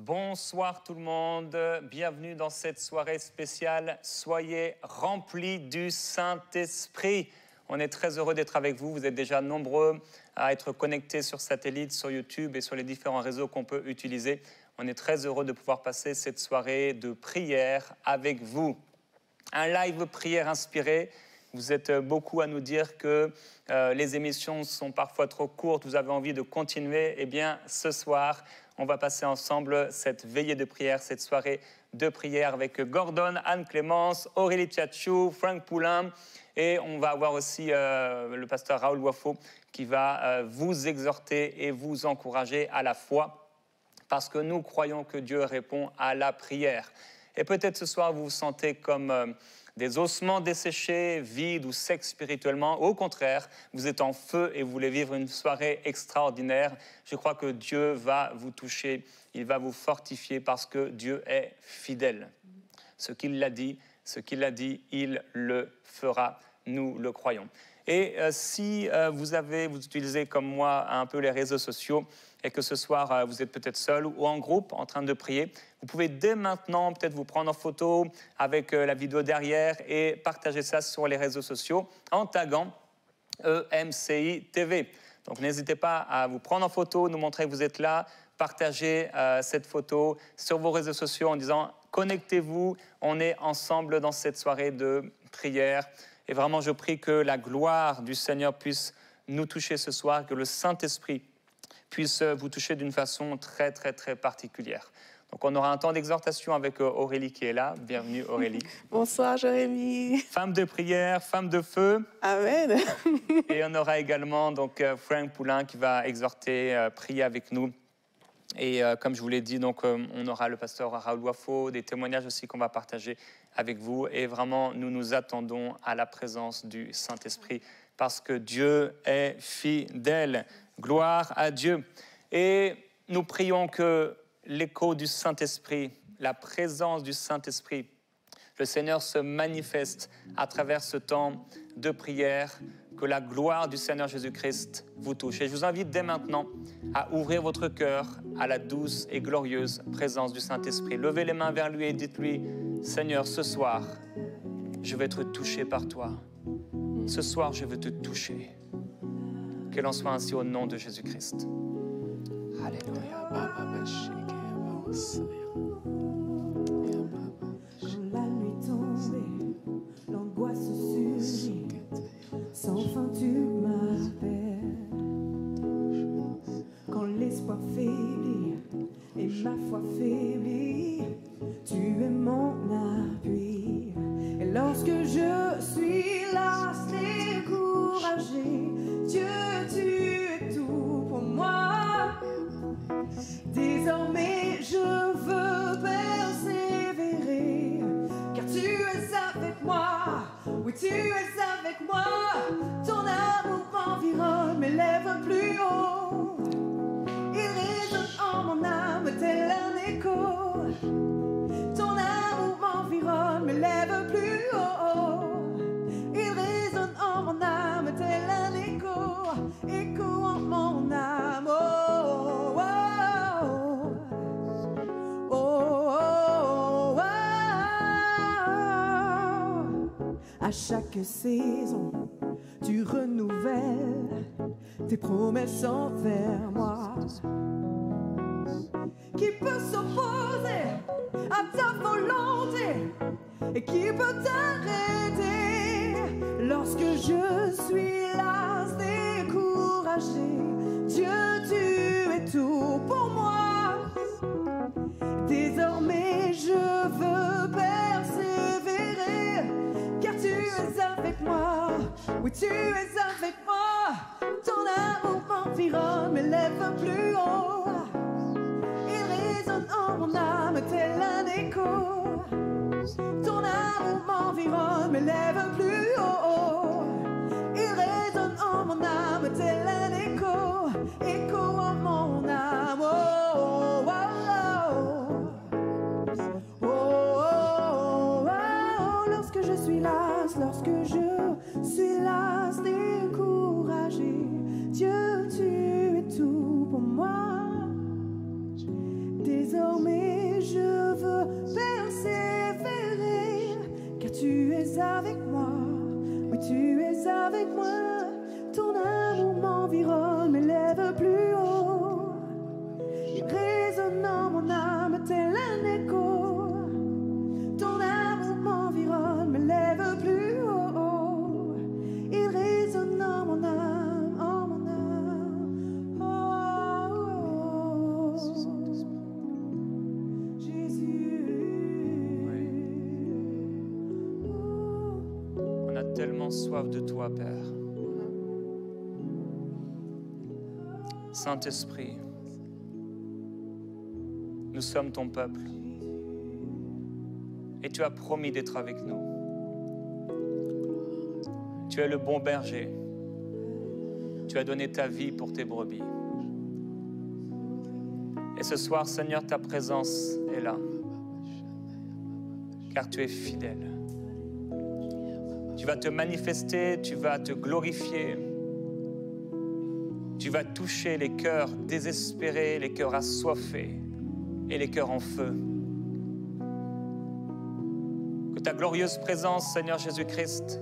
Bonsoir tout le monde, bienvenue dans cette soirée spéciale. Soyez remplis du Saint-Esprit. On est très heureux d'être avec vous. Vous êtes déjà nombreux à être connectés sur satellite, sur YouTube et sur les différents réseaux qu'on peut utiliser. On est très heureux de pouvoir passer cette soirée de prière avec vous. Un live prière inspiré. Vous êtes beaucoup à nous dire que les émissions sont parfois trop courtes, vous avez envie de continuer. Eh bien, ce soir, on va passer ensemble cette veillée de prière, cette soirée de prière avec Gordon, Anne-Clémence, Aurélie Tchatchou, Frank Poulain. Et on va avoir aussi le pasteur Raoul Wafo qui va vous exhorter et vous encourager à la foi, parce que nous croyons que Dieu répond à la prière. Et peut-être ce soir, vous vous sentez comme des ossements desséchés, vides ou secs spirituellement. Au contraire, vous êtes en feu et vous voulez vivre une soirée extraordinaire. Je crois que Dieu va vous toucher, il va vous fortifier parce que Dieu est fidèle. Ce qu'il a dit, il le fera. Nous le croyons. Et si vous utilisez comme moi un peu les réseaux sociaux et que ce soir vous êtes peut-être seul ou en groupe en train de prier, vous pouvez dès maintenant peut-être vous prendre en photo avec la vidéo derrière et partager ça sur les réseaux sociaux en taguant EMCI TV. Donc n'hésitez pas à vous prendre en photo, nous montrer que vous êtes là, partagez cette photo sur vos réseaux sociaux en disant « Connectez-vous, on est ensemble dans cette soirée de prière ». Et vraiment, je prie que la gloire du Seigneur puisse nous toucher ce soir, que le Saint-Esprit puisse vous toucher d'une façon très, très, très particulière. Donc, on aura un temps d'exhortation avec Aurélie qui est là. Bienvenue, Aurélie. Bonsoir, Jérémy. Femme de prière, femme de feu. Amen. Et on aura également donc, Frank Poulain qui va exhorter, prier avec nous. Et comme je vous l'ai dit, donc, on aura le pasteur Raoul Wafo, des témoignages aussi qu'on va partager avec vous. Et vraiment, nous nous attendons à la présence du Saint-Esprit parce que Dieu est fidèle. Gloire à Dieu. Et nous prions que l'écho du Saint-Esprit, la présence du Saint-Esprit, le Seigneur se manifeste à travers ce temps de prière, que la gloire du Seigneur Jésus-Christ vous touche. Et je vous invite dès maintenant à ouvrir votre cœur à la douce et glorieuse présence du Saint-Esprit. Levez les mains vers lui et dites-lui, Seigneur, ce soir, je vais être touché par toi. Ce soir, je veux te toucher. Qu'il en soit ainsi au nom de Jésus-Christ. Alléluia. La nuit tombée, l'angoisse surgit, sans fin tu m'appelles. Quand l'espoir faiblit et ma foi faiblit, tu es mon appui. Et lorsque je suis lasse, découragée, Dieu, tu es tout pour moi. Désormais je veux persévérer, car tu es avec moi. Oui, tu es avec moi. Ton amour m'environne, m'élève plus haut. Il résonne en mon âme tel un écho. Ton amour m'environne, m'élève plus haut. Il résonne en mon âme tel un écho. Écho en mon âme. Oh, oh, oh, oh, oh, oh. À chaque saison, tu renouvelles tes promesses envers moi. Qui peut s'opposer à ta volonté et qui peut t'arrêter lorsque je suis lasse, découragée? Dieu, tu es tout pour moi. Désormais je veux persévérer, car tu es avec moi. Oui, tu es avec moi. Ton amour m'environne, m'élève plus haut. Il résonne en mon âme tel un écho. Ton amour m'environne, m'élève plus haut. Il résonne en mon âme tel un écho. Écho en mon âme. Oh, oh, oh, oh, oh, oh. Lorsque je suis lasse, découragée, Dieu, tu es tout pour moi. Désormais soif de toi, Père. Saint-Esprit, nous sommes ton peuple et tu as promis d'être avec nous. Tu es le bon berger. Tu as donné ta vie pour tes brebis. Et ce soir, Seigneur, ta présence est là, car tu es fidèle. Tu vas te manifester, tu vas te glorifier. Tu vas toucher les cœurs désespérés, les cœurs assoiffés et les cœurs en feu. Que ta glorieuse présence, Seigneur Jésus-Christ,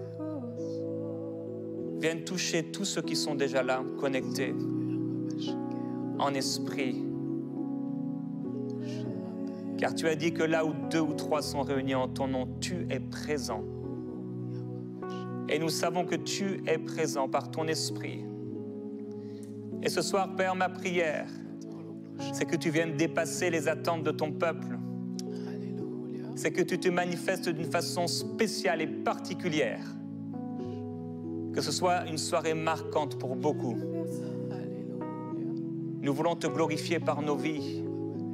vienne toucher tous ceux qui sont déjà là, connectés, en esprit. Car tu as dit que là où 2 ou 3 sont réunis en ton nom, tu es présent. Et nous savons que tu es présent par ton esprit. Et ce soir, Père, ma prière, c'est que tu viennes dépasser les attentes de ton peuple. C'est que tu te manifestes d'une façon spéciale et particulière. Que ce soit une soirée marquante pour beaucoup. Nous voulons te glorifier par nos vies.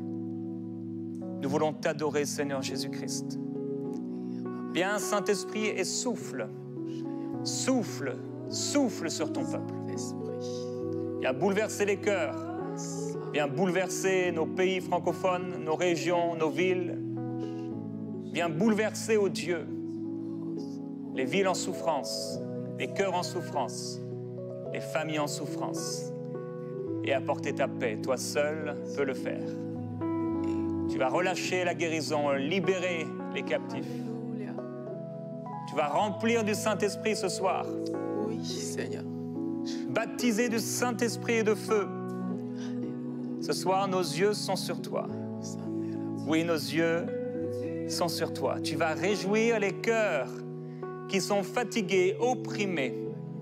Nous voulons t'adorer, Seigneur Jésus-Christ. Viens, Saint-Esprit, et souffle. Souffle, souffle sur ton peuple. Viens bouleverser les cœurs. Viens bouleverser nos pays francophones, nos régions, nos villes. Viens bouleverser, ô Dieu, les villes en souffrance, les cœurs en souffrance, les familles en souffrance. Et apporter ta paix. Toi seul peux le faire. Tu vas relâcher la guérison, libérer les captifs. Tu vas remplir du Saint-Esprit ce soir. Oui, Seigneur. Baptisé du Saint-Esprit et de feu. Ce soir, nos yeux sont sur toi. Oui, nos yeux sont sur toi. Tu vas réjouir les cœurs qui sont fatigués, opprimés.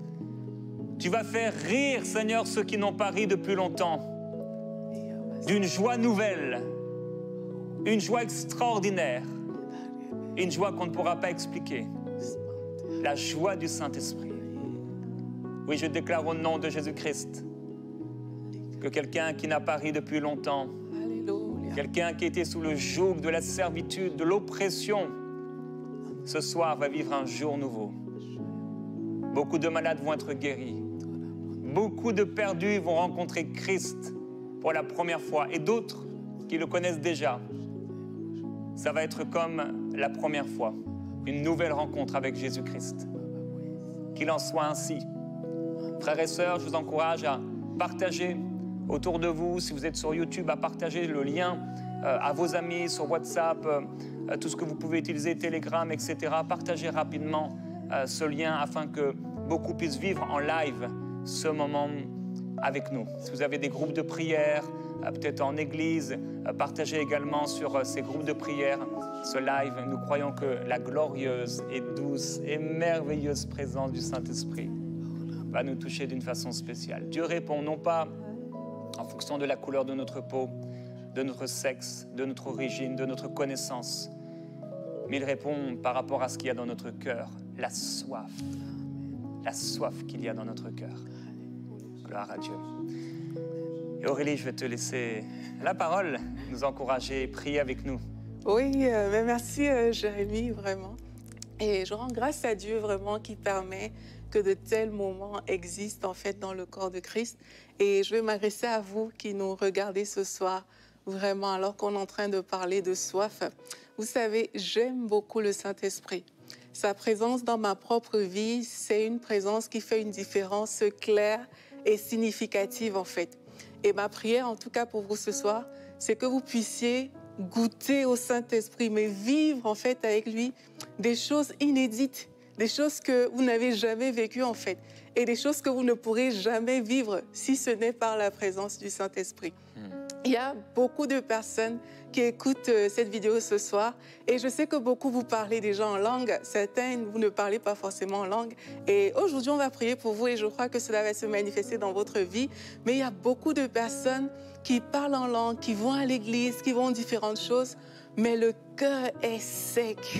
Tu vas faire rire, Seigneur, ceux qui n'ont pas ri depuis longtemps. D'une joie nouvelle, une joie extraordinaire, une joie qu'on ne pourra pas expliquer. La joie du Saint-Esprit. Oui, je déclare au nom de Jésus-Christ que quelqu'un qui n'a pas ri depuis longtemps, quelqu'un qui était sous le joug de la servitude, de l'oppression, ce soir va vivre un jour nouveau. Beaucoup de malades vont être guéris. Beaucoup de perdus vont rencontrer Christ pour la première fois et d'autres qui le connaissent déjà. Ça va être comme la première fois, une nouvelle rencontre avec Jésus-Christ. Qu'il en soit ainsi. Frères et sœurs, je vous encourage à partager autour de vous, si vous êtes sur YouTube, à partager le lien à vos amis sur WhatsApp, tout ce que vous pouvez utiliser, Telegram, etc. Partagez rapidement ce lien afin que beaucoup puissent vivre en live ce moment avec nous. Si vous avez des groupes de prière, peut-être en église, partagez également sur ces groupes de prière ce live. Nous croyons que la glorieuse et douce et merveilleuse présence du Saint-Esprit va nous toucher d'une façon spéciale. Dieu répond non pas en fonction de la couleur de notre peau, de notre sexe, de notre origine, de notre connaissance, mais il répond par rapport à ce qu'il y a dans notre cœur, la soif qu'il y a dans notre cœur. Gloire à Dieu. Et Aurélie, je vais te laisser la parole, nous encourager, prier avec nous. Oui, mais merci Jérémie, vraiment. Et je rends grâce à Dieu vraiment qui permet que de tels moments existent en fait dans le corps de Christ. Et je vais m'adresser à vous qui nous regardez ce soir, vraiment, alors qu'on est en train de parler de soif. Vous savez, j'aime beaucoup le Saint-Esprit. Sa présence dans ma propre vie, c'est une présence qui fait une différence claire et significative en fait. Et ma prière, en tout cas pour vous ce soir, c'est que vous puissiez goûter au Saint-Esprit, mais vivre en fait avec lui des choses inédites, des choses que vous n'avez jamais vécues en fait, et des choses que vous ne pourrez jamais vivre si ce n'est par la présence du Saint-Esprit. Il y a beaucoup de personnes qui écoutent cette vidéo ce soir et je sais que beaucoup vous parlez déjà en langue, certains vous ne parlez pas forcément en langue et aujourd'hui on va prier pour vous et je crois que cela va se manifester dans votre vie, mais il y a beaucoup de personnes qui parlent en langue, qui vont à l'église, qui vont différentes choses, mais le cœur est sec.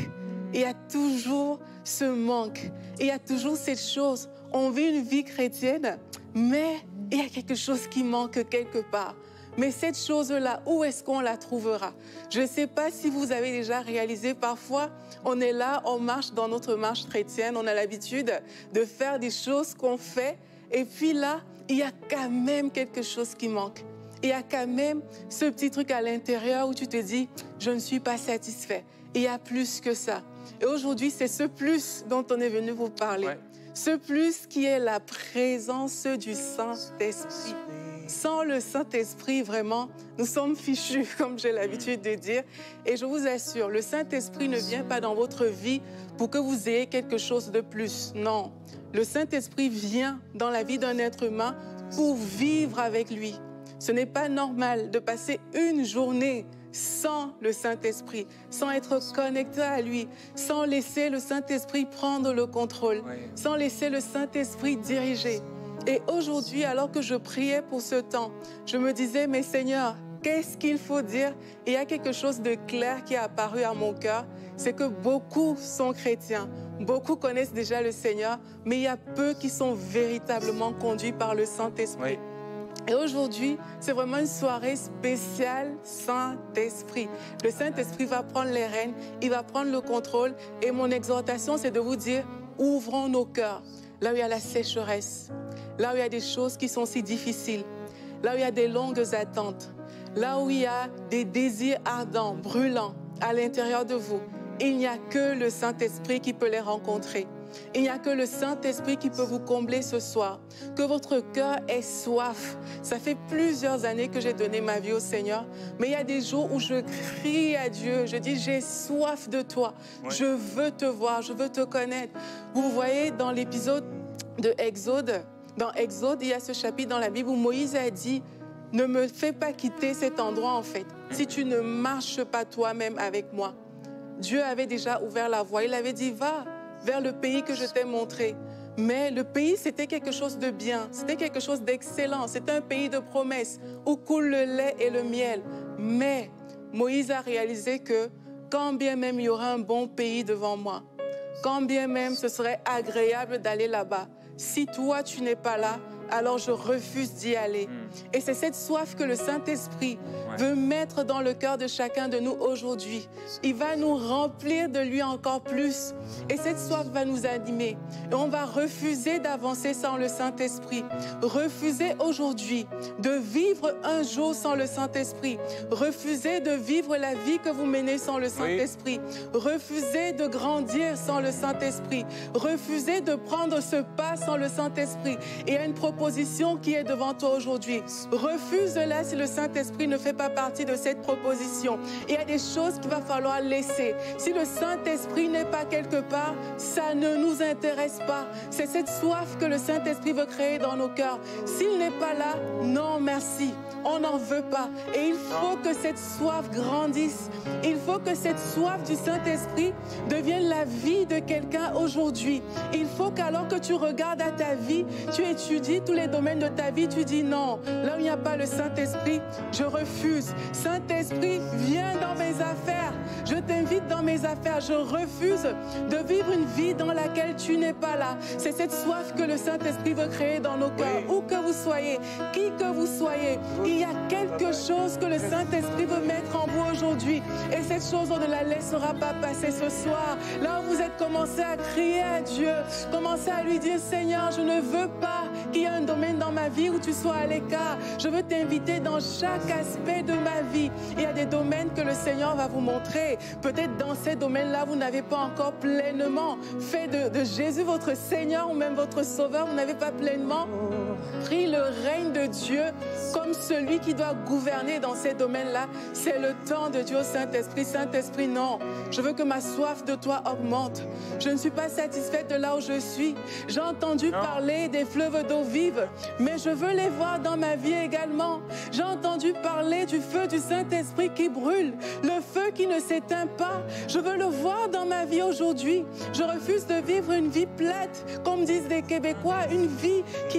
il y a toujours ce manque. Et il y a toujours cette chose. On vit une vie chrétienne, mais il y a quelque chose qui manque quelque part. Mais cette chose-là, où est-ce qu'on la trouvera? Je ne sais pas si vous avez déjà réalisé, parfois, on est là, on marche dans notre marche chrétienne, on a l'habitude de faire des choses qu'on fait, et puis là, il y a quand même quelque chose qui manque. Il y a quand même ce petit truc à l'intérieur où tu te dis, je ne suis pas satisfait. Il y a plus que ça. Et aujourd'hui, c'est ce plus dont on est venu vous parler. Ouais. Ce plus qui est la présence du Saint-Esprit. Sans le Saint-Esprit, vraiment, nous sommes fichus, comme j'ai l'habitude de dire. Et je vous assure, le Saint-Esprit ne vient pas dans votre vie pour que vous ayez quelque chose de plus. Non, le Saint-Esprit vient dans la vie d'un être humain pour vivre avec lui. Ce n'est pas normal de passer une journée sans le Saint-Esprit, sans être connecté à lui, sans laisser le Saint-Esprit prendre le contrôle, sans laisser le Saint-Esprit diriger. Et aujourd'hui, alors que je priais pour ce temps, je me disais, mais Seigneur, qu'est-ce qu'il faut dire? Et il y a quelque chose de clair qui est apparu à mon cœur, c'est que beaucoup sont chrétiens, beaucoup connaissent déjà le Seigneur, mais il y a peu qui sont véritablement conduits par le Saint-Esprit. Et aujourd'hui, c'est vraiment une soirée spéciale Saint-Esprit. Le Saint-Esprit va prendre les rênes, il va prendre le contrôle. Et mon exhortation, c'est de vous dire, ouvrons nos cœurs. Là où il y a la sécheresse, là où il y a des choses qui sont si difficiles, là où il y a des longues attentes, là où il y a des désirs ardents, brûlants à l'intérieur de vous, il n'y a que le Saint-Esprit qui peut les rencontrer. Il n'y a que le Saint-Esprit qui peut vous combler ce soir. Que votre cœur ait soif. Ça fait plusieurs années que j'ai donné ma vie au Seigneur, mais il y a des jours où je crie à Dieu. Je dis, j'ai soif de toi. Je veux te voir, je veux te connaître. Vous voyez dans l'épisode de Exode, dans Exode, il y a ce chapitre dans la Bible où Moïse a dit, ne me fais pas quitter cet endroit en fait, si tu ne marches pas toi-même avec moi. Dieu avait déjà ouvert la voie. Il avait dit, va vers le pays que je t'ai montré. Mais le pays, c'était quelque chose de bien, c'était quelque chose d'excellent, c'était un pays de promesses où coule le lait et le miel. Mais Moïse a réalisé que quand bien même il y aura un bon pays devant moi, quand bien même ce serait agréable d'aller là-bas, si toi tu n'es pas là, alors je refuse d'y aller. Et c'est cette soif que le Saint-Esprit veut mettre dans le cœur de chacun de nous aujourd'hui. Il va nous remplir de lui encore plus. Et cette soif va nous animer. Et on va refuser d'avancer sans le Saint-Esprit. Refuser aujourd'hui de vivre un jour sans le Saint-Esprit. Refuser de vivre la vie que vous menez sans le Saint-Esprit. Refuser de grandir sans le Saint-Esprit. Refuser de prendre ce pas sans le Saint-Esprit. Et il y a une proposition qui est devant toi aujourd'hui. Refuse-la si le Saint-Esprit ne fait pas partie de cette proposition. Il y a des choses qu'il va falloir laisser. Si le Saint-Esprit n'est pas quelque part, ça ne nous intéresse pas. C'est cette soif que le Saint-Esprit veut créer dans nos cœurs. S'il n'est pas là, non merci. On n'en veut pas. Et il faut que cette soif grandisse. Il faut que cette soif du Saint-Esprit devienne la vie de quelqu'un aujourd'hui. Il faut qu'alors que tu regardes à ta vie, tu étudies tous les domaines de ta vie, tu dis non, là où il n'y a pas le Saint-Esprit, je refuse. Saint-Esprit, viens dans mes affaires. Je t'invite dans mes affaires. Je refuse de vivre une vie dans laquelle tu n'es pas là. C'est cette soif que le Saint-Esprit veut créer dans nos cœurs. Où que vous soyez, qui que vous soyez, il y a quelque chose que le Saint-Esprit veut mettre en vous aujourd'hui. Et cette chose, on ne la laissera pas passer ce soir. Là où vous êtes, commencé à crier à Dieu. Commencez à lui dire, Seigneur, je ne veux pas qu'il y ait un domaine dans ma vie où tu sois à l'écart. Je veux t'inviter dans chaque aspect de ma vie. Il y a des domaines que le Seigneur va vous montrer. Peut-être dans ces domaines-là, vous n'avez pas encore pleinement fait de Jésus votre Seigneur ou même votre Sauveur. Vous n'avez pas pleinement pris le règne de Dieu comme celui qui doit gouverner dans ces domaines-là. C'est le temps de Dieu au Saint-Esprit. Saint-Esprit, non. Je veux que ma soif de toi augmente. Je ne suis pas satisfaite de là où je suis. J'ai entendu parler des fleuves d'eau vive, mais je veux les voir dans ma vie également. J'ai entendu parler du feu du Saint-Esprit qui brûle, le feu qui ne s'éteint pas. Je veux le voir dans ma vie aujourd'hui. Je refuse de vivre une vie plate, comme disent les Québécois, une vie qui n'a rien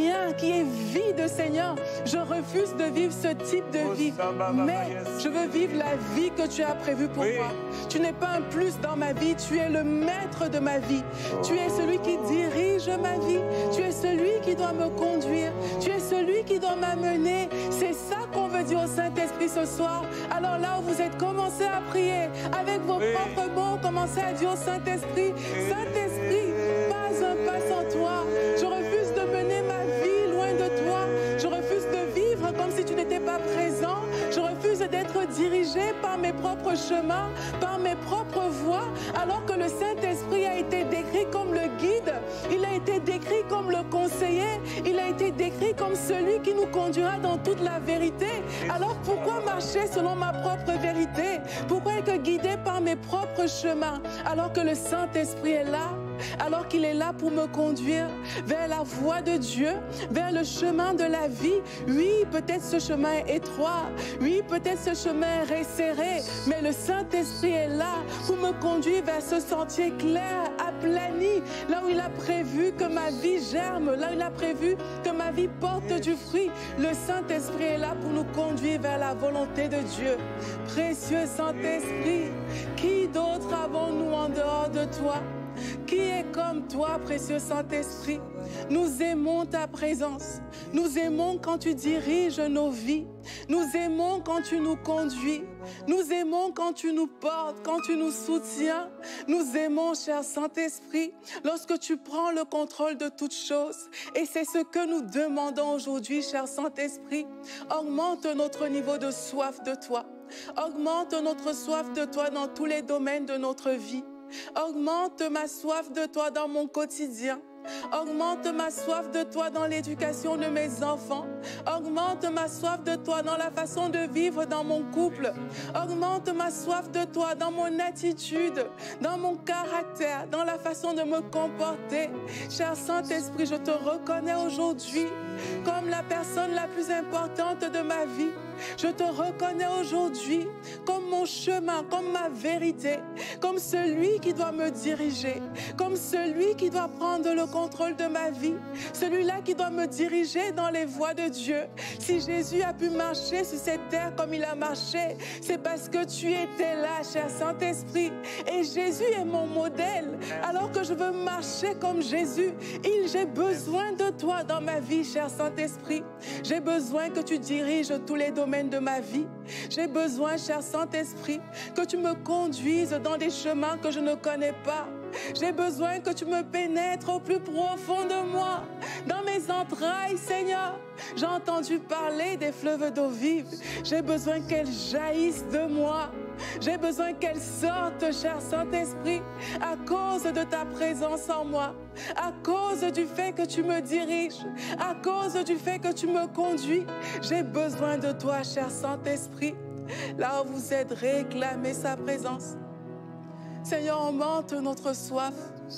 rien, qui est vide, Seigneur. Je refuse de vivre ce type de vie, mais je veux vivre la vie que tu as prévue pour moi. Tu n'es pas un plus dans ma vie, tu es le maître de ma vie. Tu es celui qui dirige ma vie. Tu es celui qui doit me conduire. Tu es celui qui doit m'amener. C'est ça qu'on veut dire au Saint-Esprit ce soir. Alors là où vous êtes, commencez à prier avec vos propres mots. Commencez à dire au Saint-Esprit, Saint-Esprit, pas un pas sans toi. Je refuse de mener ma vie loin de toi. Je refuse de vivre comme si tu n'étais pas présent. Je refuse d'être dirigé par mes propres chemins, par mes propres voies, alors que le Saint-Esprit a été décrit comme le guide, il a été décrit comme le conseiller, il a été décrit comme celui qui nous conduira dans toute la vérité. Alors pourquoi marcher selon ma propre vérité? Pourquoi être guidé par mes propres chemins, alors que le Saint-Esprit est là? Alors qu'il est là pour me conduire vers la voie de Dieu, vers le chemin de la vie. Oui, peut-être ce chemin est étroit, oui, peut-être ce chemin est resserré, mais le Saint-Esprit est là pour me conduire vers ce sentier clair, aplani, là où il a prévu que ma vie germe, là où il a prévu que ma vie porte du fruit. Le Saint-Esprit est là pour nous conduire vers la volonté de Dieu. Précieux Saint-Esprit, qui d'autre avons-nous en dehors de toi? Qui est comme toi, précieux Saint-Esprit? Nous aimons ta présence. Nous aimons quand tu diriges nos vies. Nous aimons quand tu nous conduis. Nous aimons quand tu nous portes, quand tu nous soutiens. Nous aimons, cher Saint-Esprit, lorsque tu prends le contrôle de toutes choses. Et c'est ce que nous demandons aujourd'hui, cher Saint-Esprit. Augmente notre niveau de soif de toi. Augmente notre soif de toi dans tous les domaines de notre vie. Augmente ma soif de toi dans mon quotidien. Augmente ma soif de toi dans l'éducation de mes enfants. Augmente ma soif de toi dans la façon de vivre dans mon couple. Augmente ma soif de toi dans mon attitude, dans mon caractère, dans la façon de me comporter. Cher Saint-Esprit, je te reconnais aujourd'hui comme la personne la plus importante de ma vie. Je te reconnais aujourd'hui comme mon chemin, comme ma vérité, comme celui qui doit me diriger, comme celui qui doit prendre le contrôle de ma vie, celui-là qui doit me diriger dans les voies de Dieu. Si Jésus a pu marcher sur cette terre comme il a marché, c'est parce que tu étais là, cher Saint-Esprit. Et Jésus est mon modèle. Alors que je veux marcher comme Jésus, j'ai besoin de toi dans ma vie, cher Saint-Esprit. J'ai besoin que tu diriges tous les domaines de ma vie. J'ai besoin, cher Saint-Esprit, que tu me conduises dans des chemins que je ne connais pas. J'ai besoin que tu me pénètres au plus profond de moi, dans mes entrailles, Seigneur. J'ai entendu parler des fleuves d'eau vive. J'ai besoin qu'elles jaillissent de moi. J'ai besoin qu'elles sortent, cher Saint-Esprit, à cause de ta présence en moi, à cause du fait que tu me diriges, à cause du fait que tu me conduis. J'ai besoin de toi, cher Saint-Esprit. Là où vous êtes, réclamez sa présence. Seigneur, augmente notre soif.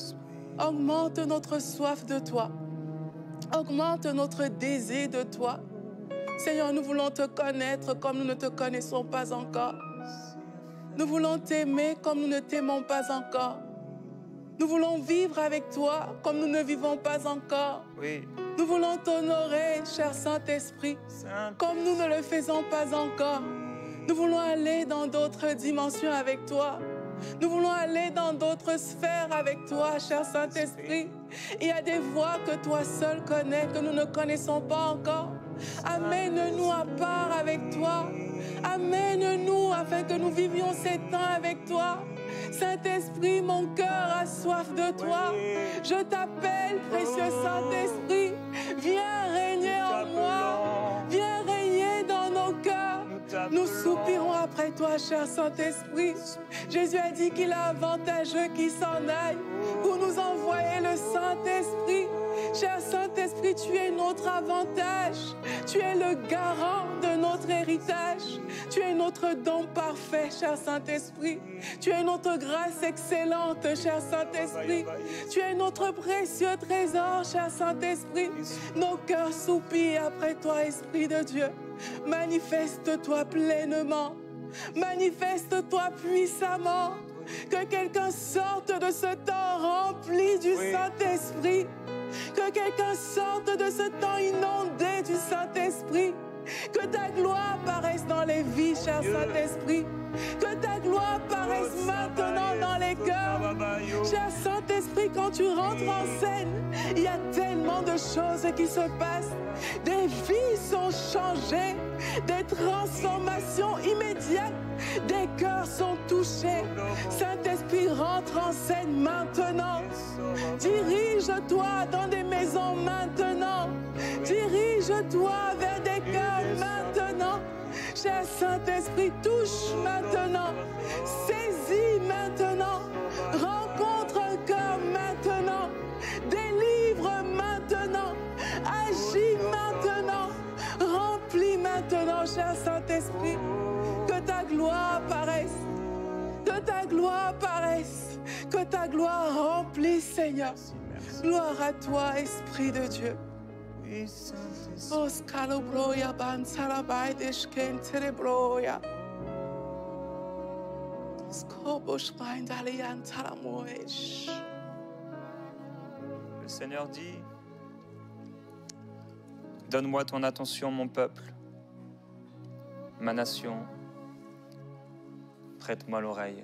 Augmente notre soif de toi. Augmente notre désir de toi. Seigneur, nous voulons te connaître comme nous ne te connaissons pas encore. Nous voulons t'aimer comme nous ne t'aimons pas encore. Nous voulons vivre avec toi comme nous ne vivons pas encore. Oui. Nous voulons t'honorer, cher Saint-Esprit, comme nous ne le faisons pas encore. Nous voulons aller dans d'autres dimensions avec toi. Nous voulons aller dans d'autres sphères avec toi, cher Saint-Esprit. Il y a des voies que toi seul connais, que nous ne connaissons pas encore. Amène-nous à part avec toi. Amène-nous afin que nous vivions ces temps avec toi. Saint-Esprit, mon cœur a soif de toi. Je t'appelle, précieux Saint-Esprit. Viens régner en moi. Viens régner dans nos cœurs. Nous soupirons après toi, cher Saint-Esprit. Jésus a dit qu'il est avantageux qu'il s'en aille pour nous envoyer le Saint-Esprit. Cher Saint-Esprit, tu es notre avantage. Tu es le garant de notre héritage. Tu es notre don parfait, cher Saint-Esprit. Tu es notre grâce excellente, cher Saint-Esprit. Tu es notre précieux trésor, cher Saint-Esprit. Nos cœurs soupirent après toi, Esprit de Dieu. Manifeste-toi pleinement. Manifeste-toi puissamment. Que quelqu'un sorte de ce temps rempli du Saint-Esprit. Que quelqu'un sorte de ce temps inondé du Saint-Esprit. Que ta gloire paraisse dans les vies, cher Saint-Esprit. Que ta gloire paraisse maintenant dans les cœurs. Cher Saint-Esprit, quand tu rentres en scène, il y a tellement de choses qui se passent. Des vies sont changées, des transformations immédiates, des cœurs sont touchés. Saint-Esprit, rentre en scène maintenant. Dirige-toi dans des maisons maintenant. Dirige-toi vers des cœurs maintenant. Cher Saint-Esprit, touche maintenant. Saisis maintenant. Rencontre un cœur maintenant. Délivre maintenant. Agis maintenant. Remplis maintenant, cher Saint-Esprit. Que ta gloire apparaisse. Que ta gloire apparaisse. Que ta gloire remplisse, Seigneur. Gloire à toi, Esprit de Dieu. Oh, scalobroia, ban salabai deshken terebroia. Skobosh baindalian talamoesh. Le Seigneur dit, donne-moi ton attention, mon peuple, ma nation, prête-moi l'oreille.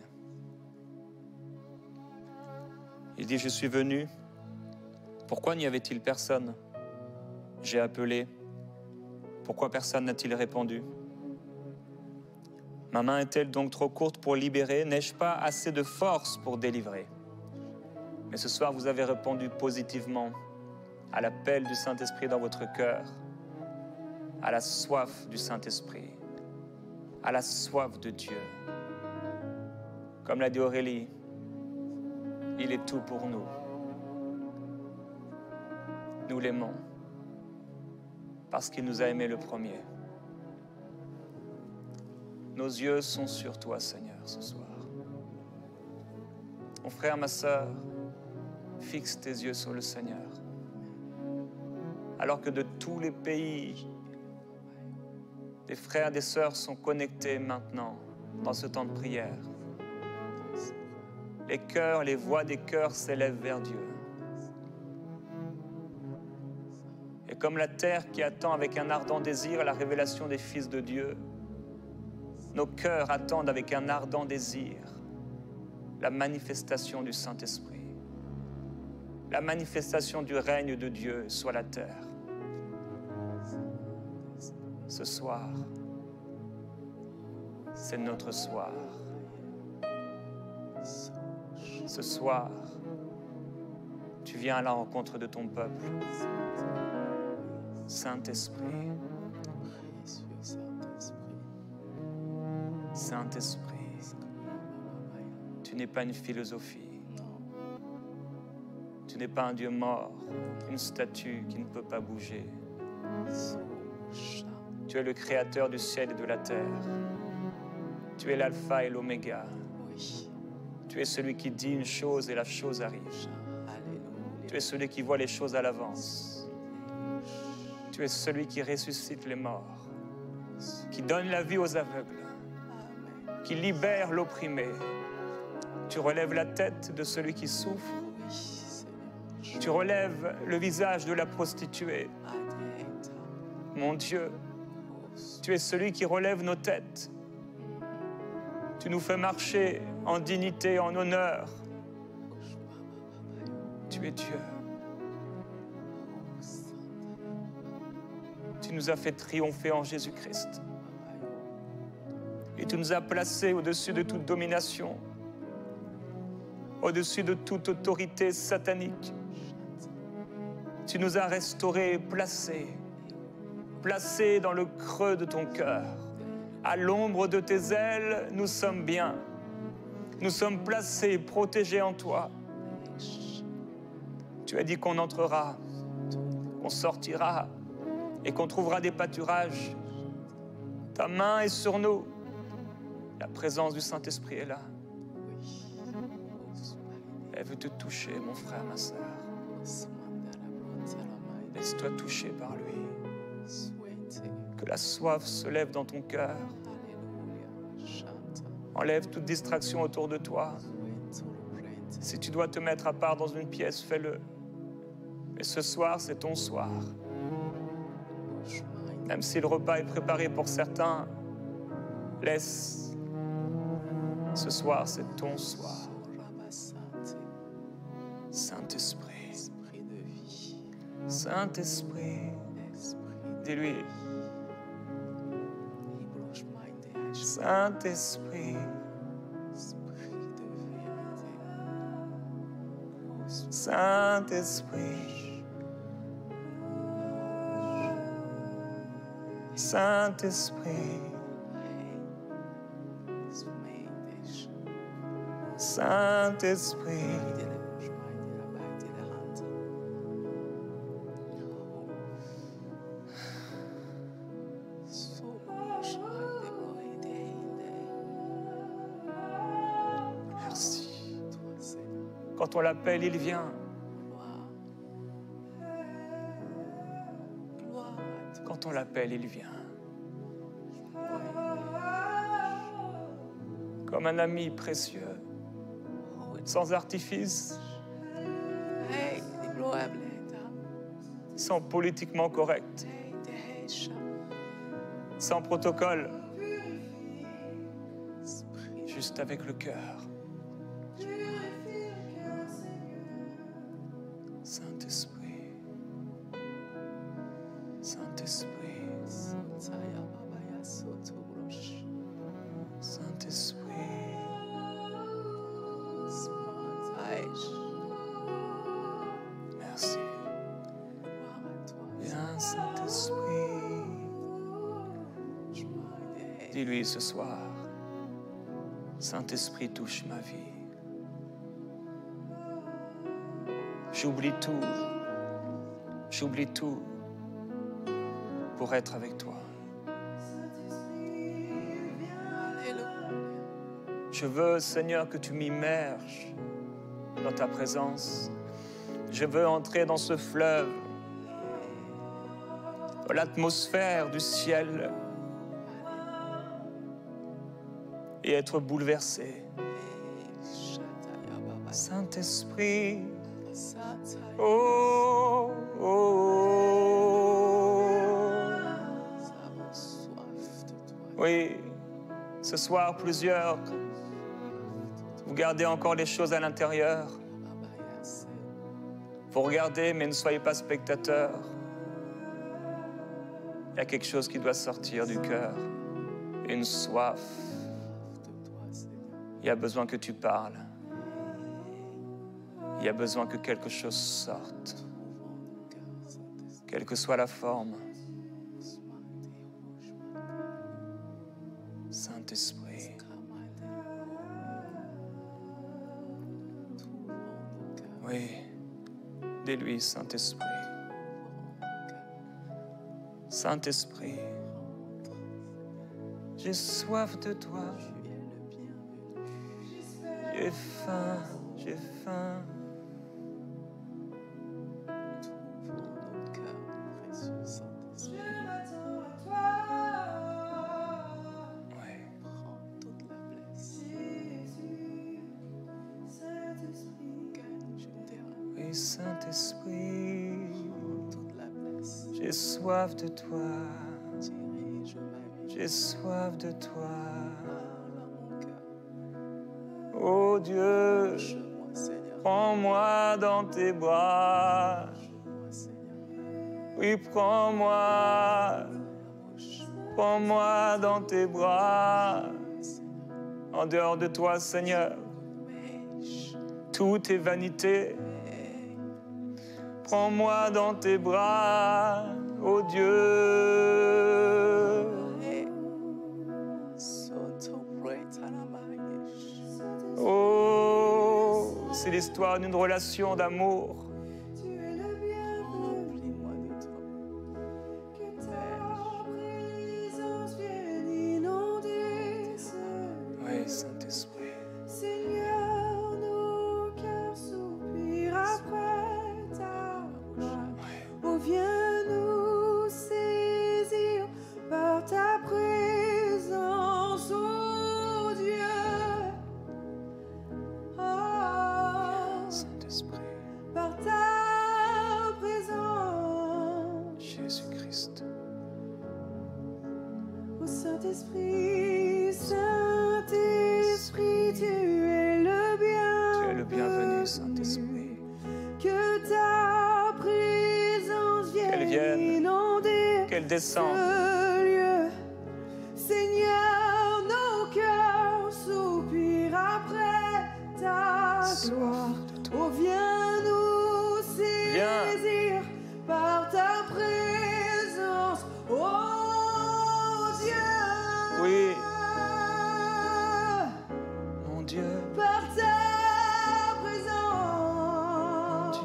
Il dit, je suis venu, pourquoi n'y avait-il personne? J'ai appelé, pourquoi personne n'a-t-il répondu? Ma main est-elle donc trop courte pour libérer? N'ai-je pas assez de force pour délivrer? Mais ce soir, vous avez répondu positivement à l'appel du Saint-Esprit dans votre cœur, à la soif du Saint-Esprit, à la soif de Dieu. Comme l'a dit Aurélie, il est tout pour nous. Nous l'aimons parce qu'il nous a aimés le premier. Nos yeux sont sur toi, Seigneur, ce soir. Mon frère, ma sœur, fixe tes yeux sur le Seigneur. Alors que de tous les pays, des frères et des sœurs sont connectés maintenant dans ce temps de prière. Les cœurs, les voix des cœurs s'élèvent vers Dieu. Et comme la terre qui attend avec un ardent désir la révélation des fils de Dieu, nos cœurs attendent avec un ardent désir la manifestation du Saint-Esprit, la manifestation du règne de Dieu sur la terre. Ce soir, c'est notre soir. Ce soir, tu viens à la rencontre de ton peuple. Saint-Esprit, Saint-Esprit, tu n'es pas une philosophie. Tu n'es pas un Dieu mort, une statue qui ne peut pas bouger. Tu es le créateur du ciel et de la terre. Tu es l'alpha et l'oméga. Tu es celui qui dit une chose et la chose arrive. Tu es celui qui voit les choses à l'avance. Tu es celui qui ressuscite les morts, qui donne la vie aux aveugles, qui libère l'opprimé. Tu relèves la tête de celui qui souffre. Tu relèves le visage de la prostituée. Mon Dieu, tu es celui qui relève nos têtes. Tu nous fais marcher en dignité, en honneur. Tu es Dieu. Tu nous as fait triompher en Jésus-Christ. Et tu nous as placés au-dessus de toute domination, au-dessus de toute autorité satanique. Tu nous as restaurés, placés dans le creux de ton cœur. À l'ombre de tes ailes, nous sommes bien. Nous sommes placés, protégés en toi. Tu as dit qu'on entrera, qu'on sortira et qu'on trouvera des pâturages. Ta main est sur nous. La présence du Saint-Esprit est là. Elle veut te toucher, mon frère, ma sœur. Laisse-toi toucher par lui. Que la soif se lève dans ton cœur. Enlève toute distraction autour de toi. Si tu dois te mettre à part dans une pièce, fais-le. Mais ce soir, c'est ton soir. Même si le repas est préparé pour certains, laisse. Ce soir, c'est ton soir. Saint-Esprit. Esprit de vie. Saint-Esprit. Dis-lui. Saint-Esprit. Saint-Esprit. Saint-Esprit. Saint-Esprit. Merci. Quand on l'appelle, il vient. Quand on l'appelle, il vient. Comme un ami précieux, sans artifice, sans politiquement correct, sans protocole, juste avec le cœur. Saint-Esprit, Saint-Esprit, Saint-Esprit. Merci. Viens, Saint-Esprit. Dis-lui ce soir, Saint-Esprit touche ma vie. J'oublie tout pour être avec toi. Je veux, Seigneur, que tu m'immerges dans ta présence. Je veux entrer dans ce fleuve, dans l'atmosphère du ciel et être bouleversé. Saint-Esprit, oh, oh, oh. Oui, ce soir, plusieurs, vous gardez encore les choses à l'intérieur. Vous regardez, mais ne soyez pas spectateurs. Il y a quelque chose qui doit sortir du cœur. Une soif. Il y a besoin que tu parles. Il y a besoin que quelque chose sorte. Quelle que soit la forme. Saint-Esprit. Oui. Dis-lui, Saint-Esprit. Saint-Esprit, j'ai soif de toi. J'ai faim, j'ai faim. Saint-Esprit, j'ai soif de toi, j'ai soif de toi. Oh Dieu, prends-moi dans tes bras. Oui, prends-moi dans tes bras. En dehors de toi, Seigneur, tout est vanité. Prends-moi dans tes bras, oh Dieu. Oh, c'est l'histoire d'une relation d'amour. Oui, Saint-Esprit. Viens nous saisir par ta présence, oh Dieu. Oh, Saint-Esprit. par ta présence. Ô Saint-Esprit, Saint-Esprit, tu es le bien. Tu es le bienvenu, Saint-Esprit. Que ta présence Qu'elle vienne vienne. inonder Qu'elle descende. ce lieu. Seigneur, nos cœurs soupirent après ta gloire. Oh, viens nous saisir par ta présence. Oh Dieu. Oui. Mon Dieu. Par ta présence.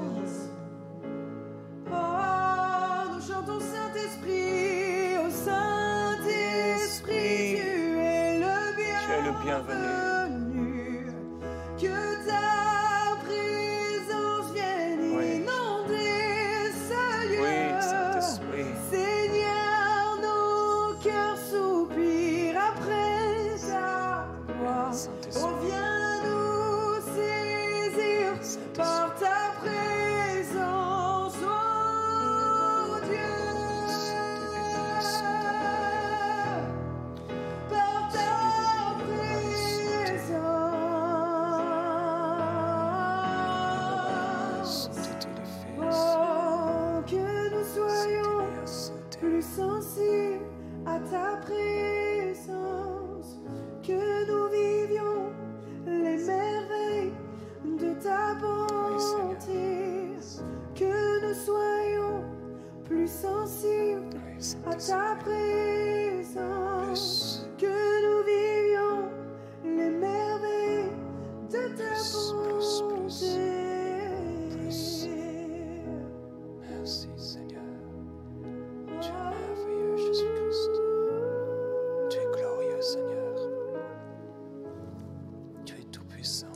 Oh, nous chantons Saint-Esprit, oh Saint-Esprit, tu es le bienvenu. Que ta présence vienne inonder ce lieu. Oui, Saint-Esprit. Seigneur, nos cœurs soupirent après ta gloire. Saint-Esprit. Oh, viens nous saisir par ta présence, oh Dieu. Par ta présence. Oh, que nous soyons plus sensibles à ta présence, que nous vivions les merveilles de ta bonté, que nous soyons plus sensibles à ta présence, que nous vivions les merveilles de ta bonté. Merci Seigneur. Tu es merveilleux, Jésus-Christ. Tu es glorieux, Seigneur. Tu es tout-puissant.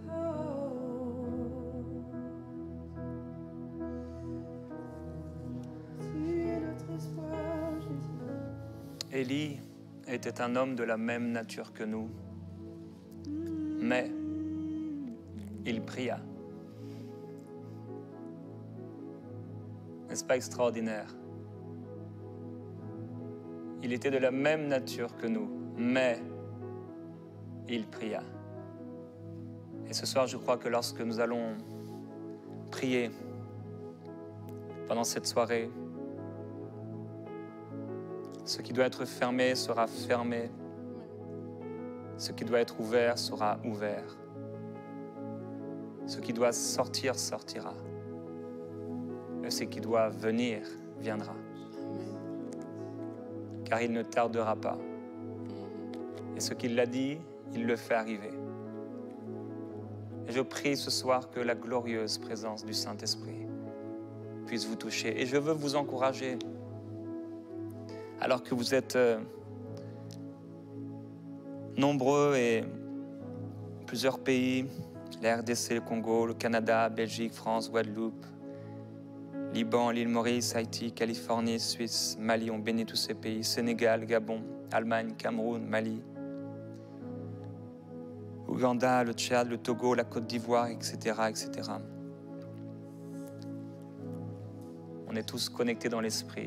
Élie était un homme de la même nature que nous, mais il pria. N'est-ce pas extraordinaire? Il était de la même nature que nous, mais il pria. Et ce soir, je crois que lorsque nous allons prier pendant cette soirée, ce qui doit être fermé sera fermé. Ce qui doit être ouvert sera ouvert. Ce qui doit sortir sortira. Et ce qui doit venir viendra. Car il ne tardera pas. Et ce qu'il a dit, il le fait arriver. Et je prie ce soir que la glorieuse présence du Saint-Esprit puisse vous toucher. Et je veux vous encourager, alors que vous êtes nombreux et plusieurs pays, la RDC, le Congo, le Canada, Belgique, France, Guadeloupe, Liban, l'île Maurice, Haïti, Californie, Suisse, Mali, on bénit tous ces pays, Sénégal, Gabon, Allemagne, Cameroun, Mali, Ouganda, le Tchad, le Togo, la Côte d'Ivoire, etc., etc. On est tous connectés dans l'esprit.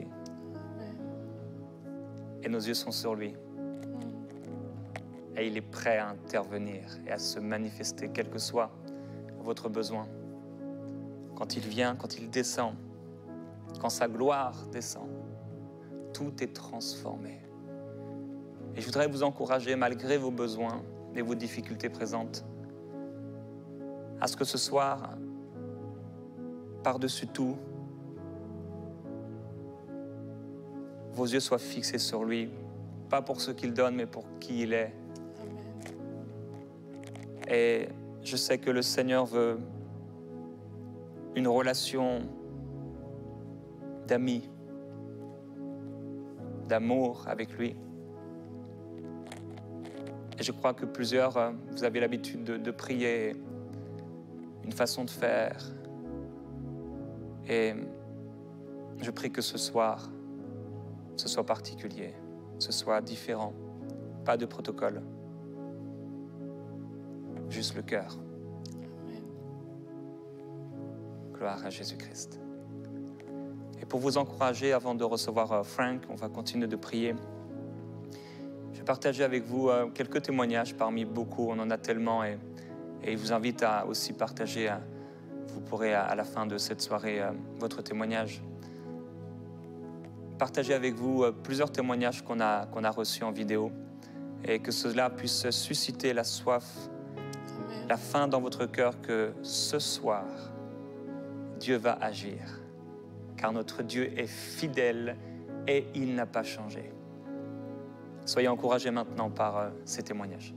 Et nos yeux sont sur lui. Et il est prêt à intervenir et à se manifester, quel que soit votre besoin. Quand il vient, quand il descend, quand sa gloire descend, tout est transformé. Et je voudrais vous encourager, malgré vos besoins et vos difficultés présentes, à ce que ce soir, par-dessus tout, vos yeux soient fixés sur lui, pas pour ce qu'il donne, mais pour qui il est. Et je sais que le Seigneur veut une relation d'amis, d'amour avec lui. Et je crois que plusieurs, vous avez l'habitude de prier, une façon de faire. Et je prie que ce soir, ce soit particulier, ce soit différent, pas de protocole, juste le cœur. Gloire à Jésus-Christ. Et pour vous encourager, avant de recevoir Frank, on va continuer de prier. partager avec vous quelques témoignages parmi beaucoup. On en a tellement et je vous invite à aussi partager. Vous pourrez à la fin de cette soirée votre témoignage. Partager avec vous plusieurs témoignages qu'on a reçus en vidéo et que cela puisse susciter la soif, Amen. la faim dans votre cœur que ce soir, Dieu va agir. Car notre Dieu est fidèle et il n'a pas changé. Soyez encouragés maintenant par ces témoignages.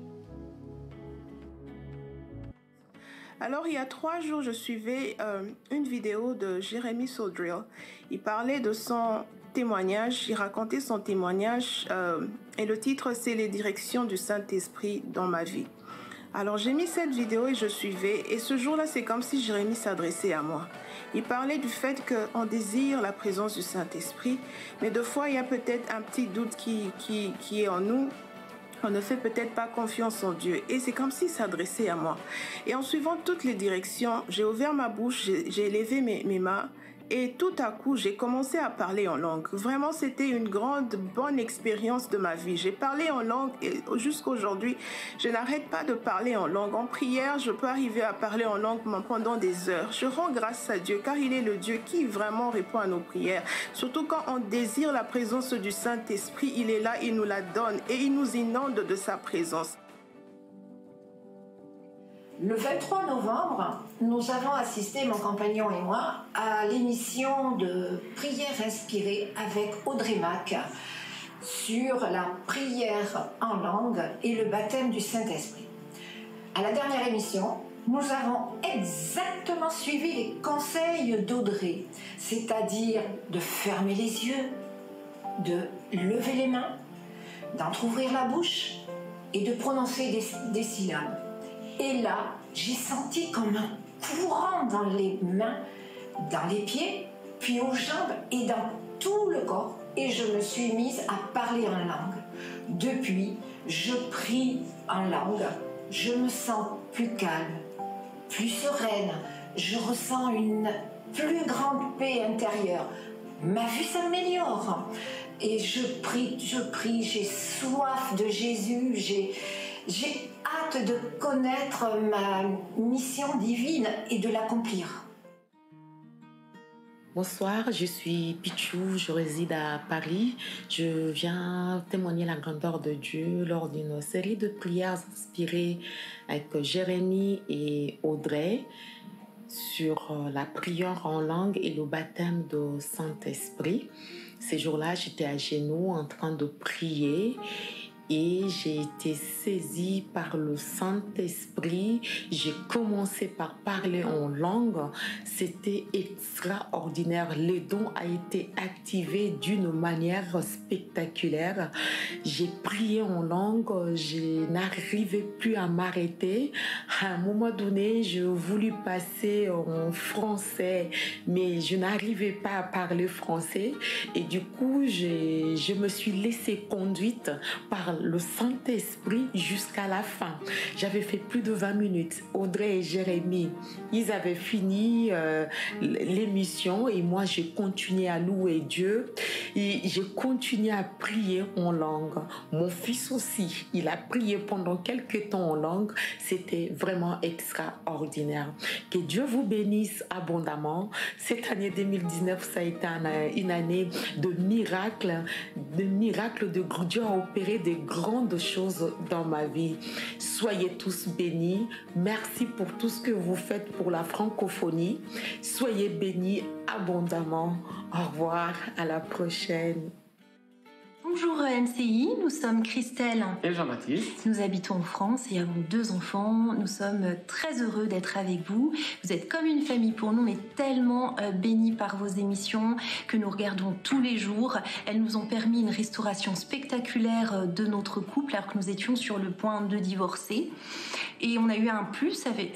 Alors, il y a 3 jours, je suivais une vidéo de Jérémy Sodrill. Il parlait de son témoignage, il racontait son témoignage et le titre, c'est « Les directions du Saint-Esprit dans ma vie ». Alors, j'ai mis cette vidéo et je suivais. Et ce jour-là, c'est comme si Jérémy s'adressait à moi. Il parlait du fait qu'on désire la présence du Saint-Esprit, mais de fois, il y a peut-être un petit doute qui est en nous. On ne fait peut-être pas confiance en Dieu. Et c'est comme s'il s'adressait à moi. Et en suivant toutes les directions, j'ai ouvert ma bouche, j'ai élevé mes mains. Et tout à coup, j'ai commencé à parler en langue. Vraiment, c'était une bonne expérience de ma vie. J'ai parlé en langue et jusqu'à aujourd'hui, je n'arrête pas de parler en langue. En prière, je peux arriver à parler en langue pendant des heures. Je rends grâce à Dieu car il est le Dieu qui vraiment répond à nos prières. Surtout quand on désire la présence du Saint-Esprit, il est là, il nous la donne et il nous inonde de sa présence. Le 23 novembre, nous avons assisté, mon compagnon et moi, à l'émission de Prière inspirée avec Audrey Mac sur la prière en langue et le baptême du Saint-Esprit. À la dernière émission, nous avons exactement suivi les conseils d'Audrey, c'est-à-dire de fermer les yeux, de lever les mains, d'entrouvrir la bouche et de prononcer des syllabes. Et là, j'ai senti comme un courant dans les mains, dans les pieds, puis aux jambes et dans tout le corps. Et je me suis mise à parler en langue. Depuis, je prie en langue. Je me sens plus calme, plus sereine. Je ressens une plus grande paix intérieure. Ma vie s'améliore. Et je prie, j'ai soif de Jésus, j'ai hâte de connaître ma mission divine et de l'accomplir. Bonsoir, je suis Pichou, je réside à Paris. Je viens témoigner la grandeur de Dieu lors d'une série de prières inspirées avec Jérémy et Audrey sur la prière en langue et le baptême de Saint-Esprit. Ces jours-là, j'étais à genoux en train de prier et j'ai été saisie par le Saint-Esprit. J'ai commencé par parler en langue. C'était extraordinaire. Le don a été activé d'une manière spectaculaire. J'ai prié en langue. Je n'arrivais plus à m'arrêter. À un moment donné, je voulus passer en français, mais je n'arrivais pas à parler français. Et du coup, je me suis laissée conduite par le Saint-Esprit jusqu'à la fin. J'avais fait plus de 20 minutes. Audrey et Jérémy, ils avaient fini l'émission et moi, j'ai continué à louer Dieu et j'ai continué à prier en langue. Mon fils aussi, il a prié pendant quelques temps en langue. C'était vraiment extraordinaire. Que Dieu vous bénisse abondamment. Cette année 2019, ça a été une année de miracles, de Dieu a opéré des grandes choses dans ma vie. Soyez tous bénis. Merci pour tout ce que vous faites pour la francophonie. Soyez bénis abondamment. Au revoir, à la prochaine. Bonjour MCI, nous sommes Christelle et Jean-Baptiste. Nous habitons en France et avons 2 enfants. Nous sommes très heureux d'être avec vous. Vous êtes comme une famille pour nous, mais tellement bénis par vos émissions que nous regardons tous les jours. Elles nous ont permis une restauration spectaculaire de notre couple alors que nous étions sur le point de divorcer. Et on a eu un plus avec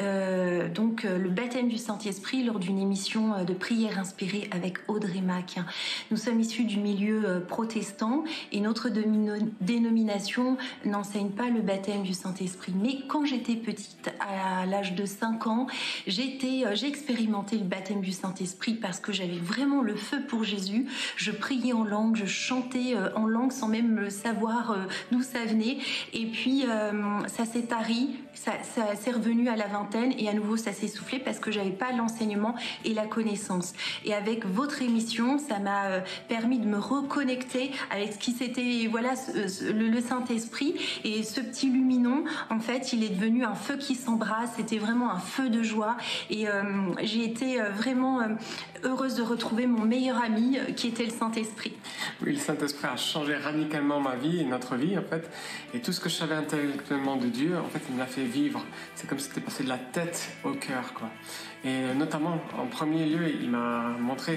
le baptême du Saint-Esprit lors d'une émission de prière inspirée avec Audrey Mac. Nous sommes issus du milieu protestant et notre dénomination n'enseigne pas le baptême du Saint-Esprit. Mais quand j'étais petite, à l'âge de 5 ans, j'ai expérimenté le baptême du Saint-Esprit parce que j'avais vraiment le feu pour Jésus. Je priais en langue, je chantais en langue sans même savoir d'où ça venait. Et puis ça s'est tari, ça s'est revenu à la vingtaine et à nouveau ça s'est essoufflé parce que j'avais pas l'enseignement et la connaissance. Et avec votre émission, ça m'a permis de me reconnecter avec ce qui c'était, voilà, le Saint-Esprit. Et ce petit luminon, en fait, il est devenu un feu qui s'embrasse. C'était vraiment un feu de joie. Et j'ai été vraiment heureuse de retrouver mon meilleur ami qui était le Saint-Esprit. Oui, le Saint-Esprit a changé radicalement ma vie et notre vie, en fait. Et tout ce que je savais intellectuellement de Dieu, en fait, il me l'a fait vivre. C'est comme si c'était passé de la tête au cœur, quoi. Et notamment, en premier lieu, il m'a montré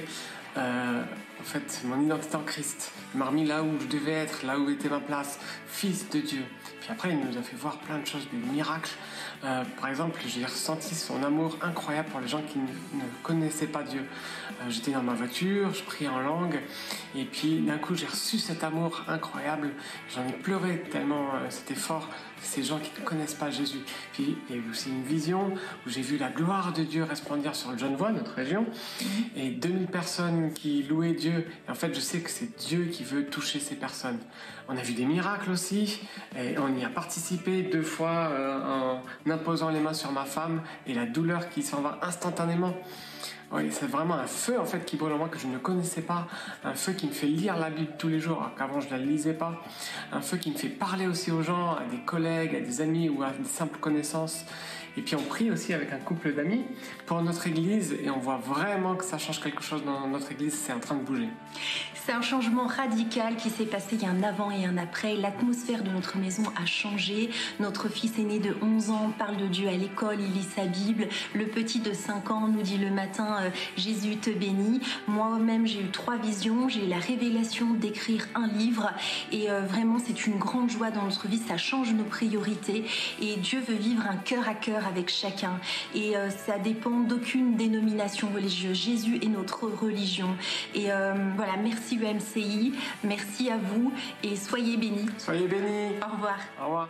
en fait, mon identité en Christ. Il m'a remis là où je devais être, là où était ma place, fils de Dieu. Puis après, il nous a fait voir plein de choses, des miracles. Par exemple, j'ai ressenti son amour incroyable pour les gens qui ne connaissaient pas Dieu. J'étais dans ma voiture, je priais en langue, et puis d'un coup, j'ai reçu cet amour incroyable. J'en ai pleuré tellement c'était fort. Ces gens qui ne connaissent pas Jésus. Puis il y a eu aussi une vision où j'ai vu la gloire de Dieu resplendir sur le Genevois, notre région, et 2000 personnes qui louaient Dieu. Et en fait, je sais que c'est Dieu qui veut toucher ces personnes. On a vu des miracles aussi, et on y a participé 2 fois en imposant les mains sur ma femme, et la douleur qui s'en va instantanément. Oui, c'est vraiment un feu en fait qui brûle en moi que je ne connaissais pas, un feu qui me fait lire la Bible tous les jours alors qu'avant je ne la lisais pas, un feu qui me fait parler aussi aux gens, à des collègues, à des amis ou à des simples connaissances. Et puis on prie aussi avec un couple d'amis pour notre église et on voit vraiment que ça change quelque chose dans notre église, c'est en train de bouger. C'est un changement radical qui s'est passé, il y a un avant et un après. L'atmosphère de notre maison a changé. Notre fils aîné de 11 ans parle de Dieu à l'école, il lit sa Bible. Le petit de 5 ans nous dit le matin Jésus te bénit. Moi-même, j'ai eu 3 visions. J'ai eu la révélation d'écrire un livre. Et vraiment, c'est une grande joie dans notre vie. Ça change nos priorités. Et Dieu veut vivre un cœur à cœur avec chacun. Et ça dépend d'aucune dénomination religieuse. Jésus est notre religion. Et voilà, merci UMCI, merci à vous et soyez bénis. Soyez bénis. Au revoir. Au revoir.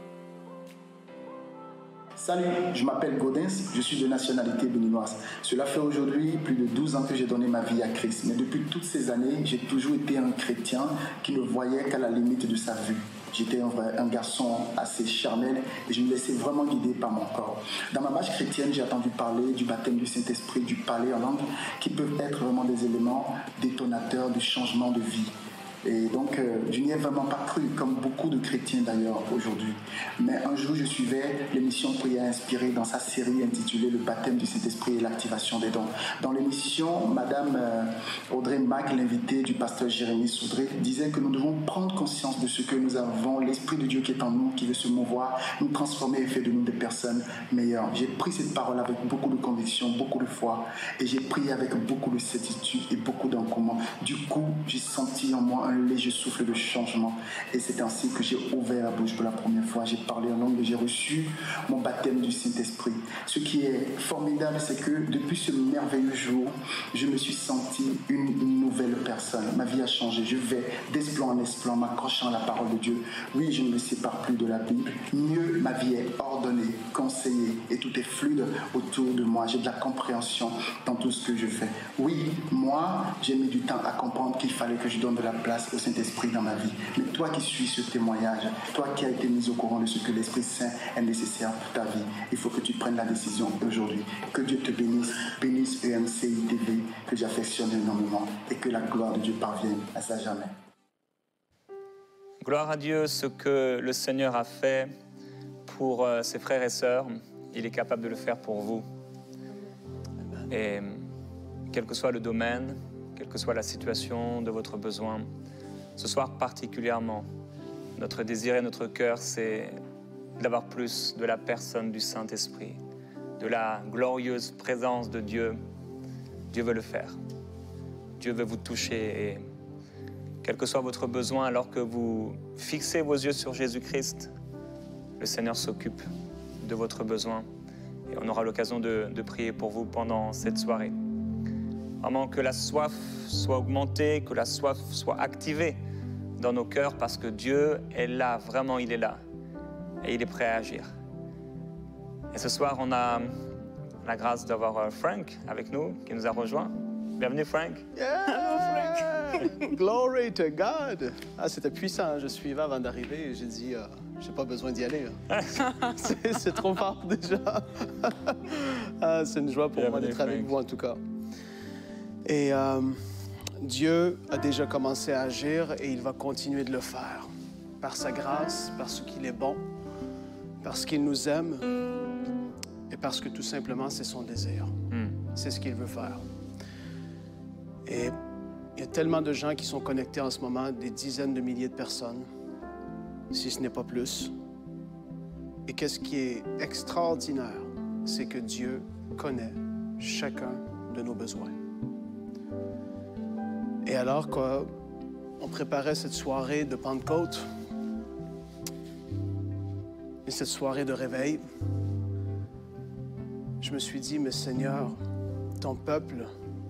Salut, je m'appelle Gaudens, je suis de nationalité béninoise. Cela fait aujourd'hui plus de 12 ans que j'ai donné ma vie à Christ. Mais depuis toutes ces années, j'ai toujours été un chrétien qui ne voyait qu'à la limite de sa vue. J'étais un garçon assez charnel et je me laissais vraiment guider par mon corps. Dans ma marche chrétienne, j'ai entendu parler du baptême du Saint-Esprit, du parler en langue, qui peuvent être vraiment des éléments détonateurs du changement de vie. Et donc, je n'y ai vraiment pas cru, comme beaucoup de chrétiens d'ailleurs aujourd'hui. Mais un jour, je suivais l'émission Prière Inspirée dans sa série intitulée Le baptême du Saint-Esprit et l'activation des dons. Dans l'émission, Madame Audrey Mac, l'invitée du pasteur Jérémy Soudré, disait que nous devons prendre conscience de ce que nous avons, l'Esprit de Dieu qui est en nous, qui veut se mouvoir, nous transformer et faire de nous des personnes meilleures. J'ai pris cette parole avec beaucoup de conviction, beaucoup de foi, et j'ai prié avec beaucoup de certitude et beaucoup d'engouement. Du coup, j'ai senti en moi un léger souffle de changement. Et c'est ainsi que j'ai ouvert la bouche pour la première fois. J'ai parlé en langue et j'ai reçu mon baptême du Saint-Esprit. Ce qui est formidable, c'est que depuis ce merveilleux jour, je me suis senti une nouvelle personne. Ma vie a changé. Je vais d'exploit en exploit, m'accrochant à la parole de Dieu. Oui, je ne me sépare plus de la Bible. Mieux, ma vie est ordonnée, conseillée et tout est fluide autour de moi. J'ai de la compréhension dans tout ce que je fais. Oui, moi, j'ai mis du temps à comprendre qu'il fallait que je donne de la place au Saint-Esprit dans ma vie. Mais toi qui suis ce témoignage, toi qui as été mis au courant de ce que l'Esprit Saint est nécessaire pour ta vie, il faut que tu prennes la décision aujourd'hui. Que Dieu te bénisse, bénisse UMCI TV, que j'affectionne énormément et que la gloire de Dieu parvienne à ça jamais. Gloire à Dieu, ce que le Seigneur a fait pour ses frères et sœurs, il est capable de le faire pour vous. Et quel que soit le domaine, quelle que soit la situation de votre besoin, ce soir particulièrement, notre désir et notre cœur, c'est d'avoir plus de la personne du Saint-Esprit, de la glorieuse présence de Dieu. Dieu veut le faire. Dieu veut vous toucher et quel que soit votre besoin, alors que vous fixez vos yeux sur Jésus-Christ, le Seigneur s'occupe de votre besoin et on aura l'occasion de prier pour vous pendant cette soirée. Vraiment que la soif soit augmentée, que la soif soit activée dans nos cœurs parce que Dieu est là, vraiment il est là. Et il est prêt à agir. Et ce soir, on a la grâce d'avoir Frank avec nous, qui nous a rejoints. Bienvenue Frank. Yeah! Hello Frank. Glory to God. Ah, c'était puissant. Je suivais avant d'arriver et j'ai dit, j'ai pas besoin d'y aller. C'est trop fort déjà. Ah, c'est une joie pour moi d'être avec vous en tout cas. Et Dieu a déjà commencé à agir et il va continuer de le faire. Par sa grâce, parce qu'il est bon, parce qu'il nous aime et parce que tout simplement c'est son désir. C'est ce qu'il veut faire. Et il y a tellement de gens qui sont connectés en ce moment, des dizaines de milliers de personnes, si ce n'est pas plus. Et qu'est-ce qui est extraordinaire, c'est que Dieu connaît chacun de nos besoins. Et alors qu'on préparait cette soirée de Pentecôte, et cette soirée de réveil, je me suis dit, mais Seigneur, ton peuple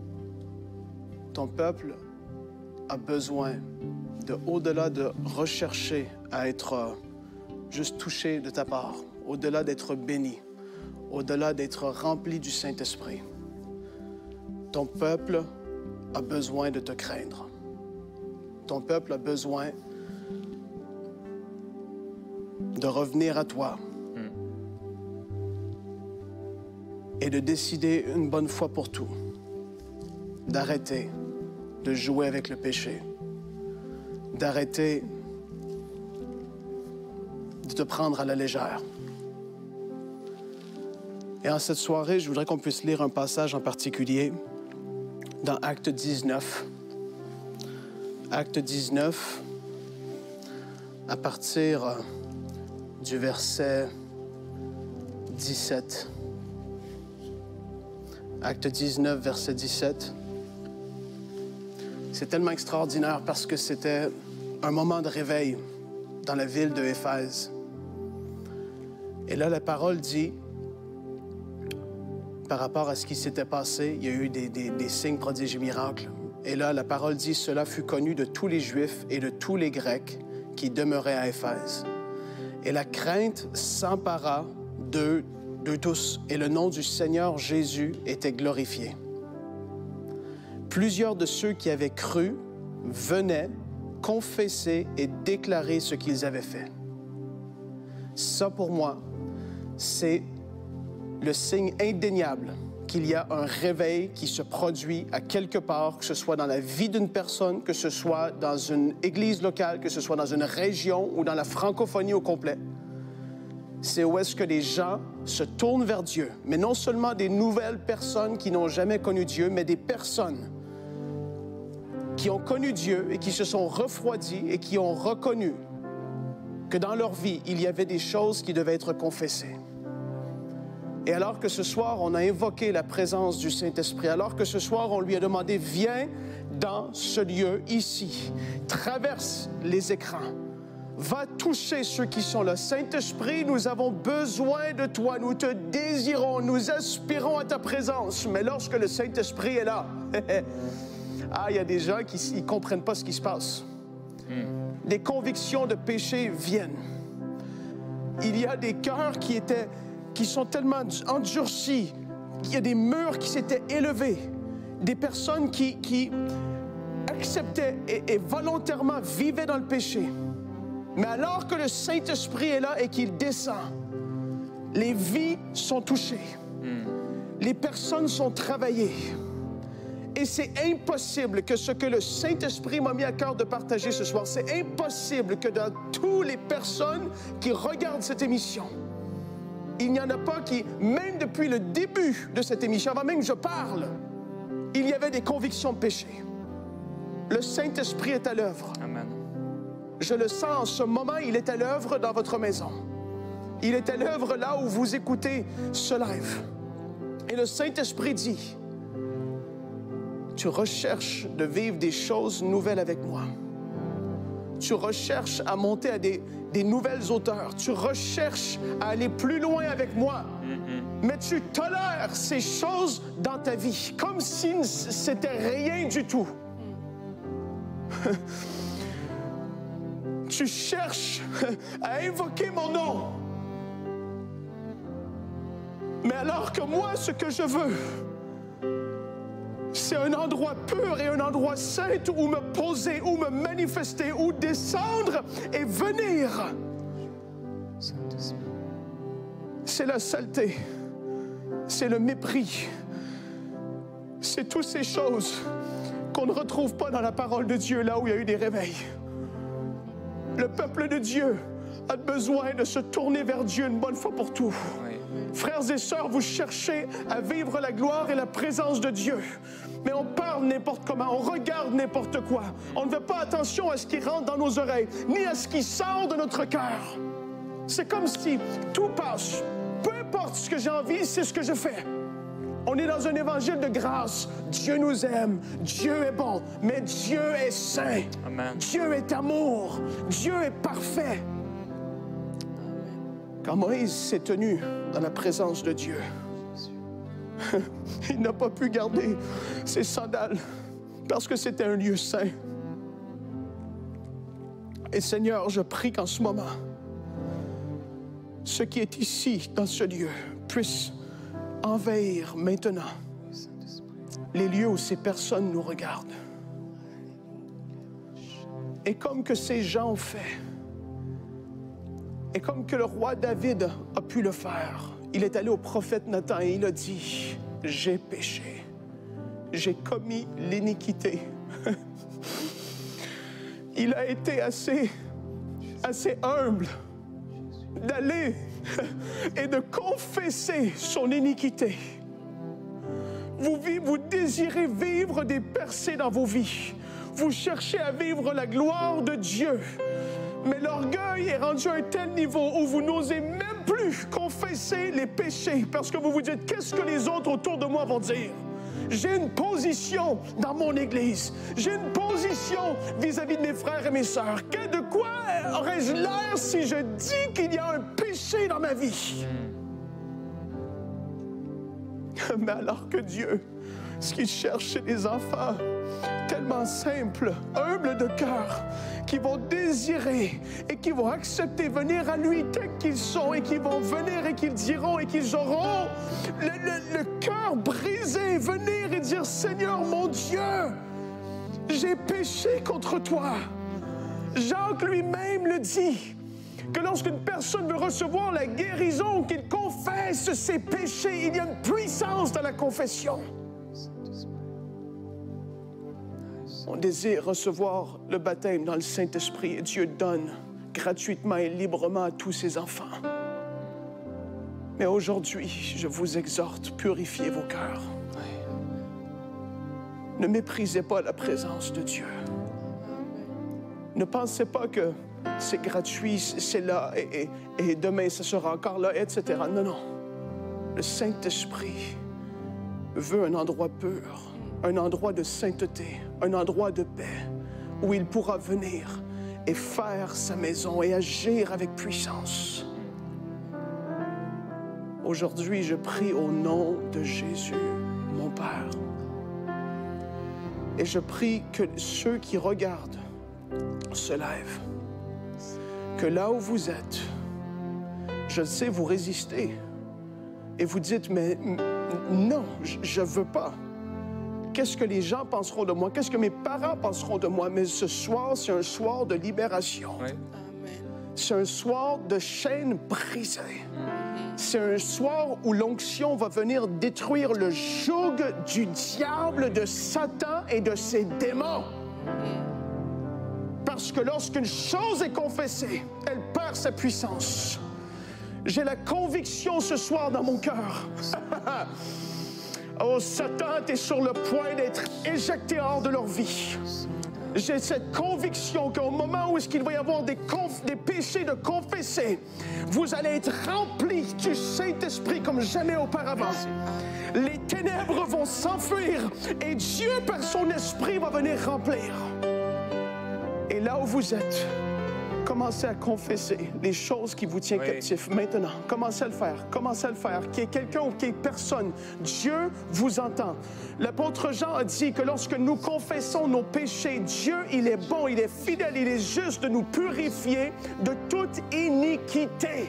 a besoin de, au-delà de rechercher à être juste touché de ta part, au-delà d'être béni, au-delà d'être rempli du Saint-Esprit, ton peuple a besoin de te craindre. Ton peuple a besoin de revenir à toi et de décider une bonne fois pour tout d'arrêter de jouer avec le péché, d'arrêter de te prendre à la légère. Et en cette soirée, je voudrais qu'on puisse lire un passage en particulier dans Acte 19. Acte 19, à partir du verset 17. Acte 19, verset 17. C'est tellement extraordinaire parce que c'était un moment de réveil dans la ville de Éphèse. Et là, la parole dit, par rapport à ce qui s'était passé, il y a eu des signes, prodiges et miracles. Et là, la parole dit, cela fut connu de tous les Juifs et de tous les Grecs qui demeuraient à Éphèse. Et la crainte s'empara d'eux tous, et le nom du Seigneur Jésus était glorifié. Plusieurs de ceux qui avaient cru venaient confesser et déclarer ce qu'ils avaient fait. Ça, pour moi, c'est le signe indéniable qu'il y a un réveil qui se produit à quelque part, que ce soit dans la vie d'une personne, que ce soit dans une église locale, que ce soit dans une région ou dans la francophonie au complet. C'est où est-ce que les gens se tournent vers Dieu, mais non seulement des nouvelles personnes qui n'ont jamais connu Dieu, mais des personnes qui ont connu Dieu et qui se sont refroidis et qui ont reconnu que dans leur vie, il y avait des choses qui devaient être confessées. Et alors que ce soir, on a invoqué la présence du Saint-Esprit, alors que ce soir, on lui a demandé, viens dans ce lieu ici, traverse les écrans, va toucher ceux qui sont là. Saint-Esprit, nous avons besoin de toi, nous te désirons, nous aspirons à ta présence. Mais lorsque le Saint-Esprit est là, il y a des gens qui ne comprennent pas ce qui se passe. Des convictions de péché viennent. Il y a des cœurs qui sont tellement endurcis, il y a des murs qui s'étaient élevés, des personnes qui acceptaient et volontairement vivaient dans le péché. Mais alors que le Saint-Esprit est là et qu'il descend, les vies sont touchées, les personnes sont travaillées. Et c'est impossible que ce que le Saint-Esprit m'a mis à cœur de partager ce soir, c'est impossible que dans toutes les personnes qui regardent cette émission, il n'y en a pas qui, même depuis le début de cette émission, avant même que je parle, il y avait des convictions de péché. Le Saint-Esprit est à l'œuvre. Amen. Je le sens en ce moment, il est à l'œuvre dans votre maison. Il est à l'œuvre là où vous écoutez ce live. Et le Saint-Esprit dit, tu recherches de vivre des choses nouvelles avec moi. Tu recherches à monter à des nouvelles hauteurs. Tu recherches à aller plus loin avec moi. Mais tu tolères ces choses dans ta vie, comme si c'était rien du tout. tu cherches à invoquer mon nom. Mais alors que moi, ce que je veux, c'est un endroit pur et un endroit saint où me poser, où me manifester, où descendre et venir. C'est la saleté, c'est le mépris, c'est toutes ces choses qu'on ne retrouve pas dans la parole de Dieu, là où il y a eu des réveils. Le peuple de Dieu a besoin de se tourner vers Dieu une bonne fois pour tout. Oui. Frères et sœurs, vous cherchez à vivre la gloire et la présence de Dieu. Mais on parle n'importe comment, on regarde n'importe quoi. On ne fait pas attention à ce qui rentre dans nos oreilles, ni à ce qui sort de notre cœur. C'est comme si tout passe. Peu importe ce que j'ai envie, c'est ce que je fais. On est dans un évangile de grâce. Dieu nous aime, Dieu est bon, mais Dieu est saint. Amen. Dieu est amour, Dieu est parfait. Quand Moïse s'est tenu dans la présence de Dieu, il n'a pas pu garder ses sandales parce que c'était un lieu saint. Et Seigneur, je prie qu'en ce moment, ce qui est ici, dans ce lieu, puisse envahir maintenant les lieux où ces personnes nous regardent. Et comme que ces gens ont fait, et comme que le roi David a pu le faire, il est allé au prophète Nathan et il a dit, « J'ai péché, j'ai commis l'iniquité. » Il a été assez humble d'aller et de confesser son iniquité. Vous désirez vivre des percées dans vos vies. Vous cherchez à vivre la gloire de Dieu. Mais l'orgueil est rendu à un tel niveau où vous n'osez même plus confesser les péchés parce que vous vous dites, qu'est-ce que les autres autour de moi vont dire? J'ai une position dans mon Église. J'ai une position vis-à-vis de mes frères et mes sœurs. De quoi aurais-je l'air si je dis qu'il y a un péché dans ma vie? Mais alors que Dieu, ce qu'il cherche chez les enfants, tellement simples, humbles de cœur, qui vont désirer et qui vont accepter venir à lui tels qu'ils sont et qui vont venir et qu'ils diront et qu'ils auront le cœur brisé, venir et dire, Seigneur mon Dieu, j'ai péché contre toi. Jacques lui-même le dit, que lorsqu'une personne veut recevoir la guérison, qu'il confesse ses péchés, il y a une puissance dans la confession. On désire recevoir le baptême dans le Saint-Esprit et Dieu donne gratuitement et librement à tous ses enfants. Mais aujourd'hui, je vous exhorte, purifiez vos cœurs. Ne méprisez pas la présence de Dieu. Ne pensez pas que c'est gratuit, c'est là et demain ça sera encore là, etc. Non, non. Le Saint-Esprit veut un endroit pur, un endroit de sainteté, un endroit de paix, où il pourra venir et faire sa maison et agir avec puissance. Aujourd'hui, je prie au nom de Jésus, mon Père. Et je prie que ceux qui regardent se lèvent. Que là où vous êtes, je sais, vous résistez. Et vous dites, mais non, je ne veux pas. Qu'est-ce que les gens penseront de moi? Qu'est-ce que mes parents penseront de moi? Mais ce soir, c'est un soir de libération. Oui. C'est un soir de chaînes brisées. C'est un soir où l'onction va venir détruire le joug du diable, de Satan et de ses démons. Parce que lorsqu'une chose est confessée, elle perd sa puissance. J'ai la conviction ce soir dans mon cœur. Oh, Satan est sur le point d'être éjecté hors de leur vie. J'ai cette conviction qu'au moment où est-ce qu'il va y avoir des péchés de confesser, vous allez être remplis du Saint-Esprit comme jamais auparavant. Les ténèbres vont s'enfuir et Dieu, par son Esprit, va venir remplir. Et là où vous êtes, Commencez à confesser les choses qui vous tiennent captifs maintenant. Commencez à le faire. Commencez à le faire. Qu'il y ait quelqu'un ou qu'il y ait personne, Dieu vous entend. L'apôtre Jean a dit que lorsque nous confessons nos péchés, Dieu, il est bon, il est fidèle, il est juste de nous purifier de toute iniquité.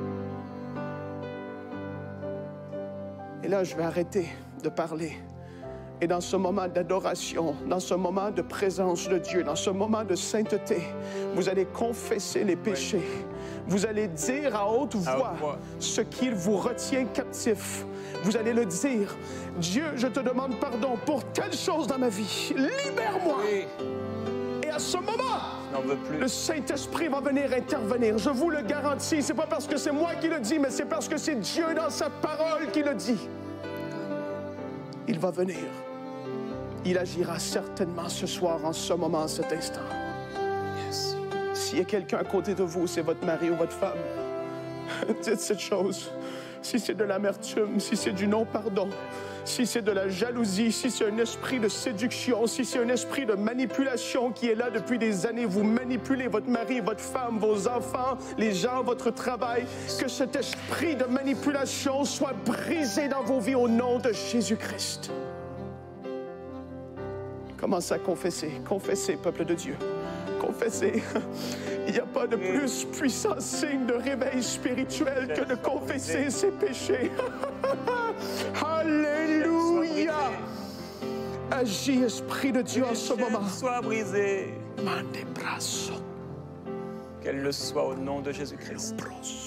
Et là, je vais arrêter de parler. Et dans ce moment d'adoration, dans ce moment de présence de Dieu, dans ce moment de sainteté, vous allez confesser les péchés. Vous allez dire à haute voix ce qui vous retient captif. Vous allez le dire. Dieu, je te demande pardon pour telle chose dans ma vie. Libère-moi. Et à ce moment, le Saint-Esprit va venir intervenir. Je vous le garantis. Ce n'est pas parce que c'est moi qui le dis, mais c'est parce que c'est Dieu dans sa parole qui le dit. Il va venir. Il agira certainement ce soir, en ce moment, en cet instant. Yes. S'il y a quelqu'un à côté de vous, c'est votre mari ou votre femme, dites cette chose. Si c'est de l'amertume, si c'est du non-pardon, si c'est de la jalousie, si c'est un esprit de séduction, si c'est un esprit de manipulation qui est là depuis des années, vous manipulez votre mari, votre femme, vos enfants, les gens, votre travail, que cet esprit de manipulation soit brisé dans vos vies au nom de Jésus-Christ. Commencez à confesser. Confessez, peuple de Dieu. Confessez. Il n'y a pas de plus puissant signe de réveil spirituel que de confesser ses péchés. Alléluia. Agis, Esprit de Dieu, en ce moment. Soit brisé. Qu'elle le soit au nom de Jésus-Christ.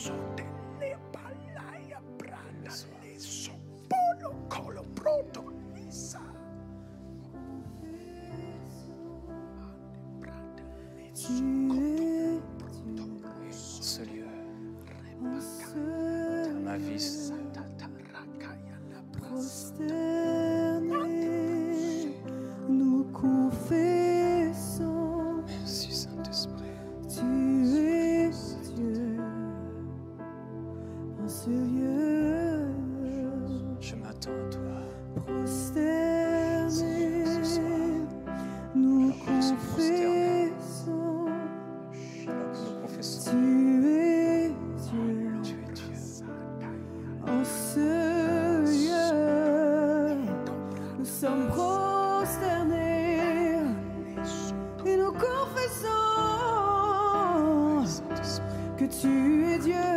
Ce lieu, dans ma vie, nous confessons. Merci Saint-Esprit. Tu es Dieu en ce lieu. Je m'attends à toi. Prosterné, nous confessons. Tu es Dieu en ce lieu. Nous sommes prosternés et nous confessons que tu es Dieu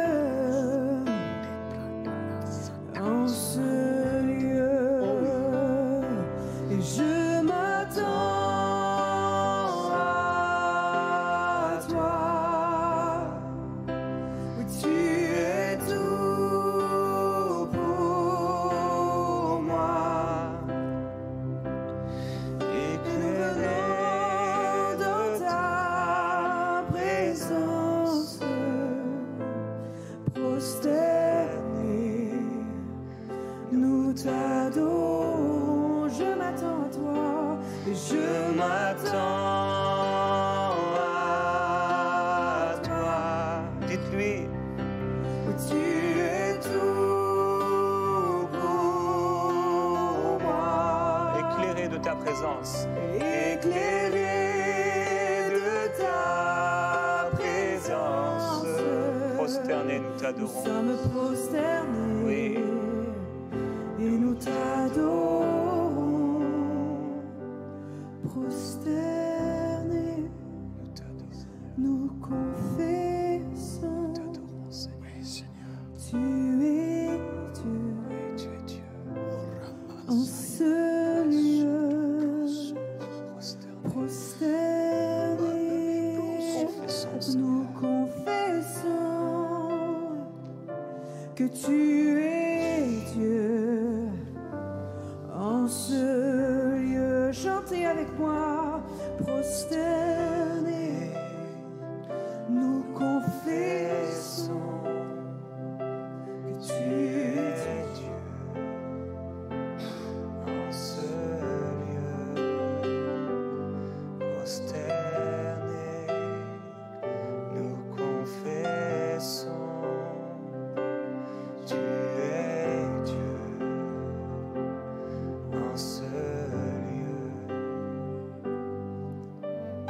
en ce lieu. Et je m'attends à toi. Oui, tu es tout pour moi. Éclairé dans ta présence, prosternés, nous t'adorons. Je m'attends à toi, et je m'attends à toi. Dites-lui. Oui, tu es tout pour moi. Éclairé de ta présence. Éclairé de ta présence. Prosternés, nous Nous t'adorons. sommes prosternés. Oui. Et nous t'adorons. Prosternés. Nous confessons. Tu es Dieu. En ce lieu. Prosternés. Nous confessons que tu es Dieu en ce lieu. Chantez avec moi, prosternés, nous confessons que tu es Dieu En ce lieu, prosternés, nous confessons. Tu es Dieu en ce lieu.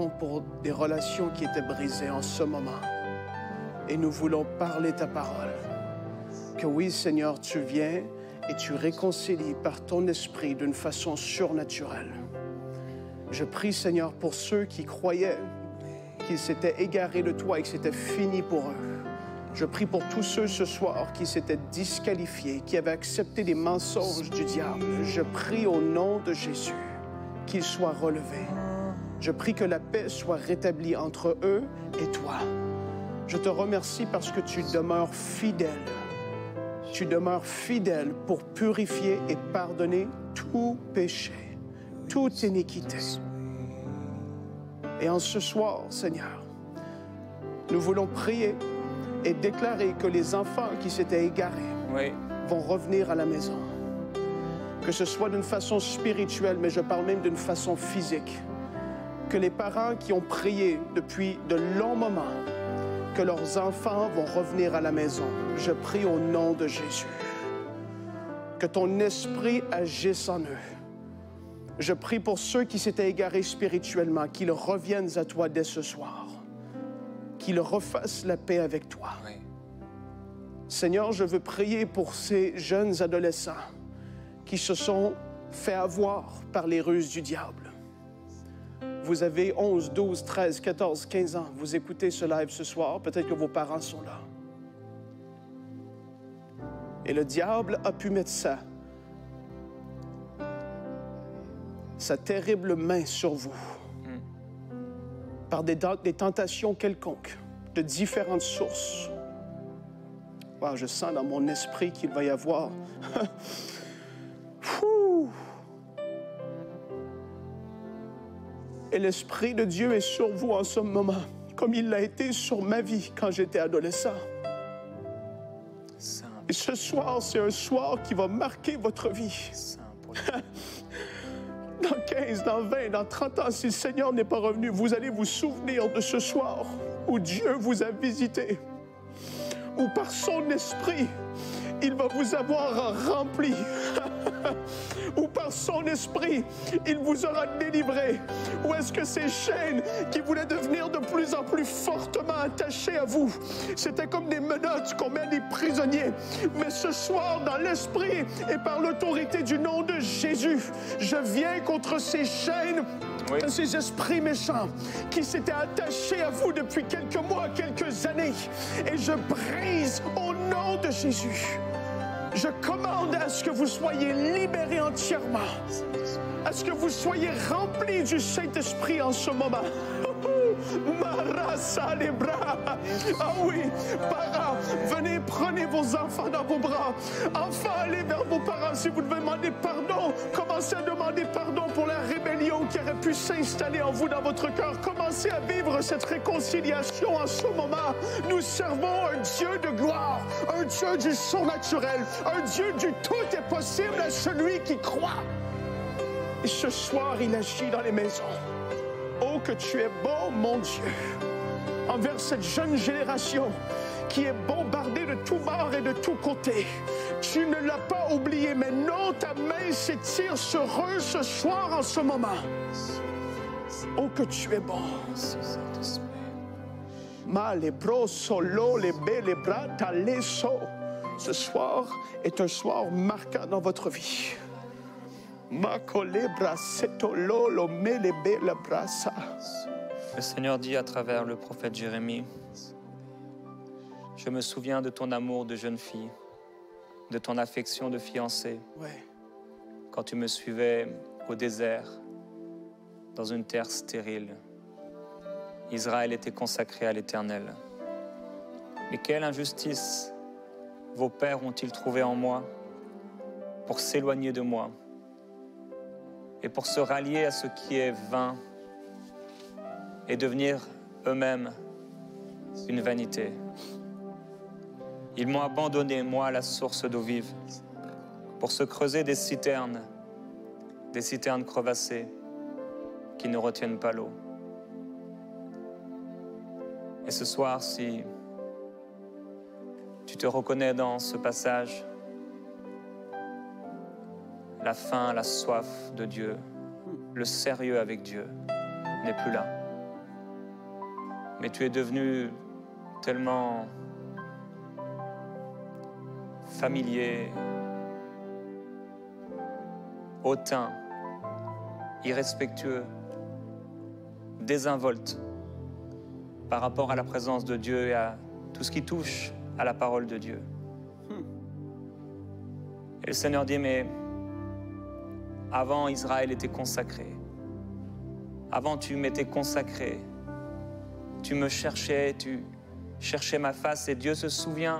prions pour des relations qui étaient brisées en ce moment. Et nous voulons parler ta parole. Que oui, Seigneur, tu viens et tu réconcilies par ton esprit d'une façon surnaturelle. Je prie, Seigneur, pour ceux qui croyaient qu'ils s'étaient égarés de toi et que c'était fini pour eux. Je prie pour tous ceux ce soir qui s'étaient disqualifiés, qui avaient accepté des mensonges du diable. Je prie au nom de Jésus qu'ils soient relevés. Je prie que la paix soit rétablie entre eux et toi. Je te remercie parce que tu demeures fidèle. Tu demeures fidèle pour purifier et pardonner tout péché, toute iniquité. Et en ce soir, Seigneur, nous voulons prier et déclarer que les enfants qui s'étaient égarés vont revenir à la maison. Que ce soit d'une façon spirituelle, mais je parle même d'une façon physique. Que les parents qui ont prié depuis de longs moments, que leurs enfants vont revenir à la maison. Je prie au nom de Jésus. Que ton esprit agisse en eux. Je prie pour ceux qui s'étaient égarés spirituellement, qu'ils reviennent à toi dès ce soir. Qu'ils refassent la paix avec toi. Oui. Seigneur, je veux prier pour ces jeunes adolescents qui se sont fait avoir par les ruses du diable. Vous avez 11, 12, 13, 14, 15 ans. Vous écoutez ce live ce soir. Peut-être que vos parents sont là. Et le diable a pu mettre sa terrible main sur vous. Par des tentations quelconques, de différentes sources. Wow, je sens dans mon esprit qu'il va y avoir... Et l'Esprit de Dieu est sur vous en ce moment, comme il l'a été sur ma vie quand j'étais adolescent. Et ce soir, c'est un soir qui va marquer votre vie. Dans 15, dans 20, dans 30 ans, si le Seigneur n'est pas revenu, vous allez vous souvenir de ce soir où Dieu vous a visité, où par son esprit, il va vous avoir rempli, où par son esprit, il vous aura délivré. Ou est-ce que ces chaînes qui voulaient devenir de plus en plus fortement attachées à vous, c'était comme des menottes qu'on met à des prisonniers. Mais ce soir, dans l'esprit et par l'autorité du nom de Jésus, je viens contre ces chaînes, ces esprits méchants qui s'étaient attachés à vous depuis quelques mois, quelques années. Et je brise au nom de Jésus. Je commande à ce que vous soyez libérés entièrement, à ce que vous soyez remplis du Saint-Esprit en ce moment. Marasa les bras. Ah oui, parents, venez, prenez vos enfants dans vos bras. Enfants, allez vers vos parents. Si vous devez demander pardon, commencez à demander pardon pour la rébellion qui aurait pu s'installer en vous, dans votre cœur. Commencez à vivre cette réconciliation en ce moment. Nous servons un Dieu de gloire, un Dieu du surnaturel, un Dieu du tout est possible à celui qui croit. Et ce soir, il agit dans les maisons. Oh, que tu es bon, mon Dieu, envers cette jeune génération qui est bombardée de tous bords et de tous côtés. Tu ne l'as pas oublié, mais non, ta main s'étire sur eux ce soir en ce moment. Oh, que tu es bon. Ma les bros solo, les bé, les bras, ta les so. Ce soir est un soir marquant dans votre vie. Le Seigneur dit à travers le prophète Jérémie, « Je me souviens de ton amour de jeune fille, de ton affection de fiancée, quand tu me suivais au désert, dans une terre stérile. Israël était consacré à l'Éternel. Mais quelle injustice vos pères ont-ils trouvé en moi pour s'éloigner de moi et pour se rallier à ce qui est vain et devenir eux-mêmes une vanité. Ils m'ont abandonné, moi, à la source d'eau vive, pour se creuser des citernes crevassées qui ne retiennent pas l'eau. Et ce soir, si tu te reconnais dans ce passage, la faim, la soif de Dieu, le sérieux avec Dieu n'est plus là. mais tu es devenu tellement familier, hautain, irrespectueux, désinvolte par rapport à la présence de Dieu et à tout ce qui touche à la parole de Dieu. Et le Seigneur dit, mais avant Israël était consacré. Avant tu m'étais consacré. Tu me cherchais, tu cherchais ma face et Dieu se souvient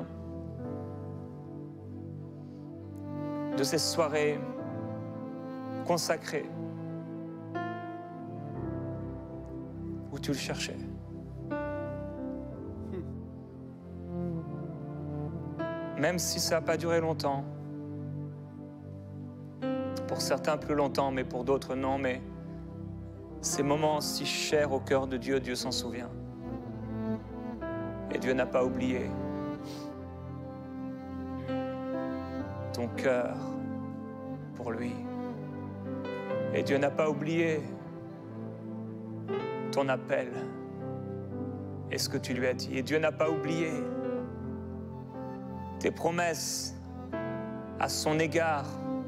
de ces soirées consacrées où tu le cherchais. Même si ça n'a pas duré longtemps, pour certains plus longtemps, mais pour d'autres non, mais ces moments si chers au cœur de Dieu, Dieu s'en souvient. Et Dieu n'a pas oublié ton cœur pour lui. Et Dieu n'a pas oublié ton appel et ce que tu lui as dit. Et Dieu n'a pas oublié tes promesses à son égard,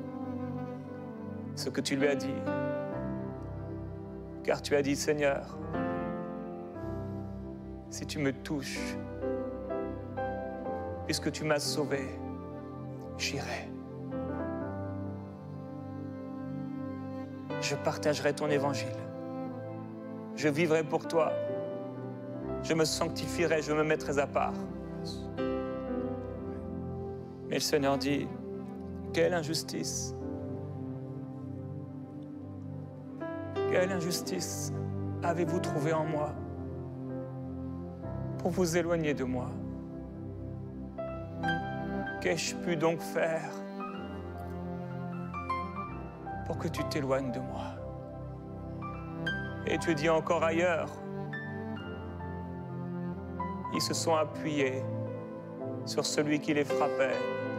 ce que tu lui as dit. Car tu as dit, Seigneur, si tu me touches, puisque tu m'as sauvé, j'irai. Je partagerai ton évangile. Je vivrai pour toi. Je me sanctifierai, je me mettrai à part. Mais le Seigneur dit, quelle injustice! Quelle injustice avez-vous trouvé en moi pour vous éloigner de moi? Qu'ai-je pu donc faire pour que tu t'éloignes de moi? Et tu dis encore ailleurs, ils se sont appuyés sur celui qui les frappait.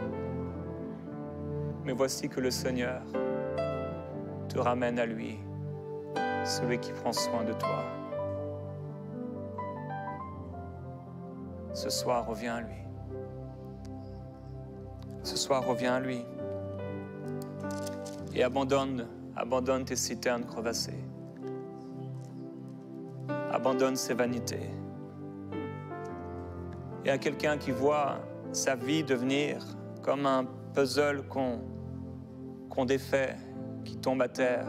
Mais voici que le Seigneur te ramène à lui, celui qui prend soin de toi. Ce soir, reviens à lui. Ce soir, reviens à lui. Et abandonne tes citernes crevassées. Abandonne ses vanités. Il y a quelqu'un qui voit sa vie devenir comme un puzzle qu'on défait, qui tombe à terre.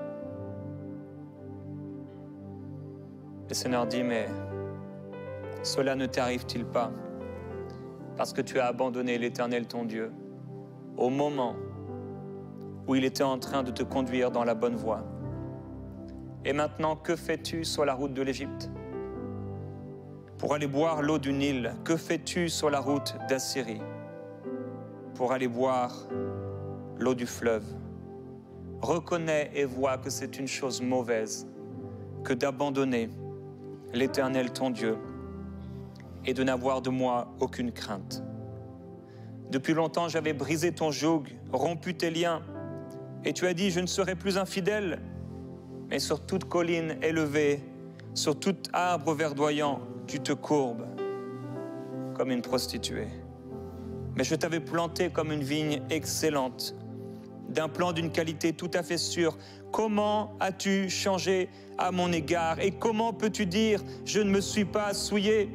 Le Seigneur dit, mais cela ne t'arrive-t-il pas parce que tu as abandonné l'Éternel ton Dieu au moment où il était en train de te conduire dans la bonne voie? Et maintenant, que fais-tu sur la route de l'Égypte? Pour aller boire l'eau du Nil, que fais-tu sur la route d'Assyrie? Pour aller boire l'eau du fleuve. Reconnais et vois que c'est une chose mauvaise que d'abandonner l'Éternel ton Dieu et de n'avoir de moi aucune crainte. Depuis longtemps, j'avais brisé ton joug, rompu tes liens, et tu as dit, je ne serai plus infidèle, mais sur toute colline élevée, sur tout arbre verdoyant, tu te courbes comme une prostituée. Mais je t'avais planté comme une vigne excellente, d'un plan d'une qualité tout à fait sûre. Comment as-tu changé à mon égard? Et comment peux-tu dire, je ne me suis pas souillé?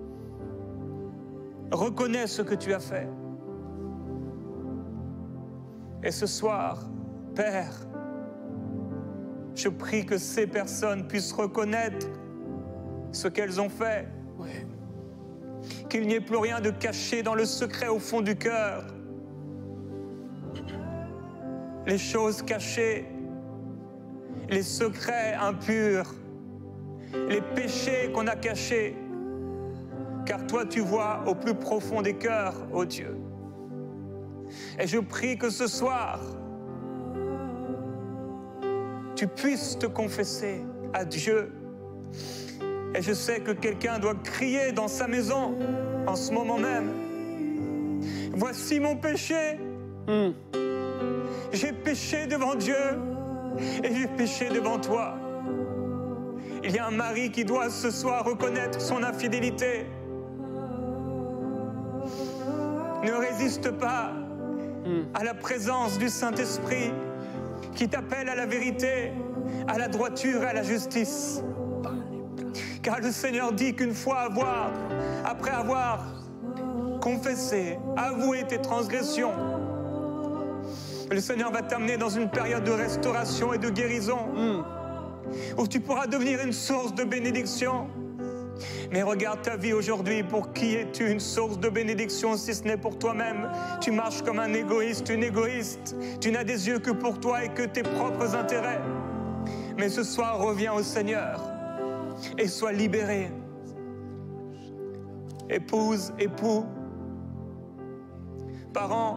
Reconnais ce que tu as fait. Et ce soir, Père, je prie que ces personnes puissent reconnaître ce qu'elles ont fait. Qu'il n'y ait plus rien de caché dans le secret au fond du cœur. Les choses cachées, les secrets impurs, les péchés qu'on a cachés. Car toi, tu vois au plus profond des cœurs, ô Dieu. Et je prie que ce soir, tu puisses te confesser à Dieu. Et je sais que quelqu'un doit crier dans sa maison en ce moment même. Voici mon péché. J'ai péché devant Dieu et j'ai péché devant toi. Il y a un mari qui doit ce soir reconnaître son infidélité. Ne résiste pas à la présence du Saint-Esprit qui t'appelle à la vérité, à la droiture et à la justice. Car le Seigneur dit qu'une fois après avoir confessé, avoué tes transgressions, le Seigneur va t'amener dans une période de restauration et de guérison, où tu pourras devenir une source de bénédiction. Mais regarde ta vie aujourd'hui, pour qui es-tu une source de bénédiction si ce n'est pour toi-même? Tu marches comme un égoïste, une égoïste. Tu n'as des yeux que pour toi et que tes propres intérêts. Mais ce soir, reviens au Seigneur et sois libéré. Épouse, époux, parents,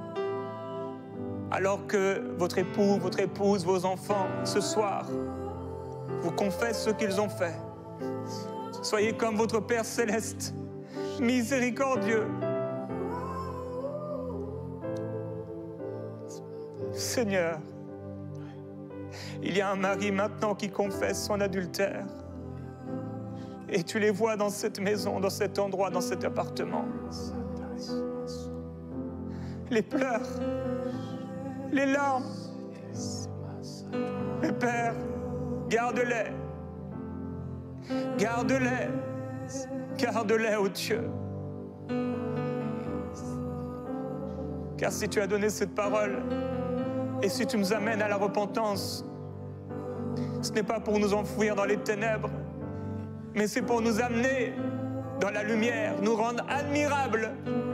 alors que votre époux, votre épouse, vos enfants, ce soir, vous confessent ce qu'ils ont fait, soyez comme votre Père Céleste, miséricordieux. Seigneur, il y a un mari maintenant qui confesse son adultère. Et tu les vois dans cette maison, dans cet endroit, dans cet appartement. Les pleurs, les larmes. Mais Père, garde-les. Garde-les. Garde-les, ô Dieu. Car si tu as donné cette parole, et si tu nous amènes à la repentance, ce n'est pas pour nous enfouir dans les ténèbres, mais c'est pour nous amener dans la lumière, nous rendre admirables.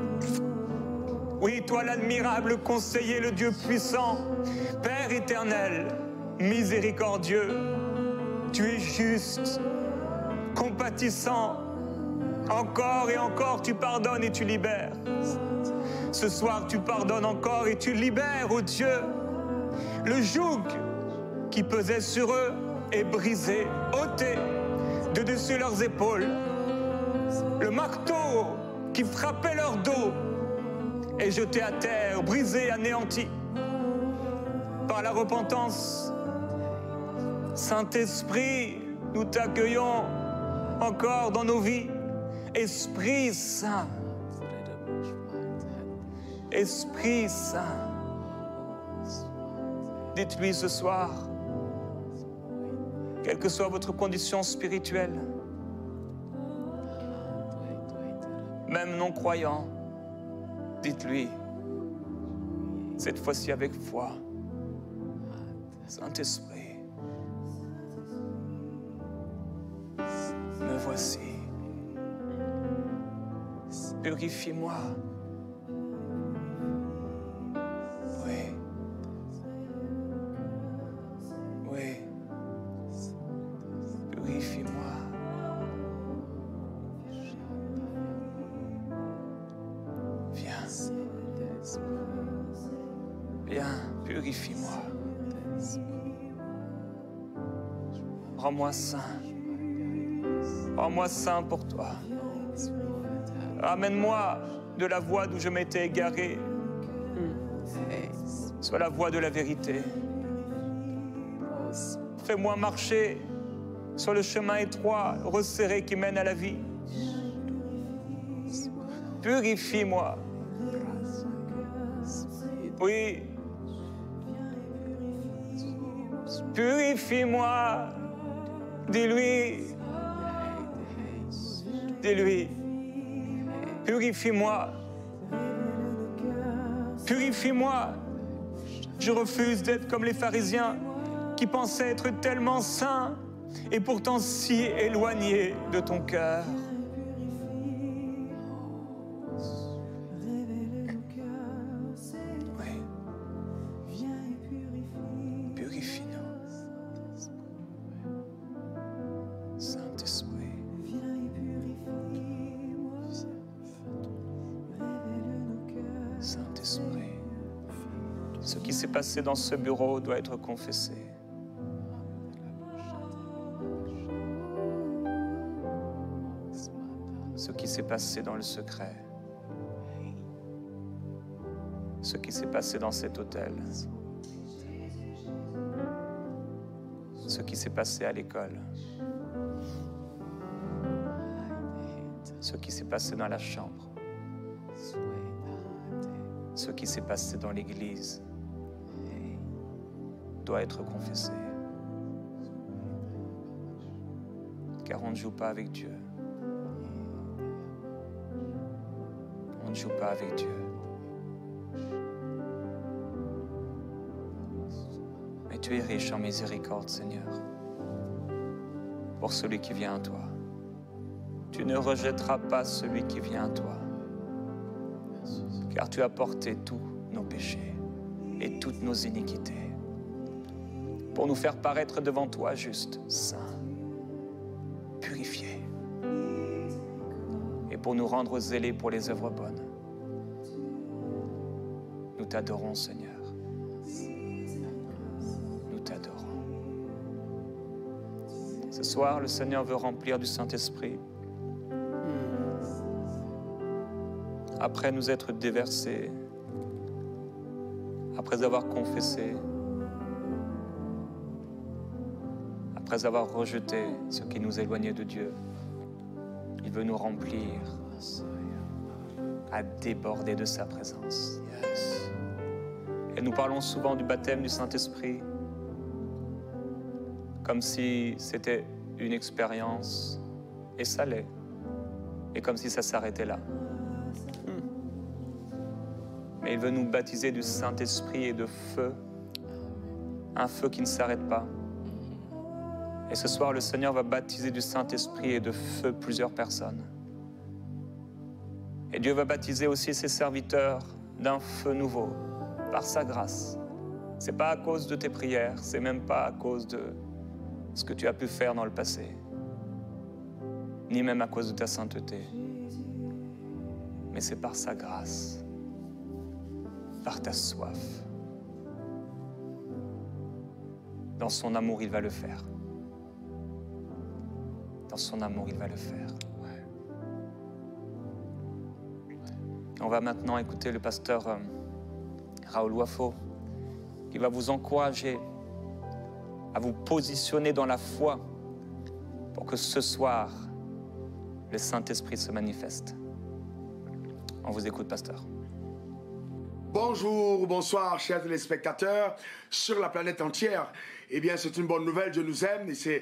Oui, toi l'admirable conseiller, le Dieu puissant, Père éternel, miséricordieux, tu es juste, compatissant, encore et encore tu pardonnes et tu libères. Ce soir tu pardonnes encore et tu libères, ô Dieu. Le joug qui pesait sur eux est brisé, ôté de dessus leurs épaules. Le marteau qui frappait leur dos est jeté à terre, brisé, anéanti. Par la repentance, Saint-Esprit, nous t'accueillons encore dans nos vies. Esprit Saint, Esprit Saint, dites-lui ce soir, quelle que soit votre condition spirituelle, même non-croyant, dites-lui, cette fois-ci avec foi, Saint-Esprit, me voici, purifie-moi. Oui. Oui. Purifie-moi. Viens. Viens, purifie-moi. Rends-moi saint. Rends-moi saint pour toi. Ramène-moi de la voie d'où je m'étais égaré. Sois la voie de la vérité. Fais-moi marcher sur le chemin étroit, resserré qui mène à la vie. Purifie-moi. Oui. Purifie-moi. Dis-lui. Dis-lui. Purifie-moi. Purifie-moi. Je refuse d'être comme les pharisiens qui pensaient être tellement saints et pourtant si éloignés de ton cœur. Oui. Purifie-nous. Saint-Esprit. Saint-Esprit. Ce qui s'est passé dans ce bureau doit être confessé. Ce qui s'est passé dans le secret. Ce qui s'est passé dans cet hôtel. Ce qui s'est passé à l'école. ce qui s'est passé dans la chambre, ce qui s'est passé dans l'église doit être confessé. Car on ne joue pas avec Dieu. On ne joue pas avec Dieu. Mais tu es riche en miséricorde, Seigneur, pour celui qui vient à toi. Tu ne rejetteras pas celui qui vient à toi, car tu as porté tous nos péchés et toutes nos iniquités, pour nous faire paraître devant toi juste, saints, purifiés, et pour nous rendre zélés pour les œuvres bonnes. Nous t'adorons, Seigneur. Nous t'adorons. Ce soir, le Seigneur veut remplir du Saint-Esprit. Après nous être déversés, après avoir confessé, après avoir rejeté ce qui nous éloignait de Dieu, il veut nous remplir à déborder de sa présence. Et nous parlons souvent du baptême du Saint-Esprit comme si c'était une expérience, et ça l'est, et comme si ça s'arrêtait là. Mais il veut nous baptiser du Saint-Esprit et de feu, un feu qui ne s'arrête pas. Et ce soir, le Seigneur va baptiser du Saint-Esprit et de feu plusieurs personnes. Et Dieu va baptiser aussi ses serviteurs d'un feu nouveau, par sa grâce. Ce n'est pas à cause de tes prières, c'est même pas à cause de ce que tu as pu faire dans le passé, ni même à cause de ta sainteté. Mais c'est par sa grâce, par ta soif. Dans son amour, il va le faire. Dans son amour, il va le faire. On va maintenant écouter le pasteur Raoul Wafo, qui va vous encourager à vous positionner dans la foi pour que ce soir, le Saint-Esprit se manifeste. On vous écoute, pasteur. Bonjour, bonsoir, chers téléspectateurs sur la planète entière. Eh bien, c'est une bonne nouvelle, Dieu nous aime et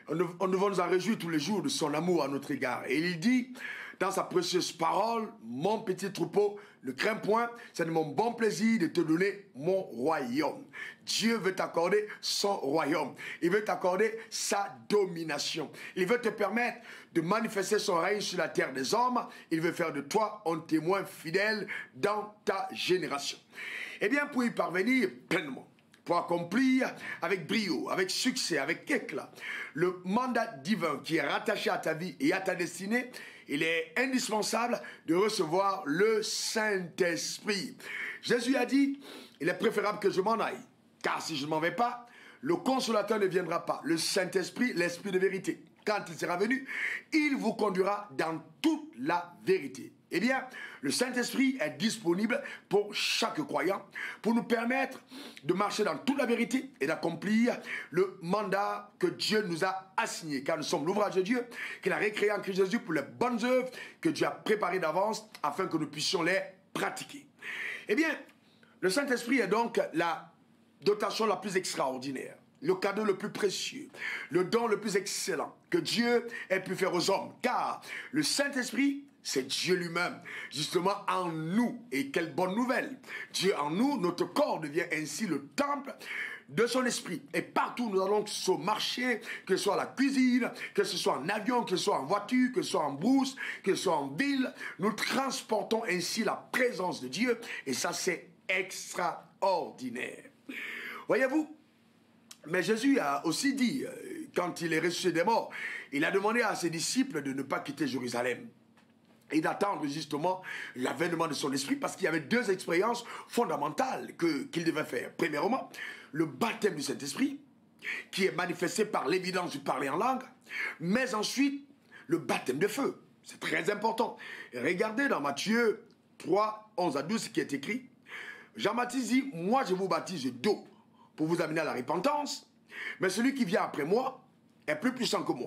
on devrait nous en réjouir tous les jours de son amour à notre égard. Et il dit dans sa précieuse parole, mon petit troupeau, ne crains point, c'est de mon bon plaisir de te donner mon royaume. Dieu veut t'accorder son royaume. Il veut t'accorder sa domination. Il veut te permettre de manifester son règne sur la terre des hommes. Il veut faire de toi un témoin fidèle dans ta génération. Eh bien, pour y parvenir pleinement, pour accomplir avec brio, avec succès, avec éclat, le mandat divin qui est rattaché à ta vie et à ta destinée, il est indispensable de recevoir le Saint-Esprit. Jésus a dit, il est préférable que je m'en aille, car si je ne m'en vais pas, le Consolateur ne viendra pas, le Saint-Esprit, l'Esprit de vérité. Quand il sera venu, il vous conduira dans toute la vérité. Eh bien, le Saint-Esprit est disponible pour chaque croyant, pour nous permettre de marcher dans toute la vérité et d'accomplir le mandat que Dieu nous a assigné. Car nous sommes l'ouvrage de Dieu, qu'il a récréé en Christ Jésus pour les bonnes œuvres que Dieu a préparées d'avance afin que nous puissions les pratiquer. Eh bien, le Saint-Esprit est donc la dotation la plus extraordinaire, le cadeau le plus précieux, le don le plus excellent que Dieu ait pu faire aux hommes. Car le Saint-Esprit, c'est Dieu lui-même, justement en nous. Et quelle bonne nouvelle! Dieu en nous, notre corps devient ainsi le temple de son esprit. Et partout nous allons, que ce soit au marché, que ce soit à la cuisine, que ce soit en avion, que ce soit en voiture, que ce soit en brousse, que ce soit en ville, nous transportons ainsi la présence de Dieu. Et ça, c'est extraordinaire. Voyez-vous, mais Jésus a aussi dit, quand il est ressuscité des morts, il a demandé à ses disciples de ne pas quitter Jérusalem et d'attendre justement l'avènement de son esprit, parce qu'il y avait deux expériences fondamentales qu'il devait faire. Premièrement, le baptême du Saint-Esprit, qui est manifesté par l'évidence du parler en langue, mais ensuite, le baptême de feu. C'est très important. Et regardez dans Matthieu 3, 11 à 12, ce qui est écrit. Jean-Baptiste dit, moi je vous baptise d'eau pour vous amener à la repentance, mais celui qui vient après moi est plus puissant que moi.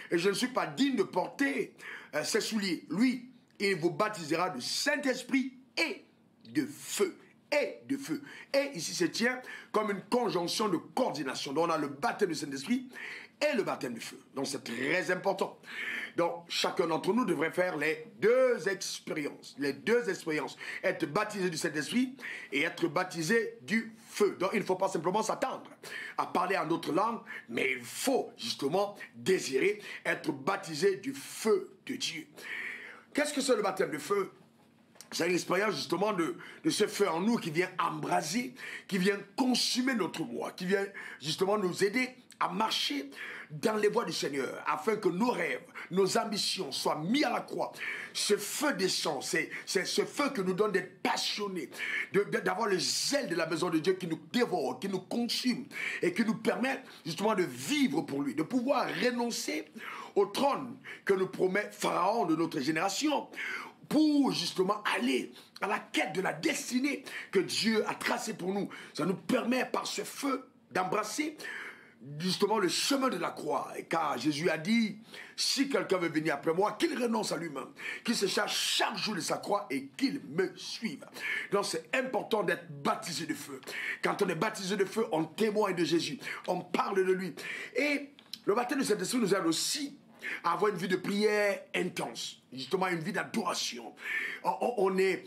et je ne suis pas digne de porter ses souliers. Lui, il vous baptisera de Saint-Esprit et de feu. Et de feu. Et ici, se tient comme une conjonction de coordination. Donc, on a le baptême du Saint-Esprit et le baptême du feu. Donc, c'est très important. Donc, chacun d'entre nous devrait faire les deux expériences. Les deux expériences. Être baptisé du Saint-Esprit et être baptisé du feu. Donc, il ne faut pas simplement s'attendre à parler en d'autres langues, mais il faut justement désirer être baptisé du feu de Dieu. Qu'est-ce que c'est le baptême de feu? C'est l'expérience justement de ce feu en nous qui vient embraser, qui vient consumer notre moi, qui vient justement nous aider à marcher dans les voies du Seigneur, afin que nos rêves, nos ambitions soient mis à la croix. Ce feu descend, c'est ce feu qui nous donne d'être passionnés, d'avoir le zèle de la maison de Dieu qui nous dévore, qui nous consume et qui nous permet justement de vivre pour lui, de pouvoir renoncer au trône que nous promet Pharaon de notre génération, pour justement aller à la quête de la destinée que Dieu a tracée pour nous. Ça nous permet par ce feu d'embrasser justement le chemin de la croix. Et car Jésus a dit, si quelqu'un veut venir après moi, qu'il renonce à lui-même, qu'il se charge chaque jour de sa croix et qu'il me suive. Donc c'est important d'être baptisé de feu. Quand on est baptisé de feu, on témoigne de Jésus, on parle de lui. Et le baptême de Saint-Esprit nous aide aussi à avoir une vie de prière intense, justement une vie d'adoration. On est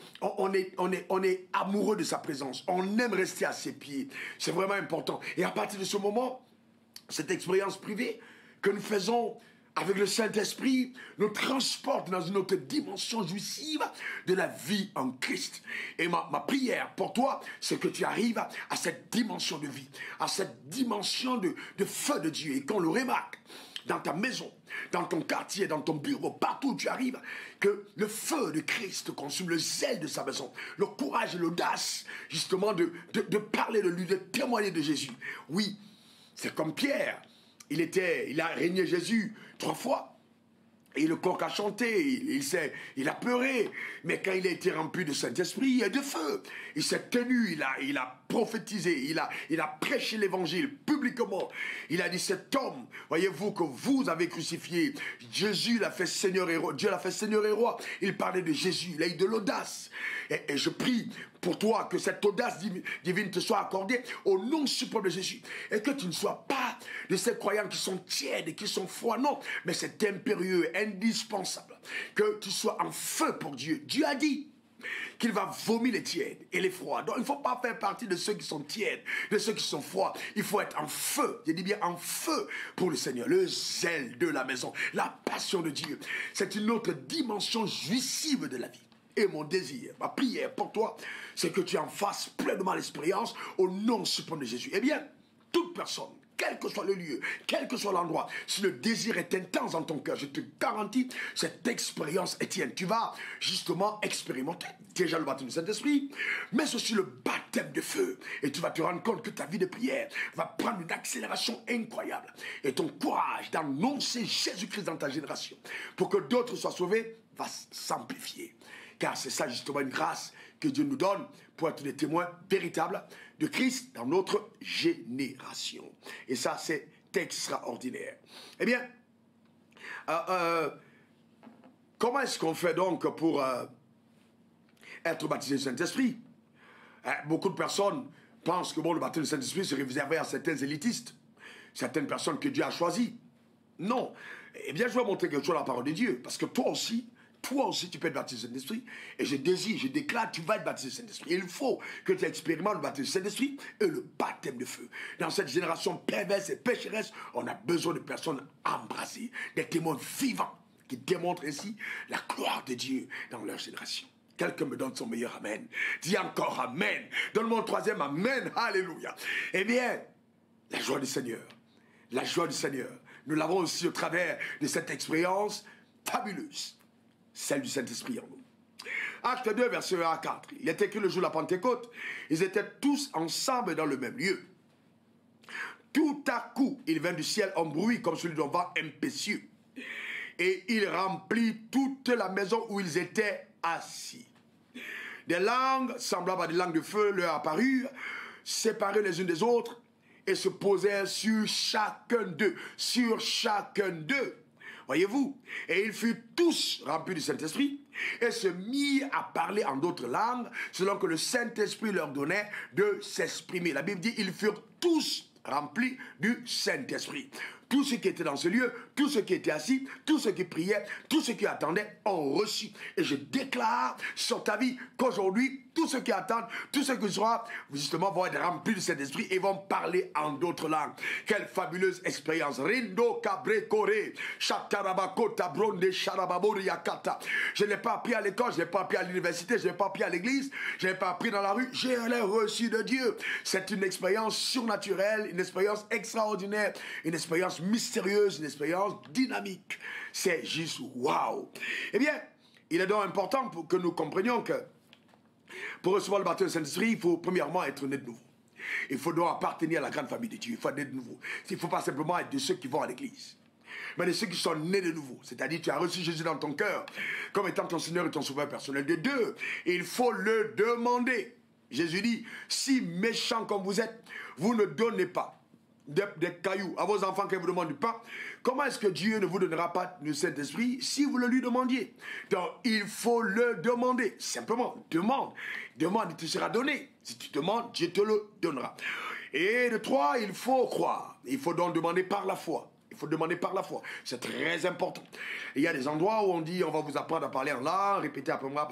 amoureux de sa présence, on aime rester à ses pieds. C'est vraiment important. Et à partir de ce moment, cette expérience privée que nous faisons avec le Saint-Esprit nous transporte dans une autre dimension jouissive de la vie en Christ. Et ma prière pour toi, c'est que tu arrives à cette dimension de vie, à cette dimension de feu de Dieu, et qu'on le remarque dans ta maison, dans ton quartier, dans ton bureau, partout où tu arrives, que le feu de Christ consume, le zèle de sa maison, le courage et l'audace, justement, de parler de lui, de témoigner de Jésus. Oui, c'est comme Pierre, il a régné Jésus 3 fois. Et le coq a chanté, il a pleuré. Mais quand il a été rempli de Saint-Esprit et de feu, il s'est tenu, il a prophétisé, il a prêché l'évangile publiquement. Il a dit, cet homme, voyez-vous, que vous avez crucifié, Jésus l'a fait Seigneur et roi, Dieu l'a fait Seigneur et roi. Il parlait de Jésus, il a eu de l'audace. Et je prie pour toi que cette audace divine te soit accordée au nom suprême de Jésus. Et que tu ne sois pas de ces croyants qui sont tièdes et qui sont froids. Non, mais c'est impérieux, indispensable que tu sois en feu pour Dieu. Dieu a dit qu'il va vomir les tièdes et les froids. Donc il ne faut pas faire partie de ceux qui sont tièdes, de ceux qui sont froids. Il faut être en feu, je dis bien en feu pour le Seigneur. Le zèle de la maison, la passion de Dieu. C'est une autre dimension jouissive de la vie. Et mon désir, ma prière pour toi, c'est que tu en fasses pleinement l'expérience au nom suprême de Jésus. Eh bien, toute personne, quel que soit le lieu, quel que soit l'endroit, si le désir est intense dans ton cœur, je te garantis, cette expérience est tienne. Tu vas justement expérimenter déjà le baptême du Saint-Esprit, mais aussi le baptême de feu. Et tu vas te rendre compte que ta vie de prière va prendre une accélération incroyable. Et ton courage d'annoncer Jésus-Christ dans ta génération, pour que d'autres soient sauvés, va s'amplifier. Car c'est ça justement une grâce que Dieu nous donne pour être des témoins véritables de Christ dans notre génération. Et ça, c'est extraordinaire. Eh bien, comment est-ce qu'on fait donc pour être baptisé du Saint-Esprit? Beaucoup de personnes pensent que le baptême du Saint-Esprit c'est réservé à certains élitistes, certaines personnes que Dieu a choisies. Non. Eh bien, je vais montrer quelque chose dans la parole de Dieu, parce que toi aussi, tu peux être baptisé du Saint-Esprit. Et je déclare, tu vas être baptisé du Saint-Esprit. Il faut que tu expérimentes le baptême du Saint-Esprit et le baptême de feu. Dans cette génération perverse et pécheresse, on a besoin de personnes embrasées, des témoins vivants qui démontrent ainsi la gloire de Dieu dans leur génération. Quelqu'un me donne son meilleur amen. Dis encore amen. Donne-moi un troisième amen. Alléluia. Eh bien, la joie du Seigneur. La joie du Seigneur. Nous l'avons aussi au travers de cette expérience fabuleuse. Celle du Saint-Esprit en nous. Acte 2, verset 1 à 4. Il est écrit le jour de la Pentecôte. Ils étaient tous ensemble dans le même lieu. Tout à coup, il vint du ciel un bruit comme celui d'un vent impétueux. Et il remplit toute la maison où ils étaient assis. Des langues, semblables à des langues de feu, leur apparurent, séparées les unes des autres, et se posèrent sur chacun d'eux. Sur chacun d'eux. Voyez-vous? Et ils furent tous remplis du Saint-Esprit et se mirent à parler en d'autres langues selon que le Saint-Esprit leur donnait de s'exprimer. La Bible dit ils furent tous remplis du Saint-Esprit. Tous ceux qui étaient dans ce lieu, tous ceux qui étaient assis, tous ceux qui priaient, tous ceux qui attendaient ont reçu. Et je déclare sur ta vie qu'aujourd'hui, tous ceux qui attendent, tous ceux qui seront, justement, vont être remplis de cet esprit et vont parler en d'autres langues. Quelle fabuleuse expérience. Rindo Kabre Kore, Shatarabakota Bronde Sharababoriakata. Je ne l'ai pas appris à l'école, je ne l'ai pas appris à l'université, je ne l'ai pas appris à l'église, je ne l'ai pas appris dans la rue, je l'ai reçu de Dieu. C'est une expérience surnaturelle, une expérience extraordinaire, une expérience mystérieuse, une expérience dynamique. C'est juste waouh. Eh bien, il est donc important pour que nous comprenions que pour recevoir le baptême du Saint-Esprit, il faut premièrement être né de nouveau. Il faut donc appartenir à la grande famille de Dieu. Il faut être né de nouveau. Il ne faut pas simplement être de ceux qui vont à l'église, mais de ceux qui sont nés de nouveau. C'est-à-dire, tu as reçu Jésus dans ton cœur comme étant ton Seigneur et ton Sauveur personnel. De deux, il faut le demander. Jésus dit, si méchant comme vous êtes, vous ne donnez pas des cailloux à vos enfants qui vous demandent du pain, comment est-ce que Dieu ne vous donnera pas le Saint-Esprit si vous le lui demandiez? Donc, il faut le demander. Simplement, demande. Demande, il te sera donné. Si tu demandes, Dieu te le donnera. Et de trois, il faut croire. Il faut donc demander par la foi. Il faut demander par la foi. C'est très important. Il y a des endroits où on dit, on va vous apprendre à parler en langue, répétez après moi,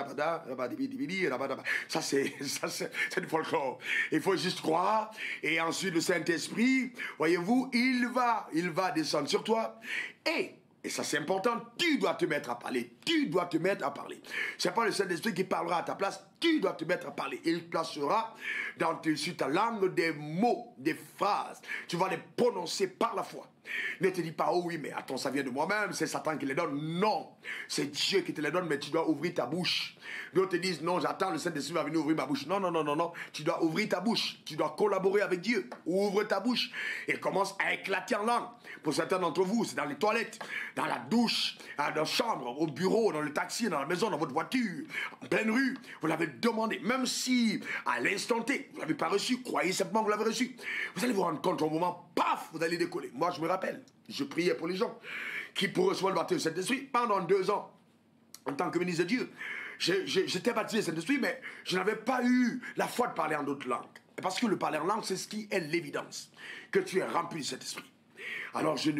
ça c'est du folklore. Il faut juste croire. Et ensuite, le Saint-Esprit, voyez-vous, il va descendre sur toi. Et ça c'est important, tu dois te mettre à parler. Tu dois te mettre à parler. Ce n'est pas le Saint-Esprit qui parlera à ta place, tu dois te mettre à parler. Il placera sur ta langue des mots, des phrases. Tu vas les prononcer par la foi. Ne te dis pas, oh oui, mais attends, ça vient de moi-même, c'est Satan qui les donne. Non, c'est Dieu qui te les donne, mais tu dois ouvrir ta bouche. D'autres te disent, non, j'attends, le Saint-Esprit va venir ouvrir ma bouche. Non, non, non, non, non. Tu dois ouvrir ta bouche. Tu dois collaborer avec Dieu. Ouvre ta bouche et commence à éclater en langue. Pour certains d'entre vous, c'est dans les toilettes, dans la douche, dans la chambre, au bureau, dans le taxi, dans la maison, dans votre voiture, en pleine rue. Vous l'avez demandé, même si à l'instant T, vous ne l'avez pas reçu, croyez simplement que vous l'avez reçu. Vous allez vous rendre compte au moment, paf, vous allez décoller. Moi, je me rappelle, je priais pour les gens qui pour recevoir le baptême du Saint-Esprit pendant 2 ans, en tant que ministre de Dieu. J'étais baptisé du Saint-Esprit, mais je n'avais pas eu la foi de parler en d'autres langues. Parce que le parler en langue, c'est ce qui est l'évidence, que tu es rempli du Saint-Esprit. Alors je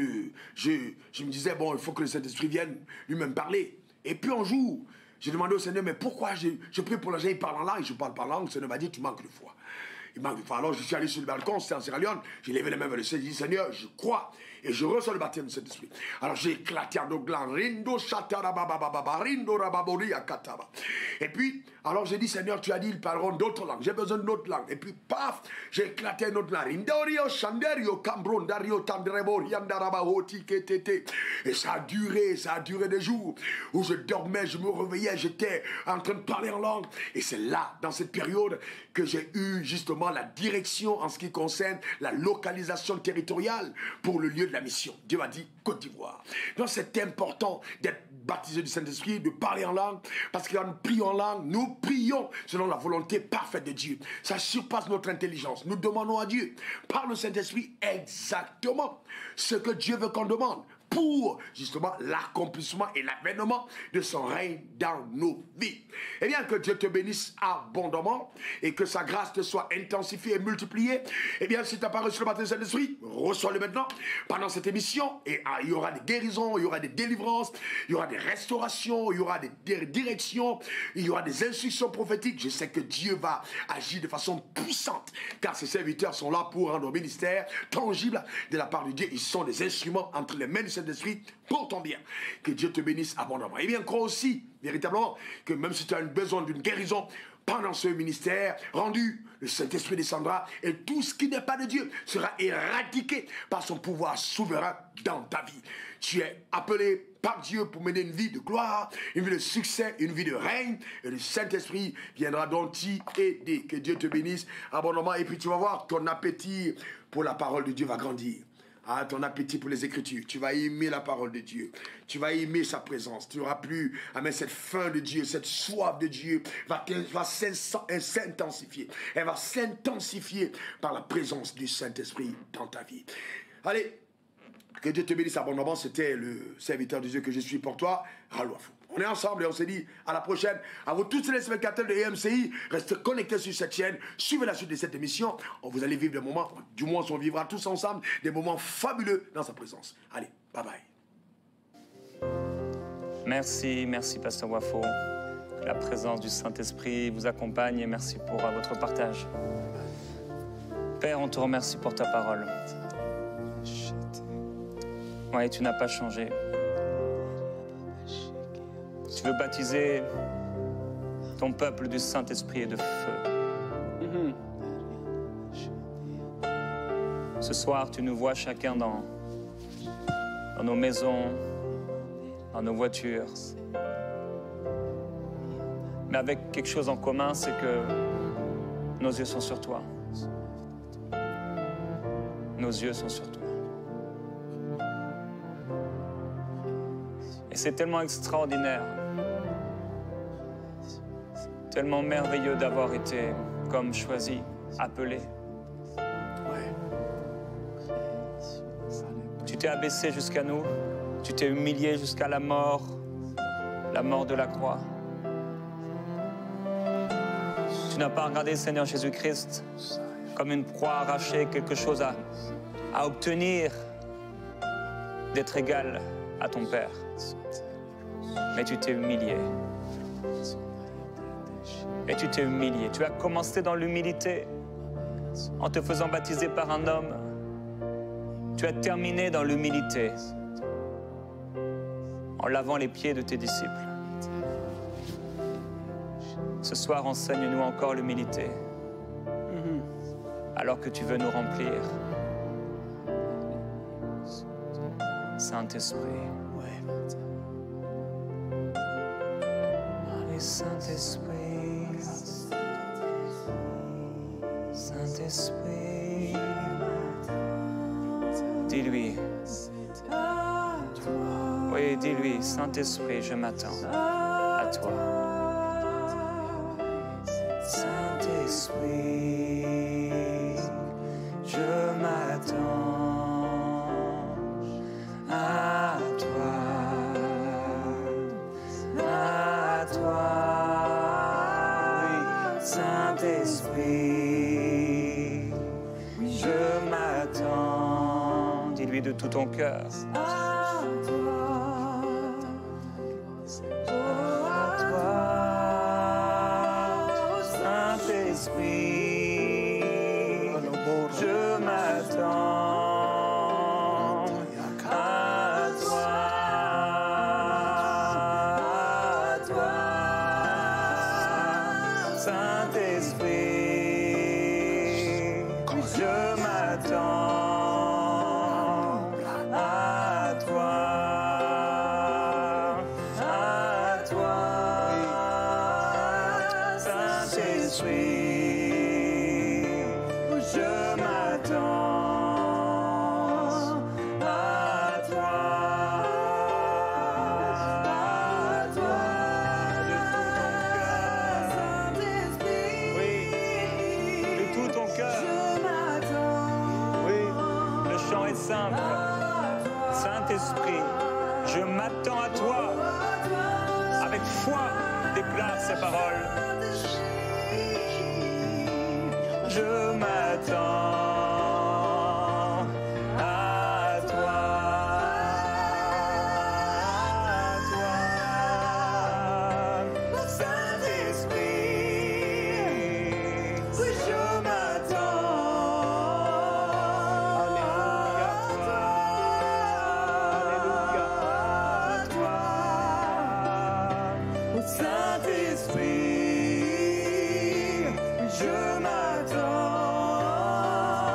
me disais, bon, il faut que le Saint-Esprit vienne lui-même parler. Et puis un jour, j'ai demandé au Seigneur, mais pourquoi je prie pour les gens, ils parlent en langue, je parle pas en langue. Le Seigneur m'a dit, tu manques de foi. Il manque de foi. Alors je suis allé sur le balcon, c'était en Sierra Leone, j'ai levé les mains vers le ciel, j'ai dit, Seigneur, je crois, et je reçois le baptême de Saint-Esprit. Alors j'ai éclaté en d'autres langues, rindo shatarabababa, rindo rababori akataba. Et puis, alors j'ai dit, Seigneur, tu as dit, ils parleront d'autres langues, j'ai besoin d'autres langues. Et puis, paf, j'ai éclaté une autre langue. Rindorio shanderio cambron dario tandrebo riandarabahoti ketete. Et ça a duré des jours où je dormais, je me réveillais, j'étais en train de parler en langue. Et c'est là, dans cette période, que j'ai eu justement la direction en ce qui concerne la localisation territoriale pour le lieu de la mission. Dieu m'a dit Côte d'Ivoire. Donc c'est important d'être baptisé du Saint-Esprit, de parler en langue, parce que quand nous prions en langue, nous prions selon la volonté parfaite de Dieu. Ça surpasse notre intelligence. Nous demandons à Dieu, par le Saint-Esprit, exactement ce que Dieu veut qu'on demande pour justement l'accomplissement et l'avènement de son règne dans nos vies. Eh bien, que Dieu te bénisse abondamment et que sa grâce te soit intensifiée et multipliée. Eh bien, si tu n'as pas reçu le baptême du Saint-Esprit, reçois-le maintenant pendant cette émission et il y aura des guérisons, il y aura des délivrances, il y aura des restaurations, il y aura des directions, il y aura des instructions prophétiques. Je sais que Dieu va agir de façon puissante car ses serviteurs sont là pour rendre au ministère tangible de la part de Dieu. Ils sont des instruments entre les mains du Saint-Esprit pour ton bien. Que Dieu te bénisse abondamment. Et bien, crois aussi, véritablement, que même si tu as besoin d'une guérison pendant ce ministère rendu, le Saint-Esprit descendra et tout ce qui n'est pas de Dieu sera éradiqué par son pouvoir souverain dans ta vie. Tu es appelé par Dieu pour mener une vie de gloire, une vie de succès, une vie de règne, et le Saint-Esprit viendra donc t'y aider. Que Dieu te bénisse abondamment et puis tu vas voir, ton appétit pour la parole de Dieu va grandir. Ah, ton appétit pour les Écritures. Tu vas aimer la parole de Dieu. Tu vas aimer sa présence. Tu n'auras plus cette faim de Dieu, cette soif de Dieu va s'intensifier. Elle va s'intensifier par la présence du Saint-Esprit dans ta vie. Allez, Que Dieu te bénisse abondamment. C'était le serviteur de Dieu que je suis pour toi, Ralouafou. On est ensemble et on se dit à la prochaine. À vous tous les spectateurs de EMCI, restez connectés sur cette chaîne. Suivez la suite de cette émission. Vous allez vivre des moments, du moins on vivra tous ensemble, des moments fabuleux dans sa présence. Allez, bye bye. Merci, merci Pasteur Wafo. Que la présence du Saint-Esprit vous accompagne et merci pour votre partage. Père, on te remercie pour ta parole. Oui, tu n'as pas changé. Tu veux baptiser ton peuple du Saint-Esprit et de feu. Ce soir, tu nous vois chacun dans nos maisons, dans nos voitures. Mais avec quelque chose en commun, c'est que nos yeux sont sur toi. Nos yeux sont sur toi. Et c'est tellement extraordinaire, tellement merveilleux d'avoir été comme choisi, appelé. Tu t'es abaissé jusqu'à nous, tu t'es humilié jusqu'à la mort de la croix. Tu n'as pas regardé Seigneur Jésus-Christ comme une proie arrachée, quelque chose à obtenir, d'être égal à ton Père. Mais tu t'es humilié. Et tu t'es humilié. Tu as commencé dans l'humilité en te faisant baptiser par un homme. Tu as terminé dans l'humilité en lavant les pieds de tes disciples. Ce soir, enseigne-nous encore l'humilité alors que tu veux nous remplir. Saint-Esprit. Allez, Saint-Esprit. Saint-Esprit. Dis-lui. Oui, dis-lui, Saint-Esprit, je m'attends à toi. Saint-Esprit, je m'attends à toi, à toi. Oui, Saint-Esprit, je m'attends. Dis-lui de tout ton cœur. Je m'attends à toi, Saint-Esprit. Je m'attends à toi, Saint-Esprit. Saint-Esprit, je m'attends à toi. Avec foi, déclare ces paroles. Je m'attends à toi, Saint-Esprit. Je m'attends. Saint-Esprit, je m'attends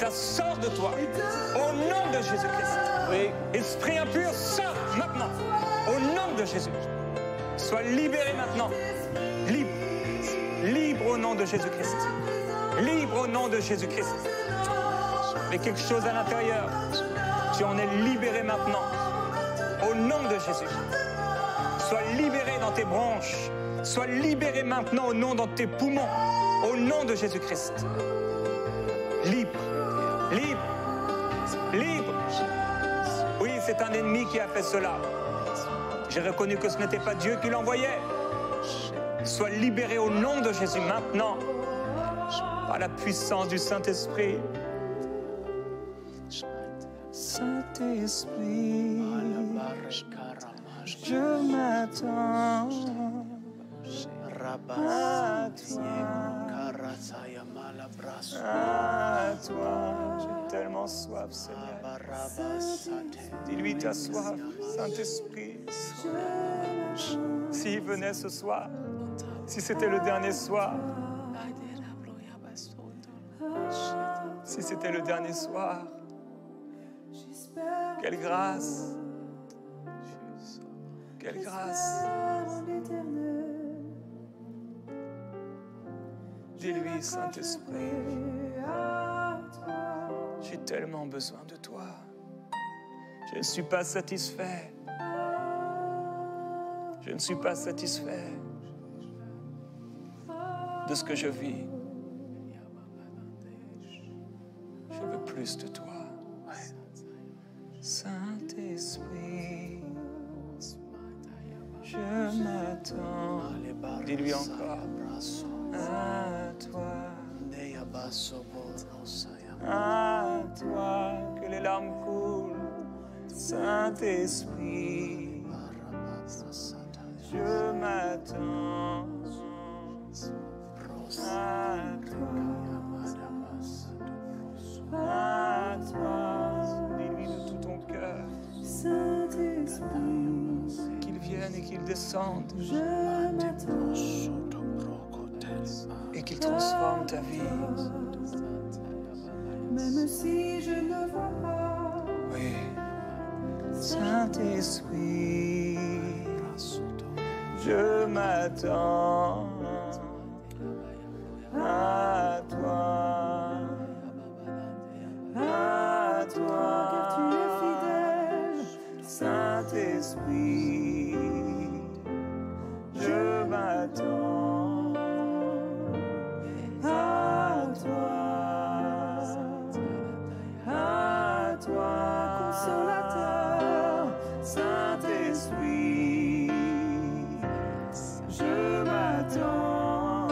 Ça sort de toi. Au nom de Jésus-Christ. Oui. Esprit impur, sort maintenant. Au nom de Jésus. Sois libéré maintenant. Libre. Libre au nom de Jésus-Christ. Libre au nom de Jésus-Christ. Mais quelque chose à l'intérieur, tu en es libéré maintenant. Au nom de Jésus. Sois libéré dans tes bronches. Sois libéré maintenant au nom dans tes poumons. Au nom de Jésus-Christ. Libre. Libre. Libre. Oui, c'est un ennemi qui a fait cela. J'ai reconnu que ce n'était pas Dieu qui l'envoyait. Sois libéré au nom de Jésus maintenant. Par la puissance du Saint-Esprit. Saint-Esprit, je m'attends à toi. J'ai tellement soif, Seigneur. Dis-lui ta soif, Saint-Esprit. S'il venait ce soir, si c'était le dernier soir, si c'était le dernier soir, quelle grâce! Quelle grâce! Dis-lui, Saint-Esprit, j'ai tellement besoin de toi. Je ne suis pas satisfait. Je ne suis pas satisfait de ce que je vis. Je veux plus de toi. Saint-Esprit, je m'attends. Dis-lui encore. À toi. À toi, que les larmes coulent. Saint-Esprit, je m'attends. À toi. À toi. Dis-lui de tout ton cœur. Qu'il vienne et qu'il descende. Et qu'il transforme ta vie. Même si je ne vois pas. Oui. Saint-Esprit, je m'attends à toi. À toi. Car tu es fidèle. Saint-Esprit, je m'attends à toi. À toi. Consolateur. Saint-Esprit, je m'attends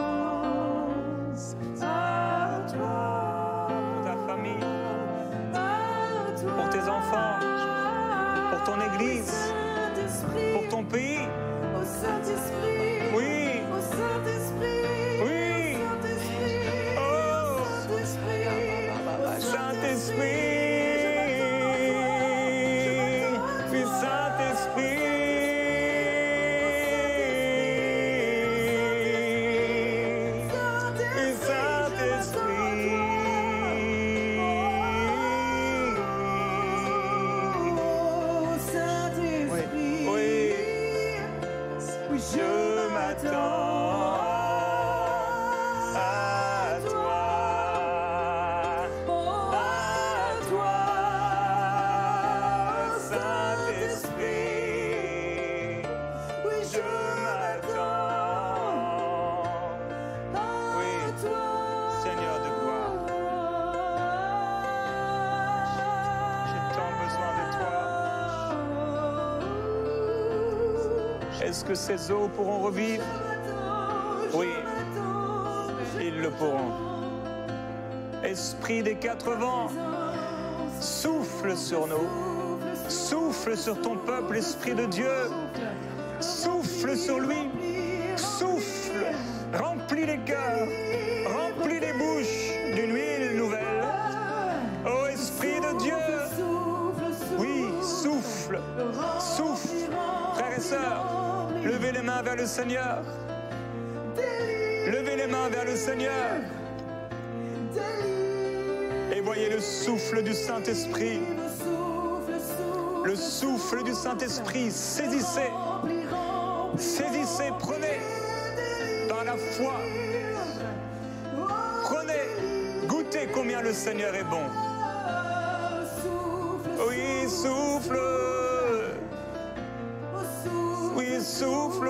à toi. Pour ta famille, pour tes enfants, pour ton église, pour ton pays. Au Saint-Esprit. Oui. Au Saint-Esprit. Oui. Au Saint-Esprit. Oh. Saint-Esprit. Oui, Saint-Esprit. Oui, Saint-Esprit. Oh, Saint-Esprit. Oui. Oui, Je m'attends à toi. À toi, Saint-Esprit. Oui, Je m'attends. Oui, Seigneur de gloire, j'ai tant besoin de toi. Est-ce que ces eaux pourront revivre? Oui, ils le pourront. Esprit des quatre vents, souffle sur nous. Souffle sur ton peuple, Esprit de Dieu. Souffle sur lui. Souffle. Remplis les cœurs. Remplis les bouches d'une huile nouvelle. Ô Esprit de Dieu. Oui, souffle. Souffle. Frères et sœurs, levez les mains vers le Seigneur. Levez les mains vers le Seigneur. Et Envoyez le souffle du Saint-Esprit. Le souffle du Saint-Esprit. Saisissez. Saisissez, prenez par la foi. Prenez, goûtez combien le Seigneur est bon. Oui, souffle. Oui, souffle.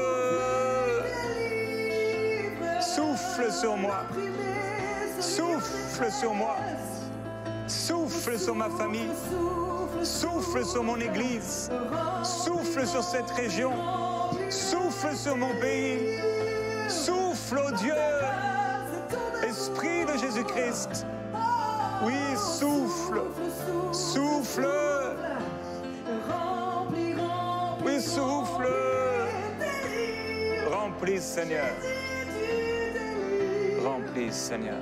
Souffle sur moi. Souffle sur moi. Souffle sur ma famille. Souffle sur mon église. Souffle sur cette région. Souffle sur mon pays. Souffle, oh Dieu. Esprit de Jésus-Christ. Oui, souffle. Souffle. Oui, souffle. Remplis, Seigneur. Remplis, Seigneur.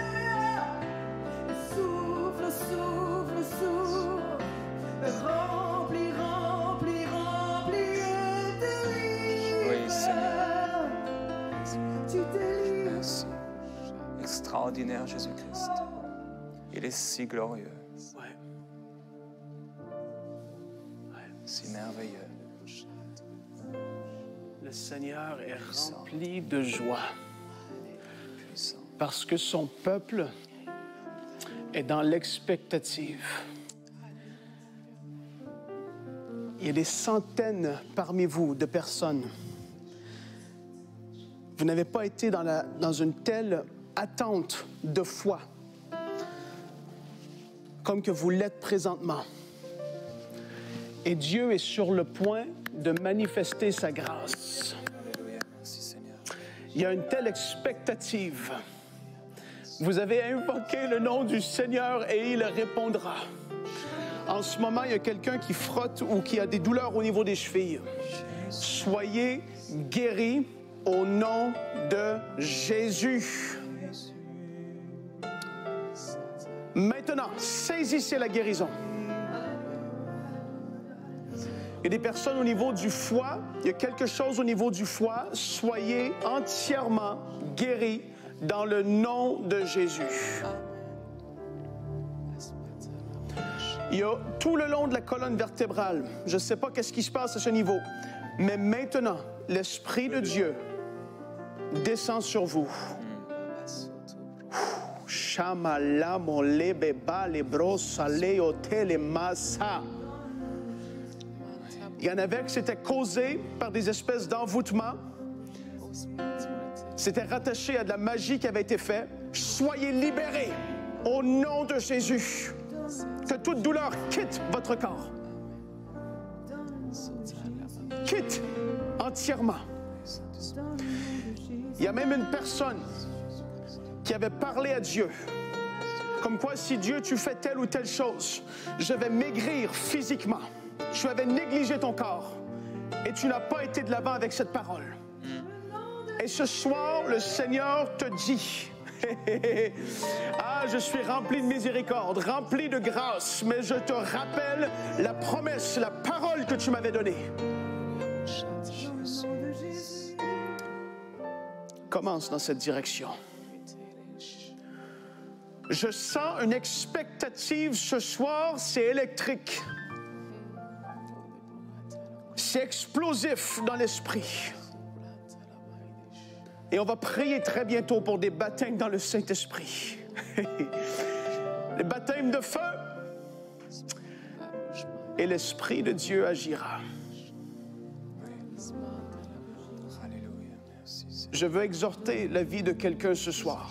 Souffle, souffle, souffle. Remplis, remplis, remplis et délivre. Oui, Seigneur. Tu délivres. Merci. Extraordinaire Jésus-Christ. Il est si glorieux. Ouais. Si merveilleux. Le Seigneur est rempli de joie parce que son peuple est dans l'expectative. Il y a des centaines parmi vous de personnes. Vous n'avez pas été dans une telle attente de foi comme que vous l'êtes présentement. Et Dieu est sur le point de manifester sa grâce. Il y a une telle expectative. Vous avez invoqué le nom du Seigneur et il répondra. En ce moment, il y a quelqu'un qui frotte ou qui a des douleurs au niveau des chevilles. Soyez guéris au nom de Jésus. Maintenant, saisissez la guérison. Il y a des personnes au niveau du foie, il y a quelque chose au niveau du foie. Soyez entièrement guéris dans le nom de Jésus. Il y a tout le long de la colonne vertébrale, je ne sais pas qu'est-ce qui se passe à ce niveau, mais maintenant, l'Esprit de Dieu descend sur vous. Il y en avait qui s'étaient causés par des espèces d'envoûtements. C'était rattaché à de la magie qui avait été faite. Soyez libérés au nom de Jésus. Que toute douleur quitte votre corps. Quitte entièrement. Il y a même une personne qui avait parlé à Dieu. Comme quoi, si Dieu, tu fais telle ou telle chose, je vais maigrir physiquement. Tu avais négligé ton corps et tu n'as pas été de l'avant avec cette parole. Et ce soir, le Seigneur te dit, ah, je suis rempli de miséricorde, rempli de grâce, mais je te rappelle la promesse, la parole que tu m'avais donnée. Commence dans cette direction. Je sens une expectative ce soir, c'est électrique. C'est explosif dans l'esprit. Et on va prier très bientôt pour des baptêmes dans le Saint-Esprit. Les baptêmes de feu. Et l'Esprit de Dieu agira. Je veux exhorter la vie de quelqu'un ce soir.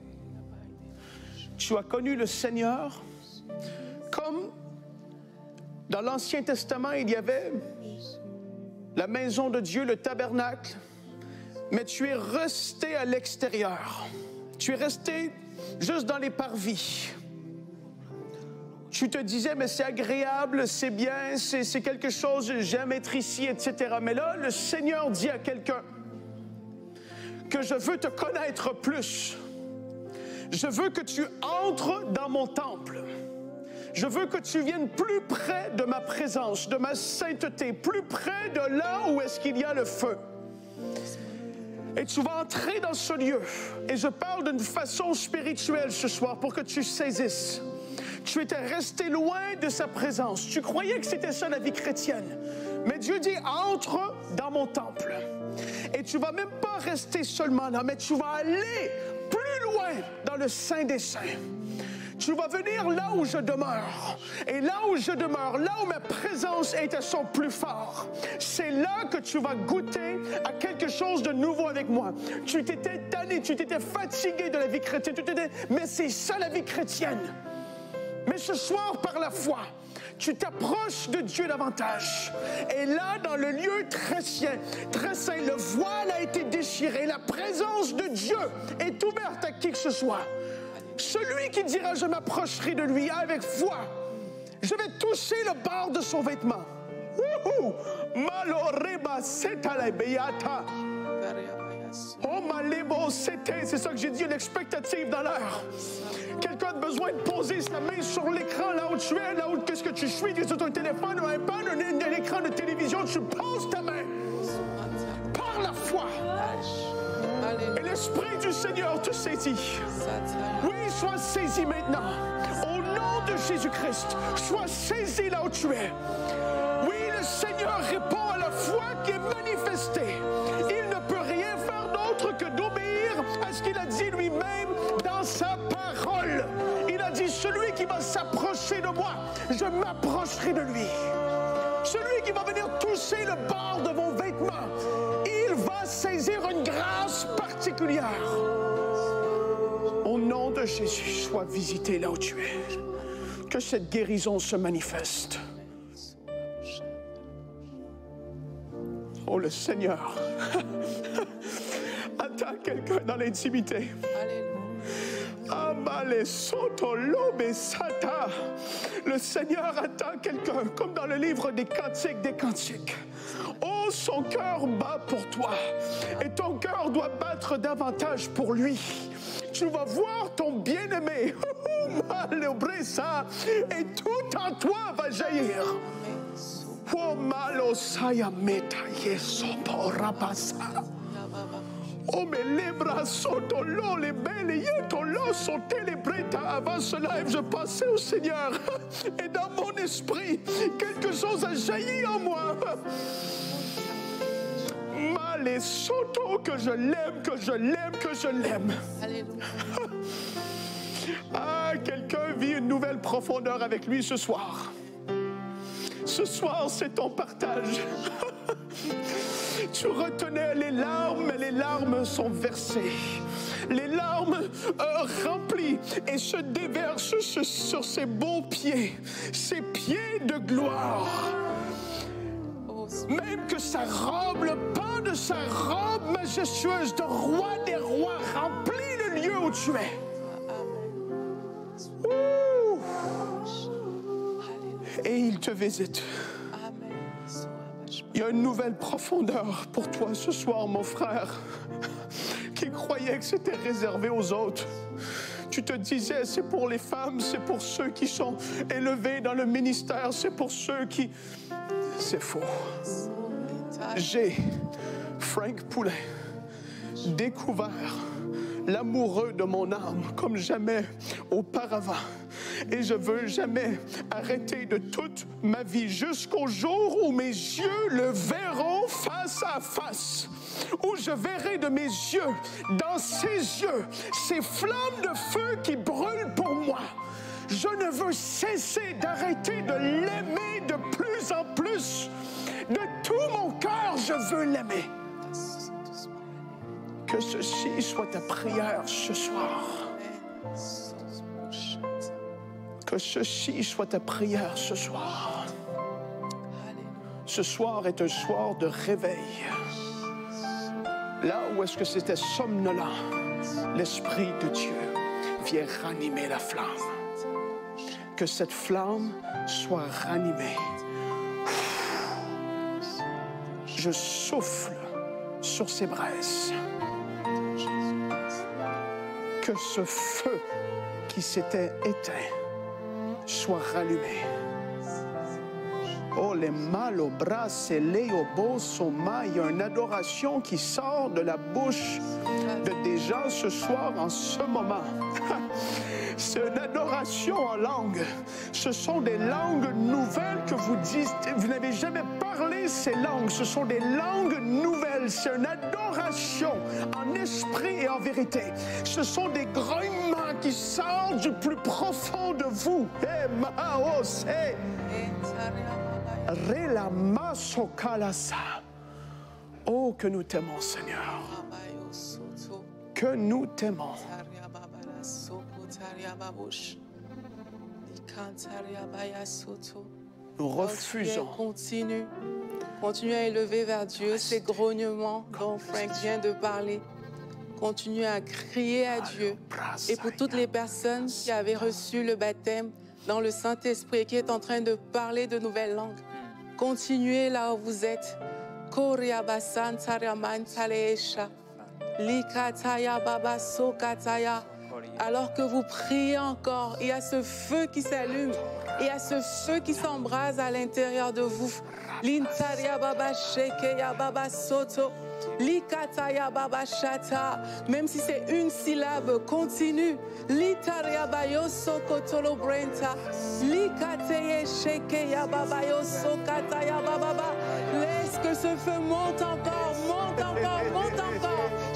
Tu as connu le Seigneur comme dans l'Ancien Testament, il y avait la maison de Dieu, le tabernacle, mais tu es resté à l'extérieur. Tu es resté juste dans les parvis. Tu te disais, mais c'est agréable, c'est bien, c'est quelque chose, j'aime être ici, etc. Mais là, le Seigneur dit à quelqu'un que je veux te connaître plus. Je veux que tu entres dans mon temple. Je veux que tu viennes plus près de ma présence, de ma sainteté, plus près de là où est-ce qu'il y a le feu. Et tu vas entrer dans ce lieu. Et je parle d'une façon spirituelle ce soir pour que tu saisisses. Tu étais resté loin de sa présence. Tu croyais que c'était ça la vie chrétienne. Mais Dieu dit, entre dans mon temple. Et tu ne vas même pas rester seulement là, mais tu vas aller plus loin dans le Saint des Saints. Tu vas venir là où je demeure. Et là où je demeure, là où ma présence est à son plus fort, c'est là que tu vas goûter à quelque chose de nouveau avec moi. Tu t'étais tanné, tu t'étais fatigué de la vie chrétienne. Mais c'est ça la vie chrétienne. Mais ce soir, par la foi, tu t'approches de Dieu davantage. Et là, dans le lieu très saint, le voile a été déchiré. La présence de Dieu est ouverte à qui que ce soit. Celui qui dira, je m'approcherai de lui avec foi. Je vais toucher le bord de son vêtement. C'est ça que j'ai dit, une expectative dans l'heure. Quelqu'un a besoin de poser sa main sur l'écran, là où tu es, là où qu'est-ce que tu suis, sur ton téléphone, un iPad, un écran de télévision, tu poses ta main. Par la foi. Et l'Esprit du Seigneur te saisit. Oui, sois saisi maintenant. Au nom de Jésus-Christ, sois saisi là où tu es. Oui, le Seigneur répond à la foi qui est manifestée. Il ne peut rien faire d'autre que d'obéir à ce qu'il a dit lui-même dans sa parole. Il a dit, celui qui va s'approcher de moi, je m'approcherai de lui. Celui qui va venir toucher le bord de vos vêtements, il va saisir une grâce particulière. Au nom de Jésus, sois visité là où tu es. Que cette guérison se manifeste. Oh, le Seigneur attend quelqu'un dans l'intimité. Le Seigneur attend quelqu'un, comme dans le livre des Cantiques des Cantiques. Oh, son cœur bat pour toi. Et ton cœur doit battre davantage pour lui. Tu vas voir ton bien-aimé. Et tout en toi va jaillir. Oh, oh, mais les bras sont longs, les belles yeux sont télébrés. Avant ce live, je pensais au Seigneur. Et dans mon esprit, quelque chose a jailli en moi. Malé soto, que je l'aime, que je l'aime, que je l'aime. Ah, quelqu'un vit une nouvelle profondeur avec lui ce soir. Ce soir, c'est ton partage. Tu retenais les larmes, mais les larmes sont versées. Les larmes remplies et se déversent sur ses beaux pieds, ses pieds de gloire. Même que sa robe, le pan de sa robe majestueuse de roi des rois remplit le lieu où tu es. Ouh. Et il te visite. Il y a une nouvelle profondeur pour toi ce soir, mon frère, qui croyait que c'était réservé aux autres. Tu te disais, c'est pour les femmes, c'est pour ceux qui sont élevés dans le ministère, c'est pour ceux qui... C'est faux. J'ai, Frank Poulet, découvert l'amoureux de mon âme comme jamais auparavant. Et je veux jamais arrêter de toute ma vie jusqu'au jour où mes yeux le verront face à face. Où je verrai de mes yeux, dans ses yeux, ces flammes de feu qui brûlent pour moi. Je ne veux cesser d'arrêter de l'aimer de plus en plus. De tout mon cœur, je veux l'aimer. Que ceci soit ta prière ce soir. Que ceci soit ta prière ce soir. Ce soir est un soir de réveil. Là où est-ce que c'était somnolent, l'Esprit de Dieu vient ranimer la flamme. Que cette flamme soit ranimée. Je souffle sur ces braises. Que ce feu qui s'était éteint soit rallumé. Oh, les mal au bras, c'est les au beau soma. Il y a une adoration qui sort de la bouche de des gens ce soir en ce moment. C'est une adoration en langue. Ce sont des langues nouvelles que vous dites. Vous n'avez jamais parlé ces langues. Ce sont des langues nouvelles. C'est une adoration en esprit et en vérité. Ce sont des grognements qui sortent du plus profond de vous. Oh, que nous t'aimons, Seigneur. Que nous t'aimons. Nous refusons. Continue à élever vers Dieu ces grognements dont Frank vient de parler. Continue à crier à Dieu. Et pour toutes les personnes qui avaient reçu le baptême dans le Saint-Esprit et qui est en train de parler de nouvelles langues, continuez là où vous êtes. Alors que vous priez encore, il y a ce feu qui s'allume, il y a ce feu qui s'embrase à l'intérieur de vous. Même si c'est une syllabe, continue. Laisse que ce feu monte encore, monte encore, monte encore.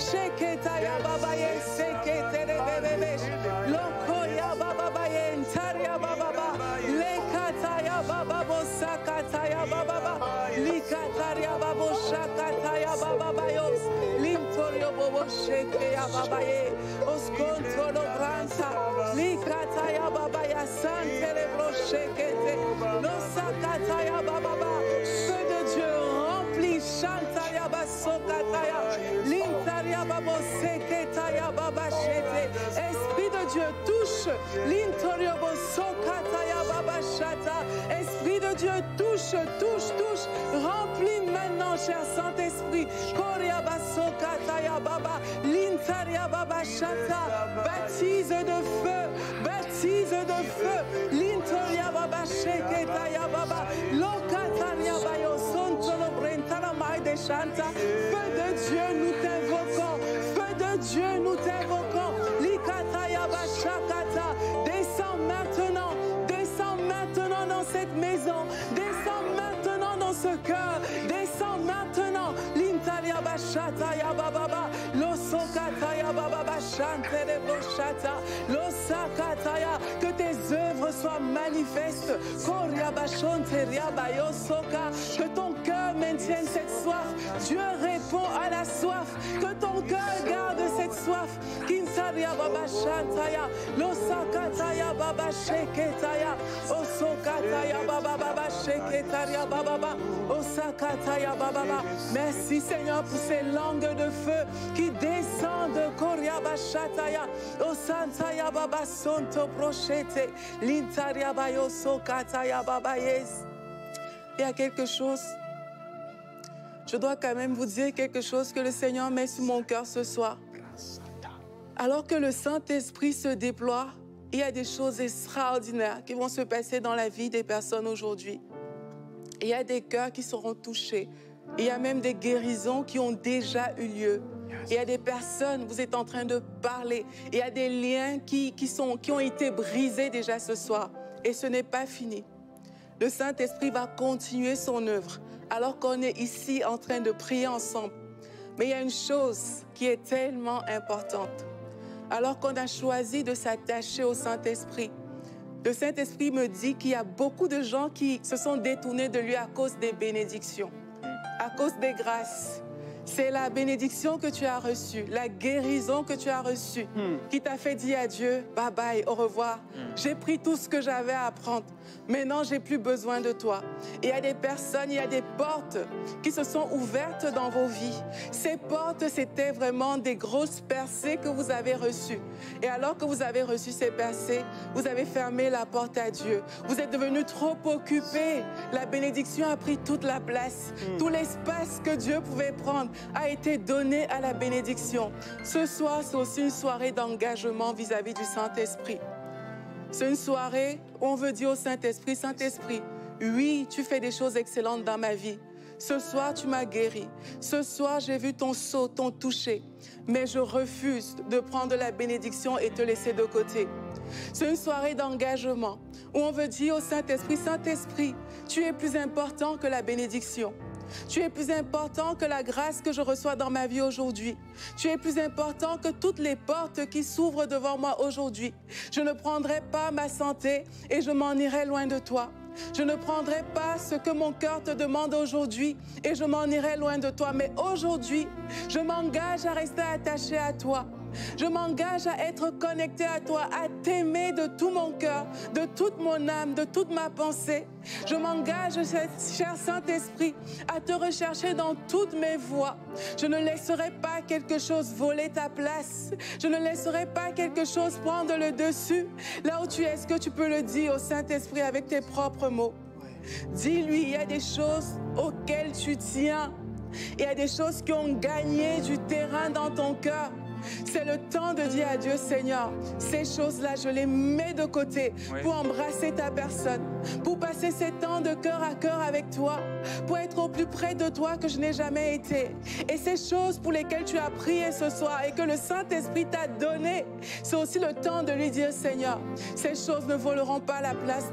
Feu de Dieu remplit Shantaya Basokataya Lintaria Baboseketaya Babashete. Esprit de Dieu touche Lintorio Bosokataya Babashata. Esprit de Dieu touche, touche, touche. Remplis maintenant, cher Saint-Esprit. Koria Basokataya Baba Lintaria Babashata. Baptise de feu, baptise de feu. Lintoria Babasheketaya Baba Lokataria Bayo Sontolo Brentala Maide Shanta. Feu de Dieu, nous t'invoquons. Feu de Dieu, nous t'invoquons. Likataya Bashakata. Descends maintenant. Descends maintenant dans cette maison. Descends maintenant dans ce cœur. Descends maintenant. Lintaria Bashataya Baba. Losokataya Baba Shantere Boshata. Losakataya. Que tes œuvres soient manifestes. Koria Bashonteria Bayosoka. Que ton cœur maintienne cette soif. Dieu répond à la soif. Que ton cœur garde cette soif. Kintaria Baba Shantaya. Losakataya Baba Sheketaya. Osokataya Baba Baba Sheketaria Baba. Osakataya Baba. Merci Seigneur pour ces langues de feu qui descendent. Koria Bashataya. Osantaya Baba Sonto Prochete. Lintaria Bayosokataya Baba Yes. Il y a quelque chose. Je dois quand même vous dire quelque chose que le Seigneur met sur mon cœur ce soir. Alors que le Saint-Esprit se déploie, il y a des choses extraordinaires qui vont se passer dans la vie des personnes aujourd'hui. Il y a des cœurs qui seront touchés. Il y a même des guérisons qui ont déjà eu lieu. Il y a des personnes, vous êtes en train de parler. Il y a des liens qui ont été brisés déjà ce soir. Et ce n'est pas fini. Le Saint-Esprit va continuer son œuvre alors qu'on est ici en train de prier ensemble. Mais il y a une chose qui est tellement importante. Alors qu'on a choisi de s'attacher au Saint-Esprit, le Saint-Esprit me dit qu'il y a beaucoup de gens qui se sont détournés de lui à cause des bénédictions, à cause des grâces. C'est la bénédiction que tu as reçue, la guérison que tu as reçue, qui t'a fait dire à Dieu, bye bye, au revoir. J'ai pris tout ce que j'avais à apprendre. Maintenant, j'ai plus besoin de toi. Et il y a des personnes, il y a des portes qui se sont ouvertes dans vos vies. Ces portes, c'était vraiment des grosses percées que vous avez reçues. Et alors que vous avez reçu ces percées, vous avez fermé la porte à Dieu. Vous êtes devenus trop occupés. La bénédiction a pris toute la place. Tout l'espace que Dieu pouvait prendre a été donné à la bénédiction. Ce soir, c'est aussi une soirée d'engagement vis-à-vis du Saint-Esprit. C'est une soirée où on veut dire au Saint-Esprit, Saint-Esprit, oui, tu fais des choses excellentes dans ma vie. Ce soir, tu m'as guéri. Ce soir, j'ai vu ton sceau, ton toucher. Mais je refuse de prendre la bénédiction et te laisser de côté. C'est une soirée d'engagement où on veut dire au Saint-Esprit, Saint-Esprit, tu es plus important que la bénédiction. Tu es plus important que la grâce que je reçois dans ma vie aujourd'hui. Tu es plus important que toutes les portes qui s'ouvrent devant moi aujourd'hui. Je ne prendrai pas ma santé et je m'en irai loin de toi. Je ne prendrai pas ce que mon cœur te demande aujourd'hui et je m'en irai loin de toi. Mais aujourd'hui, je m'engage à rester attaché à toi. Je m'engage à être connecté à toi, à t'aimer de tout mon cœur, de toute mon âme, de toute ma pensée. Je m'engage, cher Saint-Esprit, à te rechercher dans toutes mes voies. Je ne laisserai pas quelque chose voler ta place. Je ne laisserai pas quelque chose prendre le dessus. Là où tu es, est-ce que tu peux le dire au Saint-Esprit avec tes propres mots? Dis-lui, il y a des choses auxquelles tu tiens. Il y a des choses qui ont gagné du terrain dans ton cœur. C'est le temps de dire à Dieu, Seigneur, ces choses-là, je les mets de côté pour embrasser ta personne, pour passer ces temps de cœur à cœur avec toi, pour être au plus près de toi que je n'ai jamais été. Et ces choses pour lesquelles tu as prié ce soir et que le Saint-Esprit t'a donné, c'est aussi le temps de lui dire, Seigneur, ces choses ne voleront pas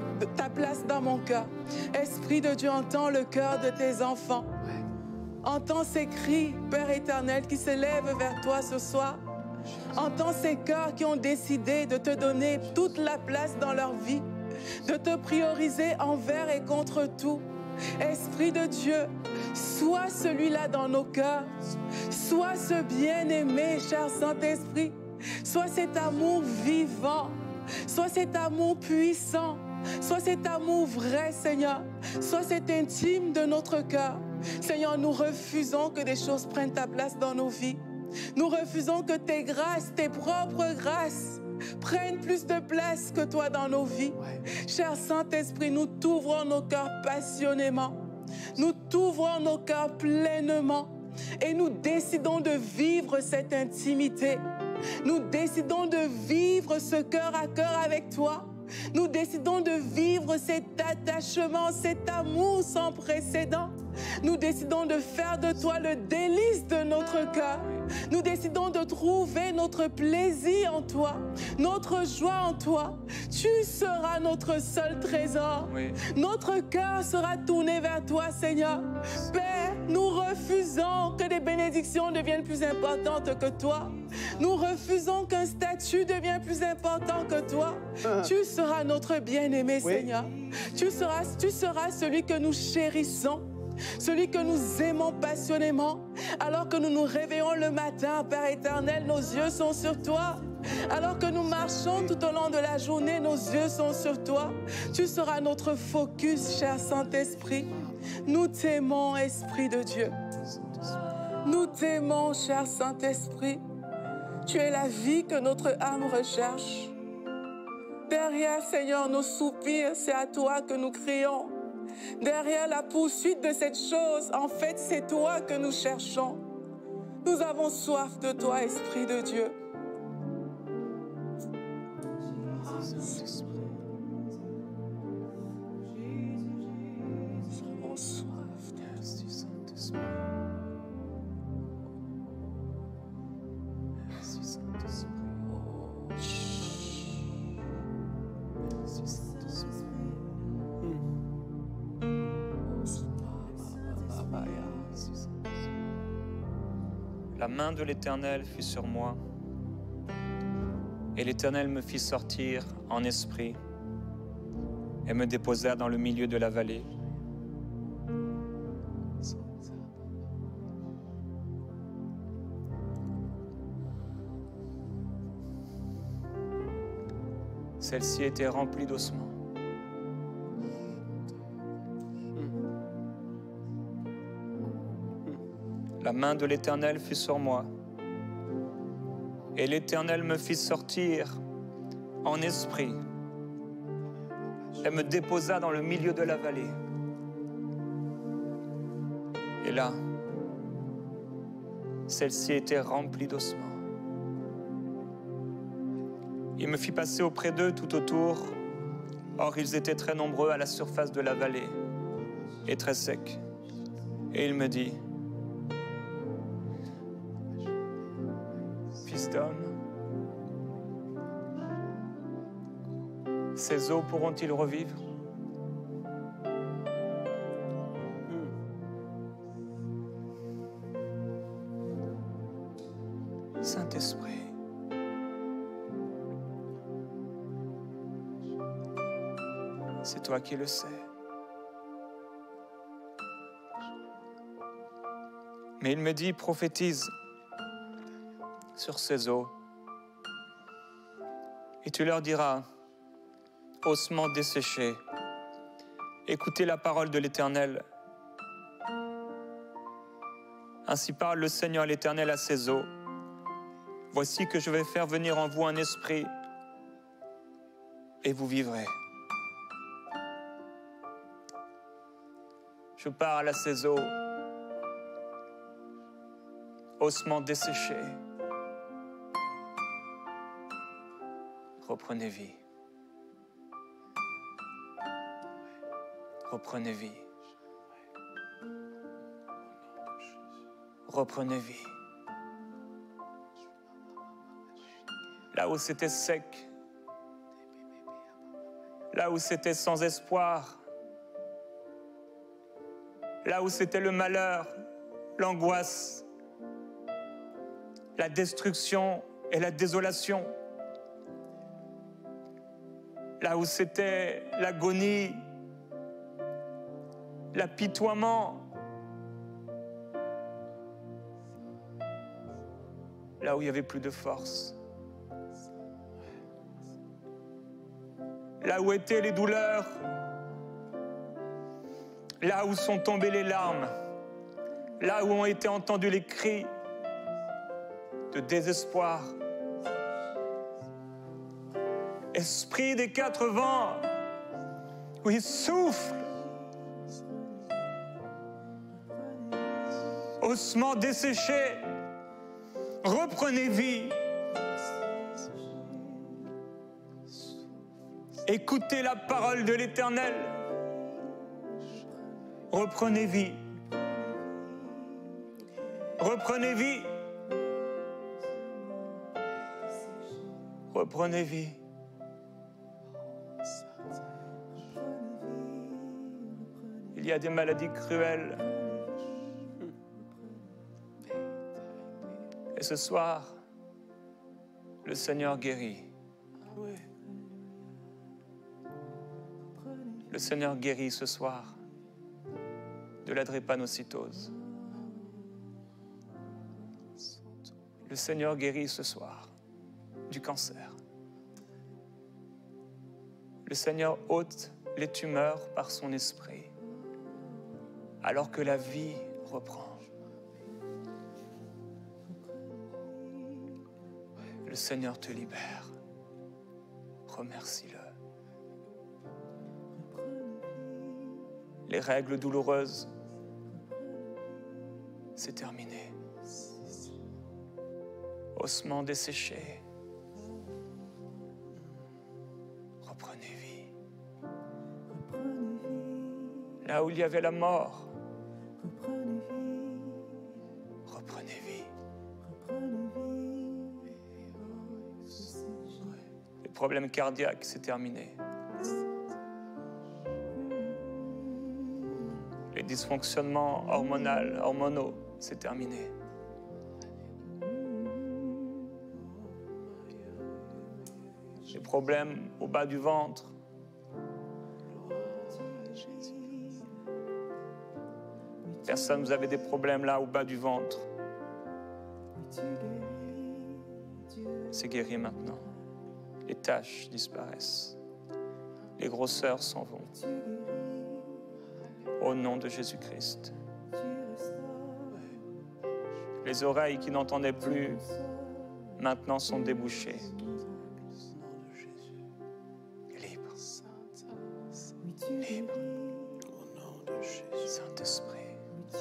ta place dans mon cœur. Esprit de Dieu, entends le cœur de tes enfants. Entends ces cris, Père éternel, qui s'élèvent vers toi ce soir. Entends ces cœurs qui ont décidé de te donner toute la place dans leur vie, de te prioriser envers et contre tout. Esprit de Dieu, sois celui-là dans nos cœurs. Sois ce bien-aimé, cher Saint-Esprit. Sois cet amour vivant. Sois cet amour puissant. Sois cet amour vrai, Seigneur. Sois cet intime de notre cœur. Seigneur, nous refusons que des choses prennent ta place dans nos vies. Nous refusons que tes grâces, tes propres grâces, prennent plus de place que toi dans nos vies. Cher Saint-Esprit, nous t'ouvrons nos cœurs passionnément. Nous t'ouvrons nos cœurs pleinement. Et nous décidons de vivre cette intimité. Nous décidons de vivre ce cœur à cœur avec toi. Nous décidons de vivre cet attachement, cet amour sans précédent. Nous décidons de faire de toi le délice de notre cœur. Nous décidons de trouver notre plaisir en toi, notre joie en toi. Tu seras notre seul trésor. Oui. Notre cœur sera tourné vers toi, Seigneur. Père, nous refusons que des bénédictions deviennent plus importantes que toi. Nous refusons qu'un statut devienne plus important que toi. Tu seras notre bien-aimé, oui. Seigneur. Tu seras celui que nous chérissons. Celui que nous aimons passionnément, alors que nous nous réveillons le matin, Père éternel, nos yeux sont sur toi. Alors que nous marchons tout au long de la journée, nos yeux sont sur toi. Tu seras notre focus, cher Saint-Esprit. Nous t'aimons, Esprit de Dieu. Nous t'aimons, cher Saint-Esprit. Tu es la vie que notre âme recherche. Derrière, Seigneur, nos soupirs, c'est à toi que nous crions. Derrière la poursuite de cette chose, en fait, c'est toi que nous cherchons. Nous avons soif de toi, Esprit de Dieu. Nous avons soif de Saint-Esprit. Merci, Saint-Esprit. Merci, Saint-Esprit. La main de l'Éternel fut sur moi, et l'Éternel me fit sortir en esprit et me déposa dans le milieu de la vallée. Celle-ci était remplie d'ossements. La main de l'Éternel fut sur moi, et l'Éternel me fit sortir en esprit et me déposa dans le milieu de la vallée. Et là, celle-ci était remplie d'ossements. Il me fit passer auprès d'eux tout autour. Or, ils étaient très nombreux à la surface de la vallée et très secs. Et il me dit, fils d'homme, Ces eaux pourront-ils revivre? Saint-Esprit, c'est toi qui le sais. Mais il me dit, prophétise sur ces eaux. Et tu leur diras, ossements desséchés, écoutez la parole de l'Éternel. Ainsi parle le Seigneur l'Éternel à ces eaux. Voici que je vais faire venir en vous un esprit, et vous vivrez. Je parle à ces eaux, ossements desséchés. Reprenez vie. Reprenez vie. Reprenez vie. Là où c'était sec, là où c'était sans espoir, là où c'était le malheur, l'angoisse, la destruction et la désolation, là où c'était l'agonie, l'apitoiement, là où il n'y avait plus de force, là où étaient les douleurs, là où sont tombées les larmes, là où ont été entendus les cris de désespoir. Esprit des quatre vents, oui, souffle. Ossements desséchés, reprenez vie. Écoutez la parole de l'Éternel. Reprenez vie. Reprenez vie. Reprenez vie. Il y a des maladies cruelles. Et ce soir, le Seigneur guérit. Le Seigneur guérit ce soir de la drépanocytose. Le Seigneur guérit ce soir du cancer. Le Seigneur ôte les tumeurs par son esprit, alors que la vie reprend. Le Seigneur te libère. Remercie-le. Les règles douloureuses, c'est terminé. Ossements desséchés, reprenez vie. Là où il y avait la mort, reprenez vie. Les problèmes cardiaques, c'est terminé. Les dysfonctionnements hormonaux, c'est terminé. Les problèmes au bas du ventre, personne, vous avez des problèmes là au bas du ventre. C'est guéri maintenant. Les taches disparaissent. Les grosseurs s'en vont. Au nom de Jésus-Christ. Les oreilles qui n'entendaient plus, maintenant sont débouchées. Libre. Libre. Au nom de Jésus. Saint-Esprit.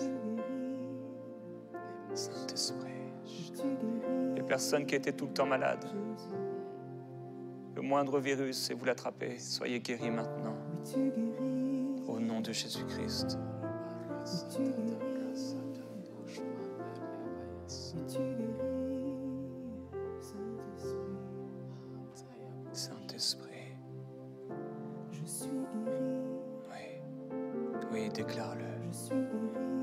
Saint-Esprit. Les personnes qui étaient tout le temps malades, le moindre virus et vous l'attrapez, soyez guéris maintenant. Au nom de Jésus-Christ. Saint-Esprit. Oui, déclare-le. Je suis guéri.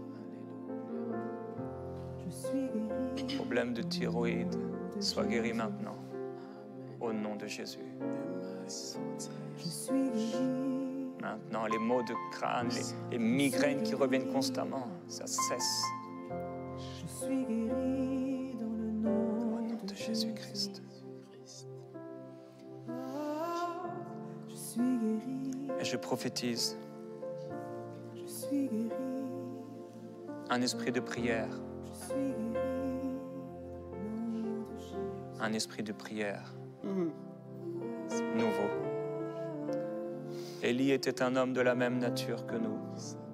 Je suis guéri. Problème de thyroïde, sois guéri maintenant. Au nom de Jésus. Je suis guéri. Maintenant, les maux de crâne, les migraines qui reviennent constamment, ça cesse. Je suis guéri dans le nom de Jésus-Christ. Je suis guéri. Et je prophétise Je suis guéri. un esprit de prière, Je suis guéri. un esprit de prière nouveau. Élie était un homme de la même nature que nous.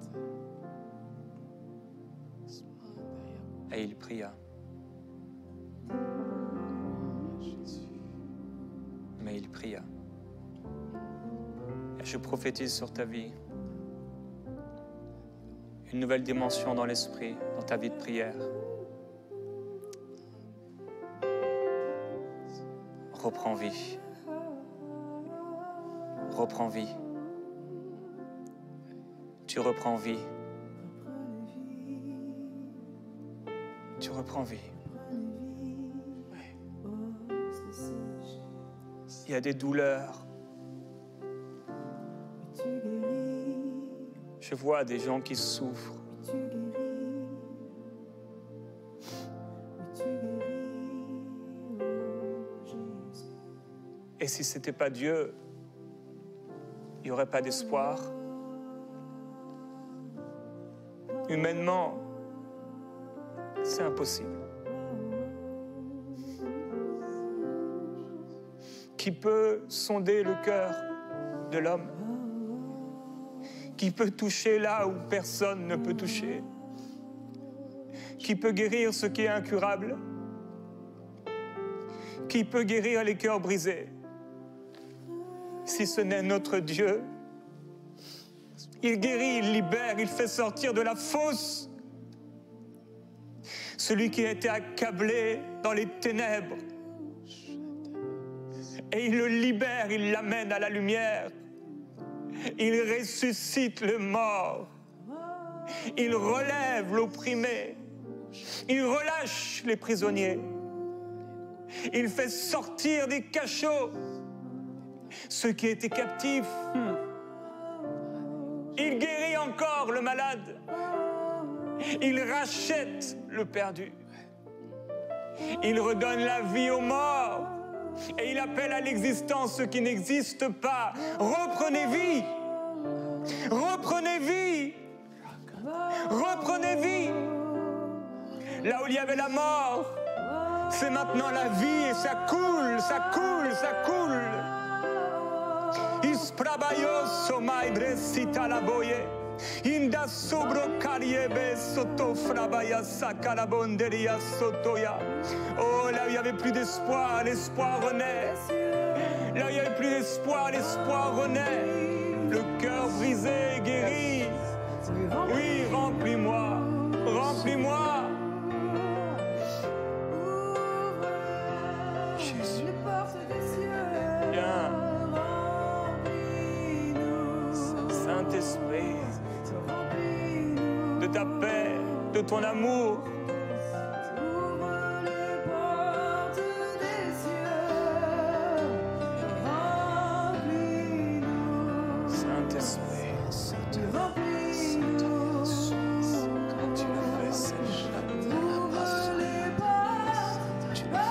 Et il pria. Mais il pria. Et je prophétise sur ta vie une nouvelle dimension dans l'esprit, dans ta vie de prière. Reprends vie. Reprends vie. Tu reprends vie. Tu reprends vie. Oui. Il y a des douleurs. Je vois des gens qui souffrent. Et si ce n'était pas Dieu, il n'y aurait pas d'espoir. Humainement, c'est impossible. Qui peut sonder le cœur de l'homme? Qui peut toucher là où personne ne peut toucher? Qui peut guérir ce qui est incurable? Qui peut guérir les cœurs brisés? Si ce n'est notre Dieu, il guérit, il libère, il fait sortir de la fosse celui qui a été accablé dans les ténèbres. Et il le libère, il l'amène à la lumière. Il ressuscite le mort. Il relève l'opprimé. Il relâche les prisonniers. Il fait sortir des cachots ceux qui étaient captifs. Il guérit encore le malade. Il rachète le perdu. Il redonne la vie aux morts. Et il appelle à l'existence ce qui n'existe pas. Reprenez vie. Reprenez vie. Reprenez vie. Là où il y avait la mort, c'est maintenant la vie et ça coule, ça coule, ça coule. Isprabayoso maibresita la boye. Inda sobro cariebe soto frabaya sakalabonderia sotoya. Oh, là où il n'y avait plus d'espoir, l'espoir renaît. Là où il n'y avait plus d'espoir, l'espoir renaît. Le cœur brisé est guéri. Oui, remplis-moi, remplis-moi. Jésus. Viens. Saint-Esprit, de ta paix, de ton amour. Saint-Esprit, quand tu le fais, Seigneur, tu le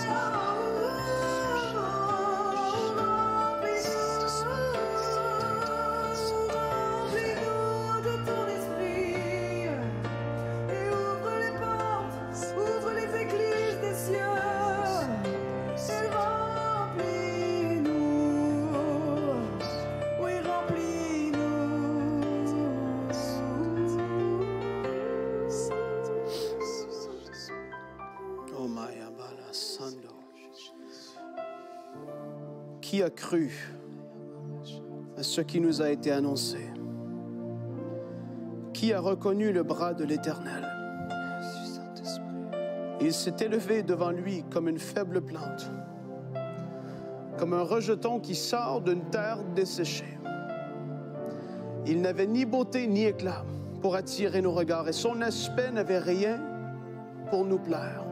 Qui a cru à ce qui nous a été annoncé? Qui a reconnu le bras de l'Éternel? Il s'est élevé devant lui comme une faible plante, comme un rejeton qui sort d'une terre desséchée. Il n'avait ni beauté ni éclat pour attirer nos regards et son aspect n'avait rien pour nous plaire.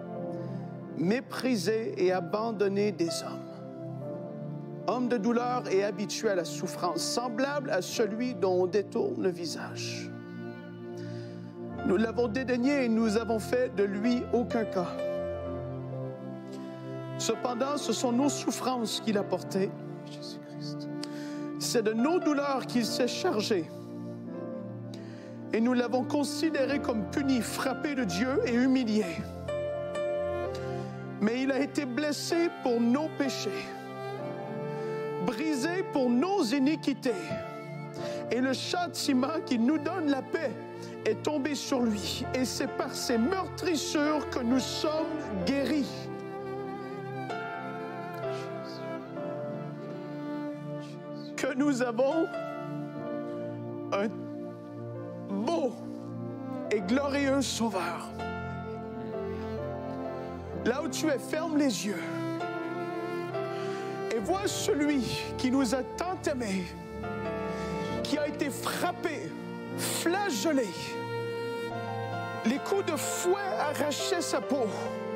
Méprisé et abandonné des hommes. Homme de douleur et habitué à la souffrance, semblable à celui dont on détourne le visage. Nous l'avons dédaigné et nous avons fait de lui aucun cas. Cependant, ce sont nos souffrances qu'il a portées. C'est de nos douleurs qu'il s'est chargé. Et nous l'avons considéré comme puni, frappé de Dieu et humilié. Mais il a été blessé pour nos péchés, brisé pour nos iniquités. Et le châtiment qui nous donne la paix est tombé sur lui. Et c'est par ses meurtrissures que nous sommes guéris. Que nous avons un beau et glorieux Sauveur. Là où tu es, ferme les yeux et vois celui qui nous a tant aimés, qui a été frappé, flagellé. Les coups de fouet arrachaient sa peau.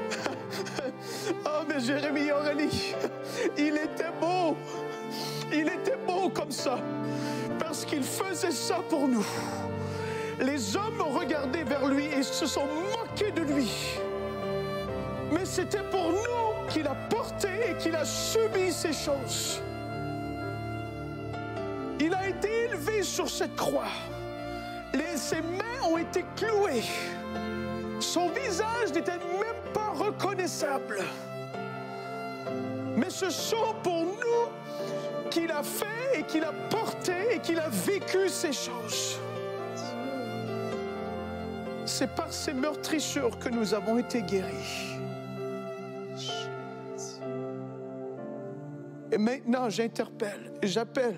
Oh, mais Jérémie Aurélie, il était beau. Il était beau comme ça, parce qu'il faisait ça pour nous. Les hommes ont regardé vers lui et se sont moqués de lui. Mais c'était pour nous qu'il a porté et qu'il a subi ces choses. Il a été élevé sur cette croix. Ses mains ont été clouées. Son visage n'était même pas reconnaissable. Mais ce sont pour nous qu'il a fait et qu'il a porté et qu'il a vécu ces choses. C'est par ces meurtrissures que nous avons été guéris. Et maintenant, j'interpelle et j'appelle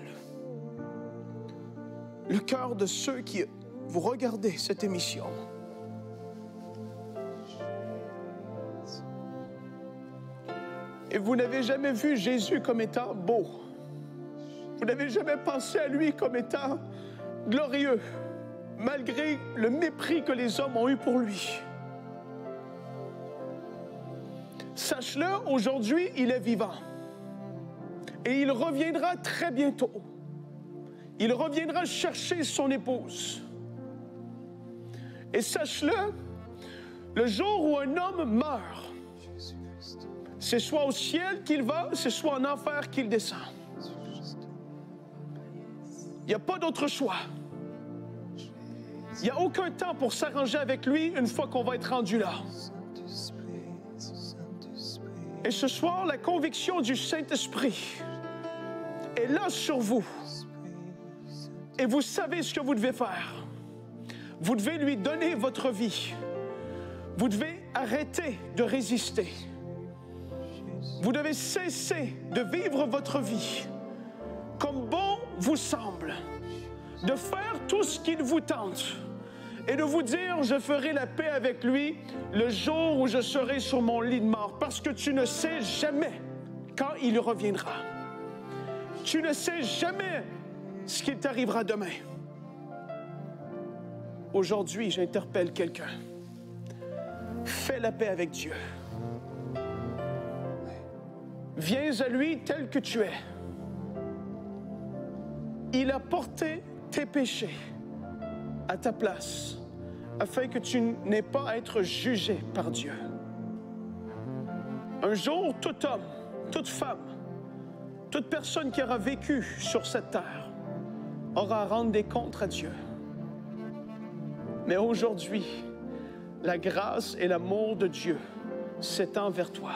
le cœur de ceux qui vous regardez cette émission. Et vous n'avez jamais vu Jésus comme étant beau. Vous n'avez jamais pensé à lui comme étant glorieux, malgré le mépris que les hommes ont eu pour lui. Sache-le, aujourd'hui, il est vivant. Et il reviendra très bientôt. Il reviendra chercher son épouse. Et sache-le, le jour où un homme meurt, c'est soit au ciel qu'il va, c'est soit en enfer qu'il descend. Il n'y a pas d'autre choix. Il n'y a aucun temps pour s'arranger avec lui une fois qu'on va être rendu là. Et ce soir, la conviction du Saint-Esprit est là sur vous. Et vous savez ce que vous devez faire. Vous devez lui donner votre vie. Vous devez arrêter de résister. Vous devez cesser de vivre votre vie comme bon vous semble, de faire tout ce qu'il vous tente et de vous dire « Je ferai la paix avec lui le jour où je serai sur mon lit de mort » parce que tu ne sais jamais quand il reviendra. Tu ne sais jamais ce qui t'arrivera demain. Aujourd'hui, j'interpelle quelqu'un. Fais la paix avec Dieu. Viens à lui tel que tu es. Il a porté tes péchés à ta place, afin que tu n'aies pas à être jugé par Dieu. Un jour, tout homme, toute femme, toute personne qui aura vécu sur cette terre aura à rendre des comptes à Dieu. Mais aujourd'hui, la grâce et l'amour de Dieu s'étend vers toi.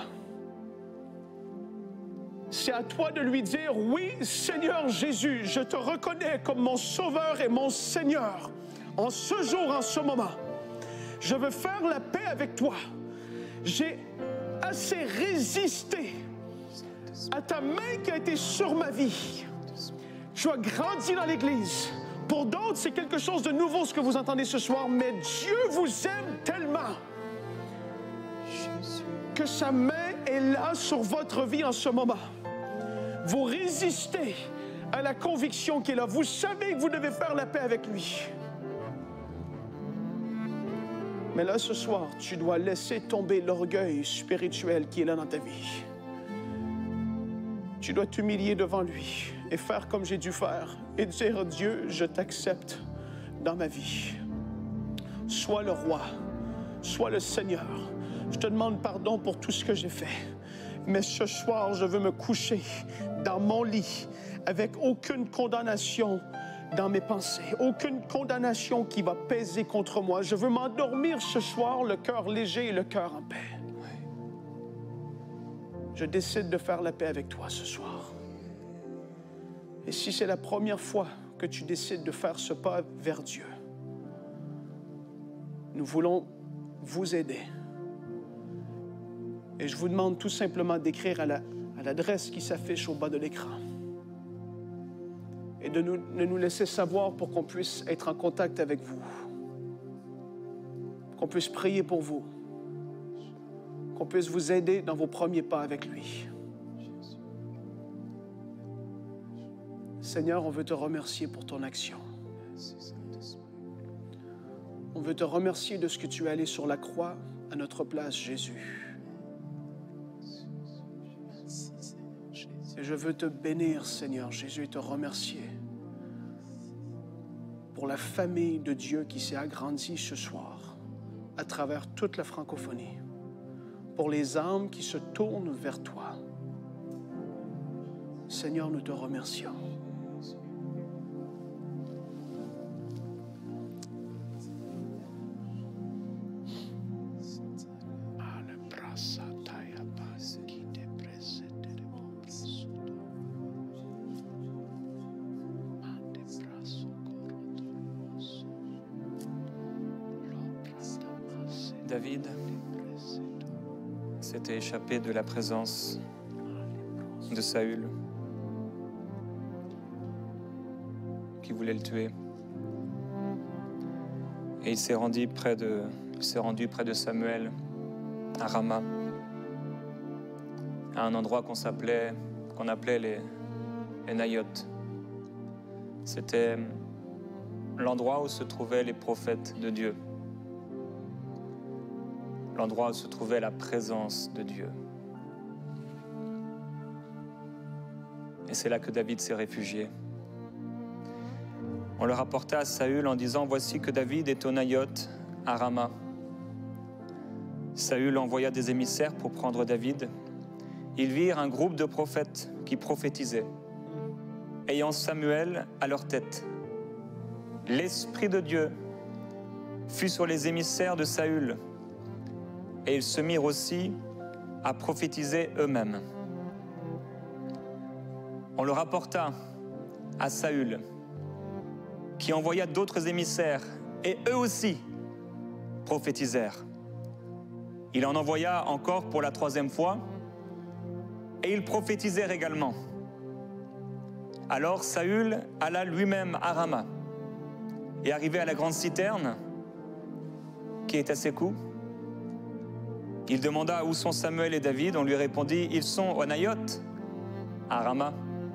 C'est à toi de lui dire « Oui, Seigneur Jésus, je te reconnais comme mon Sauveur et mon Seigneur. En ce jour, en ce moment, je veux faire la paix avec toi. J'ai assez résisté à ta main qui a été sur ma vie. Tu as grandi dans l'Église. Pour d'autres, c'est quelque chose de nouveau ce que vous entendez ce soir, mais Dieu vous aime tellement que sa main est là sur votre vie en ce moment. Vous résistez à la conviction qu'il a. Vous savez que vous devez faire la paix avec lui. Mais là, ce soir, tu dois laisser tomber l'orgueil spirituel qui est là dans ta vie. Tu dois t'humilier devant lui et faire comme j'ai dû faire et dire, Dieu, je t'accepte dans ma vie. Sois le roi, sois le Seigneur. Je te demande pardon pour tout ce que j'ai fait. Mais ce soir, je veux me coucher dans mon lit avec aucune condamnation dans mes pensées, aucune condamnation qui va peser contre moi. Je veux m'endormir ce soir, le cœur léger et le cœur en paix. Je décide de faire la paix avec toi ce soir. Et si c'est la première fois que tu décides de faire ce pas vers Dieu, nous voulons vous aider. Et je vous demande tout simplement d'écrire à l'adresse qui s'affiche au bas de l'écran. Et de nous laisser savoir pour qu'on puisse être en contact avec vous. Qu'on puisse prier pour vous. Qu'on puisse vous aider dans vos premiers pas avec lui. Seigneur, on veut te remercier pour ton action. On veut te remercier de ce que tu es allé sur la croix à notre place, Jésus. Et je veux te bénir, Seigneur Jésus, et te remercier pour la famille de Dieu qui s'est agrandie ce soir à travers toute la francophonie, pour les âmes qui se tournent vers toi. Seigneur, nous te remercions. David s'était échappé de la présence de Saül, qui voulait le tuer. Et il s'est rendu près de Samuel, à Rama, à un endroit qu'on appelait les Nayoth. C'était l'endroit où se trouvaient les prophètes de Dieu. L'endroit où se trouvait la présence de Dieu. Et c'est là que David s'est réfugié. On le rapporta à Saül en disant « Voici que David est au Nayoth, à Rama. » Saül envoya des émissaires pour prendre David. Ils virent un groupe de prophètes qui prophétisaient, ayant Samuel à leur tête. L'Esprit de Dieu fut sur les émissaires de Saül, et ils se mirent aussi à prophétiser eux-mêmes. On le rapporta à Saül, qui envoya d'autres émissaires, et eux aussi prophétisèrent. Il en envoya encore pour la 3e fois, et ils prophétisèrent également. Alors Saül alla lui-même à Rama, et arrivé à la grande citerne, qui est à ses coups, il demanda où sont Samuel et David. On lui répondit, ils sont au Nayoth, à Rama.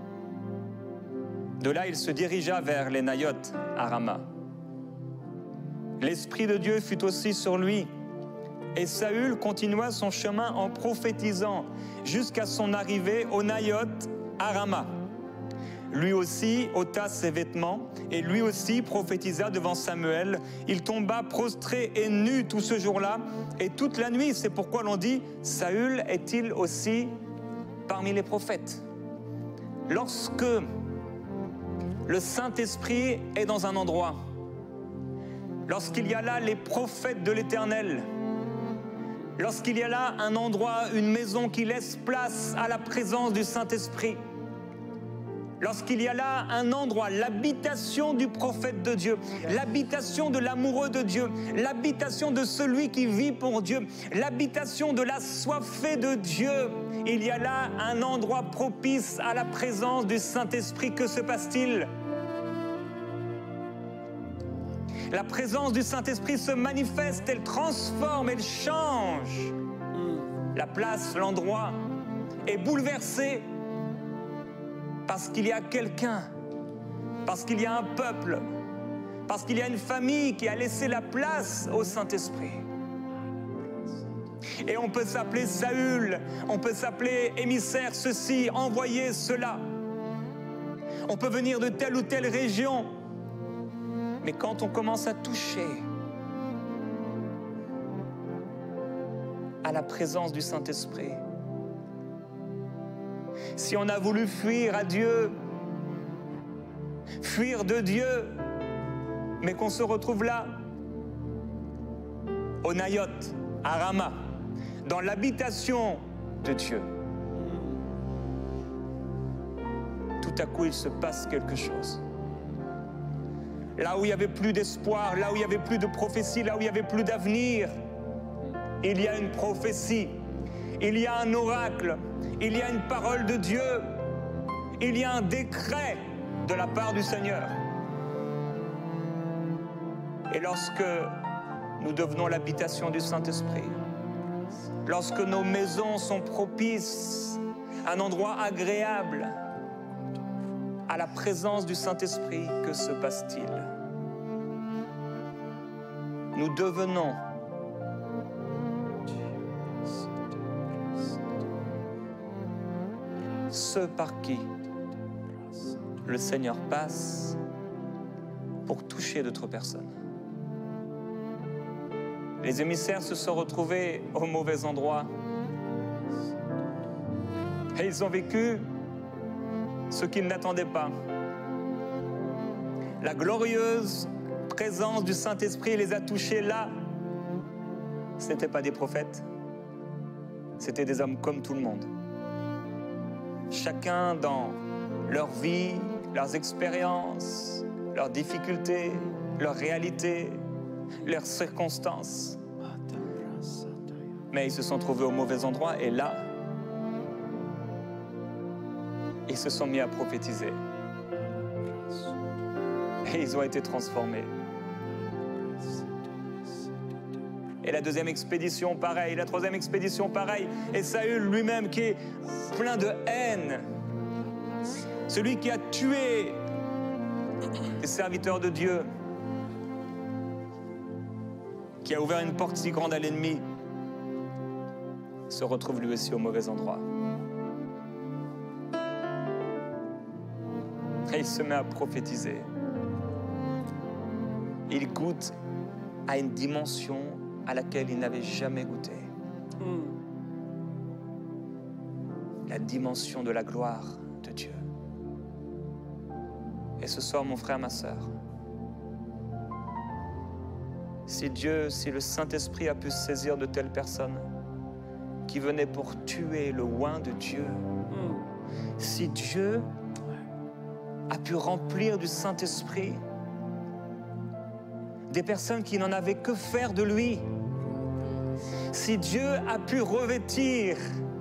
De là, il se dirigea vers les Nayoth, à Rama. L'Esprit de Dieu fut aussi sur lui, et Saül continua son chemin en prophétisant jusqu'à son arrivée au Nayoth, à Rama. Lui aussi ôta ses vêtements et lui aussi prophétisa devant Samuel. Il tomba prostré et nu tout ce jour-là et toute la nuit. C'est pourquoi l'on dit « Saül est-il aussi parmi les prophètes ?» Lorsque le Saint-Esprit est dans un endroit, lorsqu'il y a là les prophètes de l'Éternel, lorsqu'il y a là un endroit, une maison qui laisse place à la présence du Saint-Esprit, lorsqu'il y a là un endroit, l'habitation du prophète de Dieu, l'habitation de l'amoureux de Dieu, l'habitation de celui qui vit pour Dieu, l'habitation de l'assoiffé de Dieu, il y a là un endroit propice à la présence du Saint-Esprit. Que se passe-t-il? La présence du Saint-Esprit se manifeste, elle transforme, elle change. La place, l'endroit est bouleversé Parce qu'il y a quelqu'un, parce qu'il y a un peuple, parce qu'il y a une famille qui a laissé la place au Saint-Esprit. Et on peut s'appeler Saül, on peut s'appeler émissaire ceci, envoyé cela. On peut venir de telle ou telle région. Mais quand on commence à toucher à la présence du Saint-Esprit, si on a voulu fuir à Dieu, fuir de Dieu, mais qu'on se retrouve là, au Naïot, à Rama, dans l'habitation de Dieu, tout à coup il se passe quelque chose. Là où il n'y avait plus d'espoir, là où il n'y avait plus de prophétie, là où il n'y avait plus d'avenir, il y a une prophétie, il y a un oracle, il y a une parole de Dieu, il y a un décret de la part du Seigneur. Et lorsque nous devenons l'habitation du Saint-Esprit, lorsque nos maisons sont propices, un endroit agréable à la présence du Saint-Esprit, que se passe-t-il? Nous devenons ceux par qui le Seigneur passe pour toucher d'autres personnes. Les émissaires se sont retrouvés au mauvais endroit et ils ont vécu ce qu'ils n'attendaient pas. La glorieuse présence du Saint-Esprit les a touchés là. Ce n'étaient pas des prophètes, c'était des hommes comme tout le monde. Chacun dans leur vie, leurs expériences, leurs difficultés, leurs réalités, leurs circonstances. Mais ils se sont trouvés au mauvais endroit et là, ils se sont mis à prophétiser. Et ils ont été transformés. Et la deuxième expédition, pareil. La troisième expédition, pareil. Et Saül lui-même qui est plein de haine. Celui qui a tué les serviteurs de Dieu. Qui a ouvert une porte si grande à l'ennemi, se retrouve lui aussi au mauvais endroit. Et il se met à prophétiser. Il goûte à une dimension à laquelle il n'avait jamais goûté. La dimension de la gloire de Dieu. Et ce soir, mon frère, ma sœur, si Dieu, si le Saint-Esprit a pu se saisir de telles personnes qui venaient pour tuer le oint de Dieu, si Dieu a pu remplir du Saint-Esprit des personnes qui n'en avaient que faire de lui, si Dieu a pu revêtir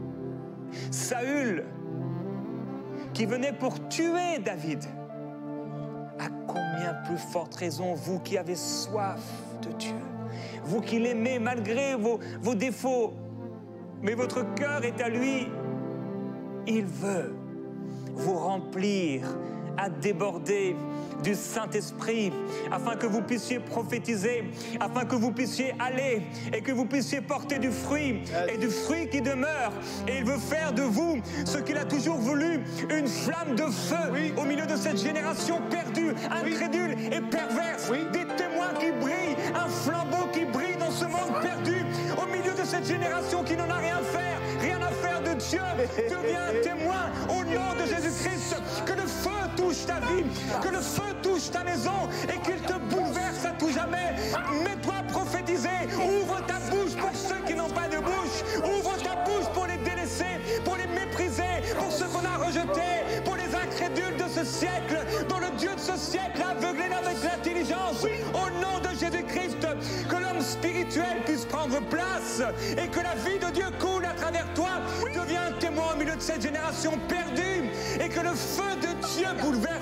Saül qui venait pour tuer David, à combien plus forte raison, vous qui avez soif de Dieu, vous qui l'aimez malgré vos défauts, mais votre cœur est à lui, il veut vous remplir à déborder du Saint-Esprit, afin que vous puissiez prophétiser, afin que vous puissiez aller et que vous puissiez porter du fruit, et du fruit qui demeure. Et il veut faire de vous ce qu'il a toujours voulu, une flamme de feu au milieu de cette génération perdue, incrédule et perverse, des témoins qui brillent, un flambeau qui brille dans ce monde perdu, au milieu de cette génération qui n'en a rien à faire de Dieu. Deviens un témoin au nom de Jésus-Christ, que le feu touche ta vie, que le feu touche ta maison et qu'il te bouleverse à tout jamais. Mets-toi à prophétiser, ouvre ta bouche pour ceux qui n'ont pas de bouche, ouvre ta bouche pour les délaissés, pour les mépriser, pour ceux qu'on a rejetés, pour les incrédules de ce siècle, dont le Dieu de ce siècle a aveuglé avec l'intelligence. Au nom de Jésus-Christ, que l'homme spirituel puisse prendre place et que la vie de Dieu coule à travers toi. Deviens un témoin au milieu de cette génération perdue et que le feu de Dieu bouleverse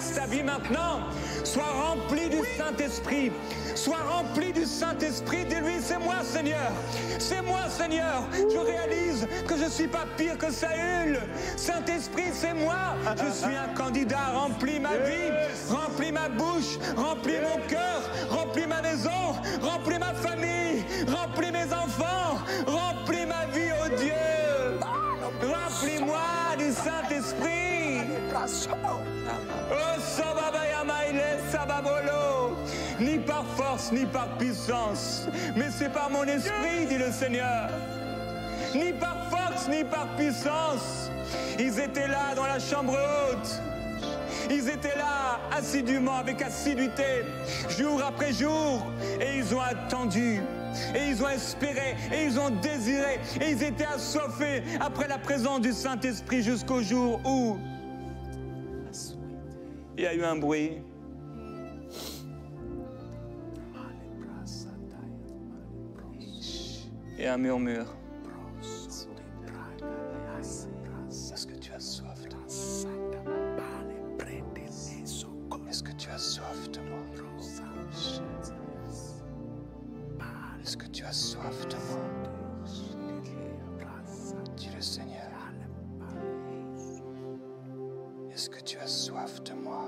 bouleverse ta vie maintenant. Sois rempli du Saint-Esprit. Sois rempli du Saint-Esprit. Dis-lui, c'est moi, Seigneur. C'est moi, Seigneur. Je réalise que je ne suis pas pire que Saül. Saint-Esprit, c'est moi. Je suis un candidat. Remplis ma vie. Remplis ma bouche. Remplis mon cœur. Remplis ma maison. Remplis ma famille. Remplis mes enfants. Remplis ma vie, oh Dieu. Remplis-moi du Saint-Esprit. Oh, Sababayamaïle, Sababolo. Ni par force, ni par puissance, mais c'est par mon esprit, dit le Seigneur. Ni par force, ni par puissance. Ils étaient là dans la chambre haute. Ils étaient là assidûment, avec assiduité, jour après jour. Et ils ont attendu. Et ils ont espéré, et ils ont désiré, et ils étaient assoiffés après la présence du Saint-Esprit jusqu'au jour où il y a eu un bruit. Et un murmure. Est-ce que tu as soif de moi? Est-ce que tu as soif de moi? Est-ce que tu as soif de moi? Dis le Seigneur. Est-ce que tu as soif de moi?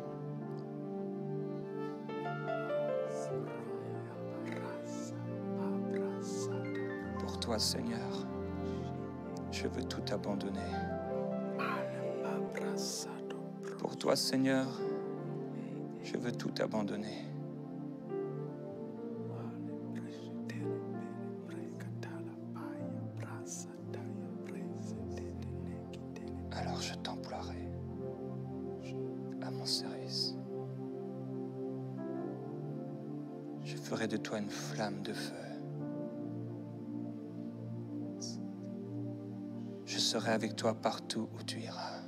Pour toi, Seigneur, je veux tout abandonner. Pour toi, Seigneur, je veux tout abandonner. Alors je t'emploierai à mon service. Je ferai de toi une flamme de feu. Je serai avec toi partout où tu iras.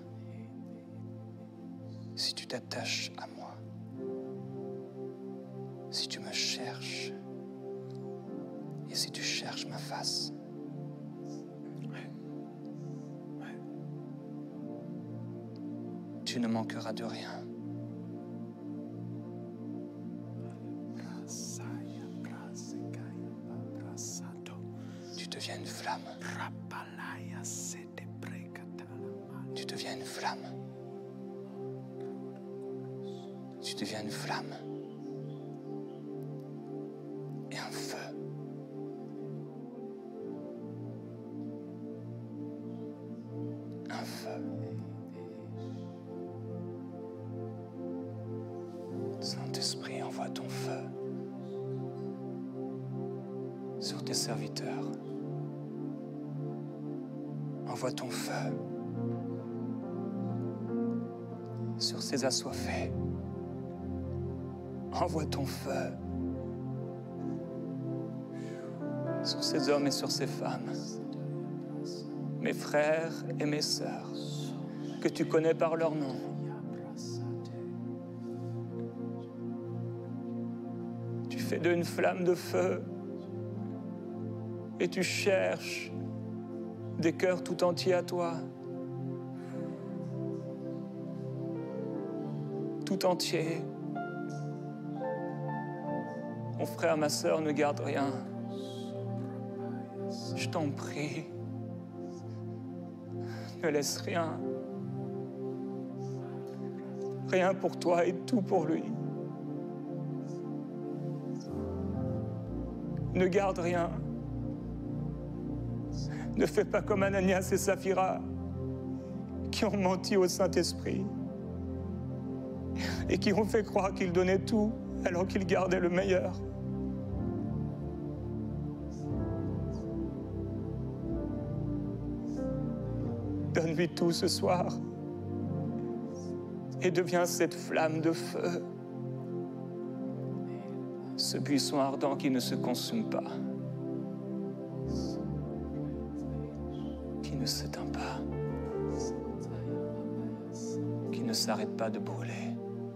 Si tu t'attaches à moi, si tu me cherches et si tu cherches ma face, tu ne manqueras de rien. Tu deviens une flamme. Tu deviens une flamme. Tu deviens une flamme. Et un feu. Un feu. Saint-Esprit, envoie ton feu sur tes serviteurs. Envoie ton feu sur ces assoiffés. Envoie ton feu sur ces hommes et sur ces femmes, mes frères et mes sœurs, que tu connais par leur nom. Tu fais d'eux une flamme de feu et tu cherches des cœurs tout entiers à toi. Tout entier. Mon frère, ma sœur, ne garde rien. Je t'en prie. Ne laisse rien. Rien pour toi et tout pour lui. Ne garde rien. Ne fais pas comme Ananias et Saphira qui ont menti au Saint-Esprit et qui ont fait croire qu'ils donnaient tout alors qu'ils gardaient le meilleur. Donne-lui tout ce soir et deviens cette flamme de feu, ce buisson ardent qui ne se consume pas, qui ne s'éteint pas, qui ne s'arrête pas de brûler.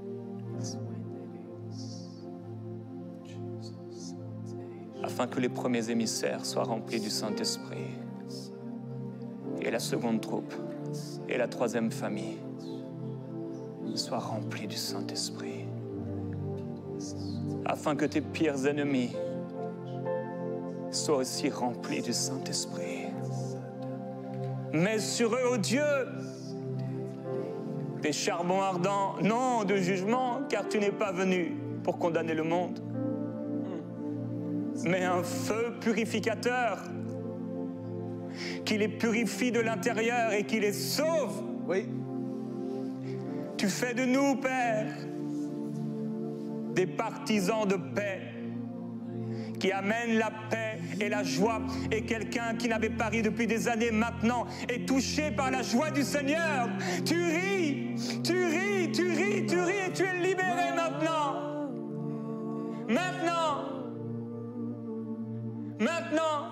Afin que les premiers émissaires soient remplis du Saint-Esprit, et la seconde troupe, et la troisième famille, sois rempli du Saint-Esprit, afin que tes pires ennemis soient aussi remplis du Saint-Esprit. Mets sur eux, ô Dieu, des charbons ardents, non de jugement, car tu n'es pas venu pour condamner le monde, mais un feu purificateur qui les purifie de l'intérieur et qui les sauve. Oui. Tu fais de nous, Père, des partisans de paix, qui amènent la paix et la joie. Et quelqu'un qui n'avait pas ri depuis des années maintenant est touché par la joie du Seigneur. Tu ris, tu ris, tu ris, tu ris et tu es libéré maintenant. Maintenant. Maintenant.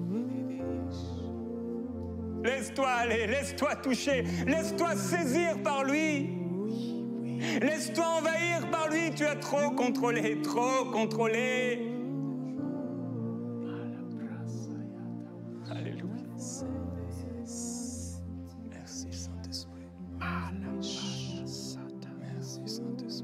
Laisse-toi aller, laisse-toi toucher, laisse-toi saisir par lui. Laisse-toi envahir par lui, tu as trop contrôlé, trop contrôlé. Alléluia. Merci Saint-Esprit. Merci Saint-Esprit.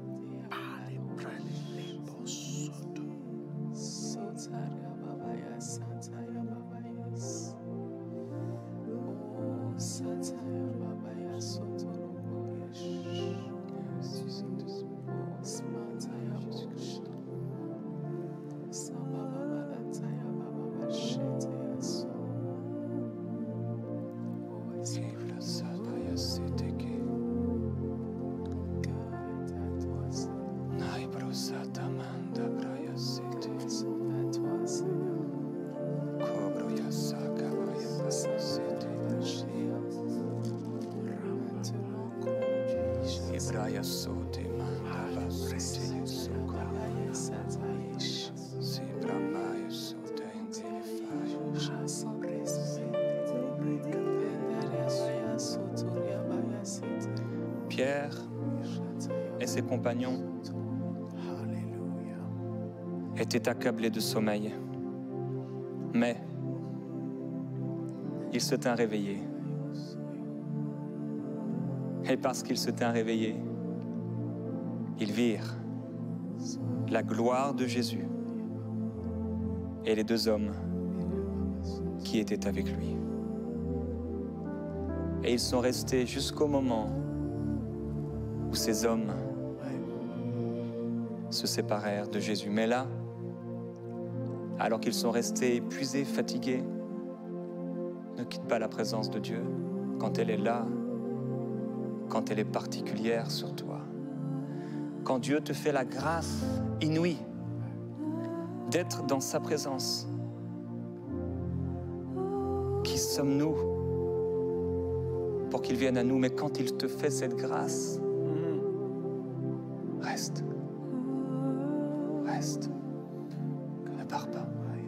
Pierre et ses compagnons étaient accablés de sommeil, mais ils se tinrent réveillés. Et parce qu'ils se tinrent réveillés, ils virent la gloire de Jésus et les deux hommes qui étaient avec lui. Et ils sont restés jusqu'au moment où ces hommes se séparèrent de Jésus. Mais là, alors qu'ils sont restés épuisés, fatigués, ne quitte pas la présence de Dieu quand elle est là, quand elle est particulière sur toi. Quand Dieu te fait la grâce inouïe d'être dans sa présence. Qui sommes-nous pour qu'il vienne à nous? Mais quand il te fait cette grâce, reste. Reste. Ne pars pas.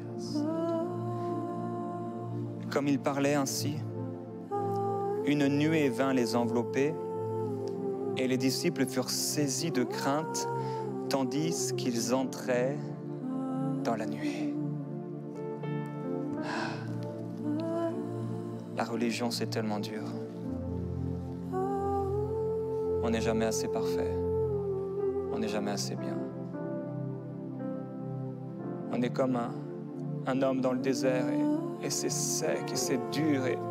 Comme il parlait ainsi, une nuée vint les envelopper et les disciples furent saisis de crainte tandis qu'ils entraient dans la nuée. La religion, c'est tellement dur. On n'est jamais assez parfait. On n'est jamais assez bien. On est comme un homme dans le désert et c'est sec et c'est dur et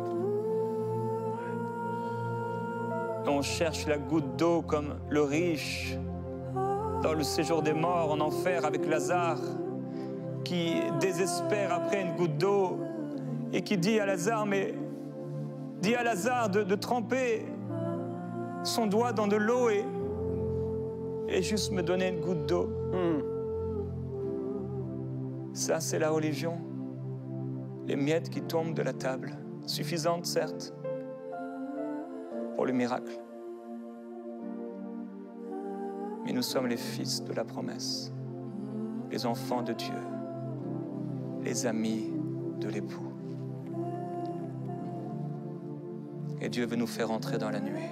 on cherche la goutte d'eau comme le riche dans le séjour des morts en enfer avec Lazare qui désespère après une goutte d'eau et qui dit à Lazare, de tremper son doigt dans de l'eau et juste me donner une goutte d'eau. Ça, c'est la religion. Les miettes qui tombent de la table, suffisantes certes, pour le miracle. Mais nous sommes les fils de la promesse, les enfants de Dieu, les amis de l'époux. Et Dieu veut nous faire entrer dans la nuée.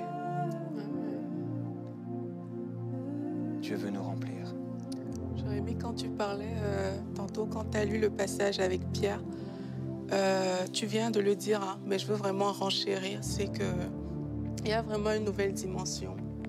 Dieu veut nous remplir. Jérémie, quand tu parlais tantôt, quand tu as lu le passage avec Pierre, tu viens de le dire, hein, mais je veux vraiment renchérir, c'est qu'il y a vraiment une nouvelle dimension.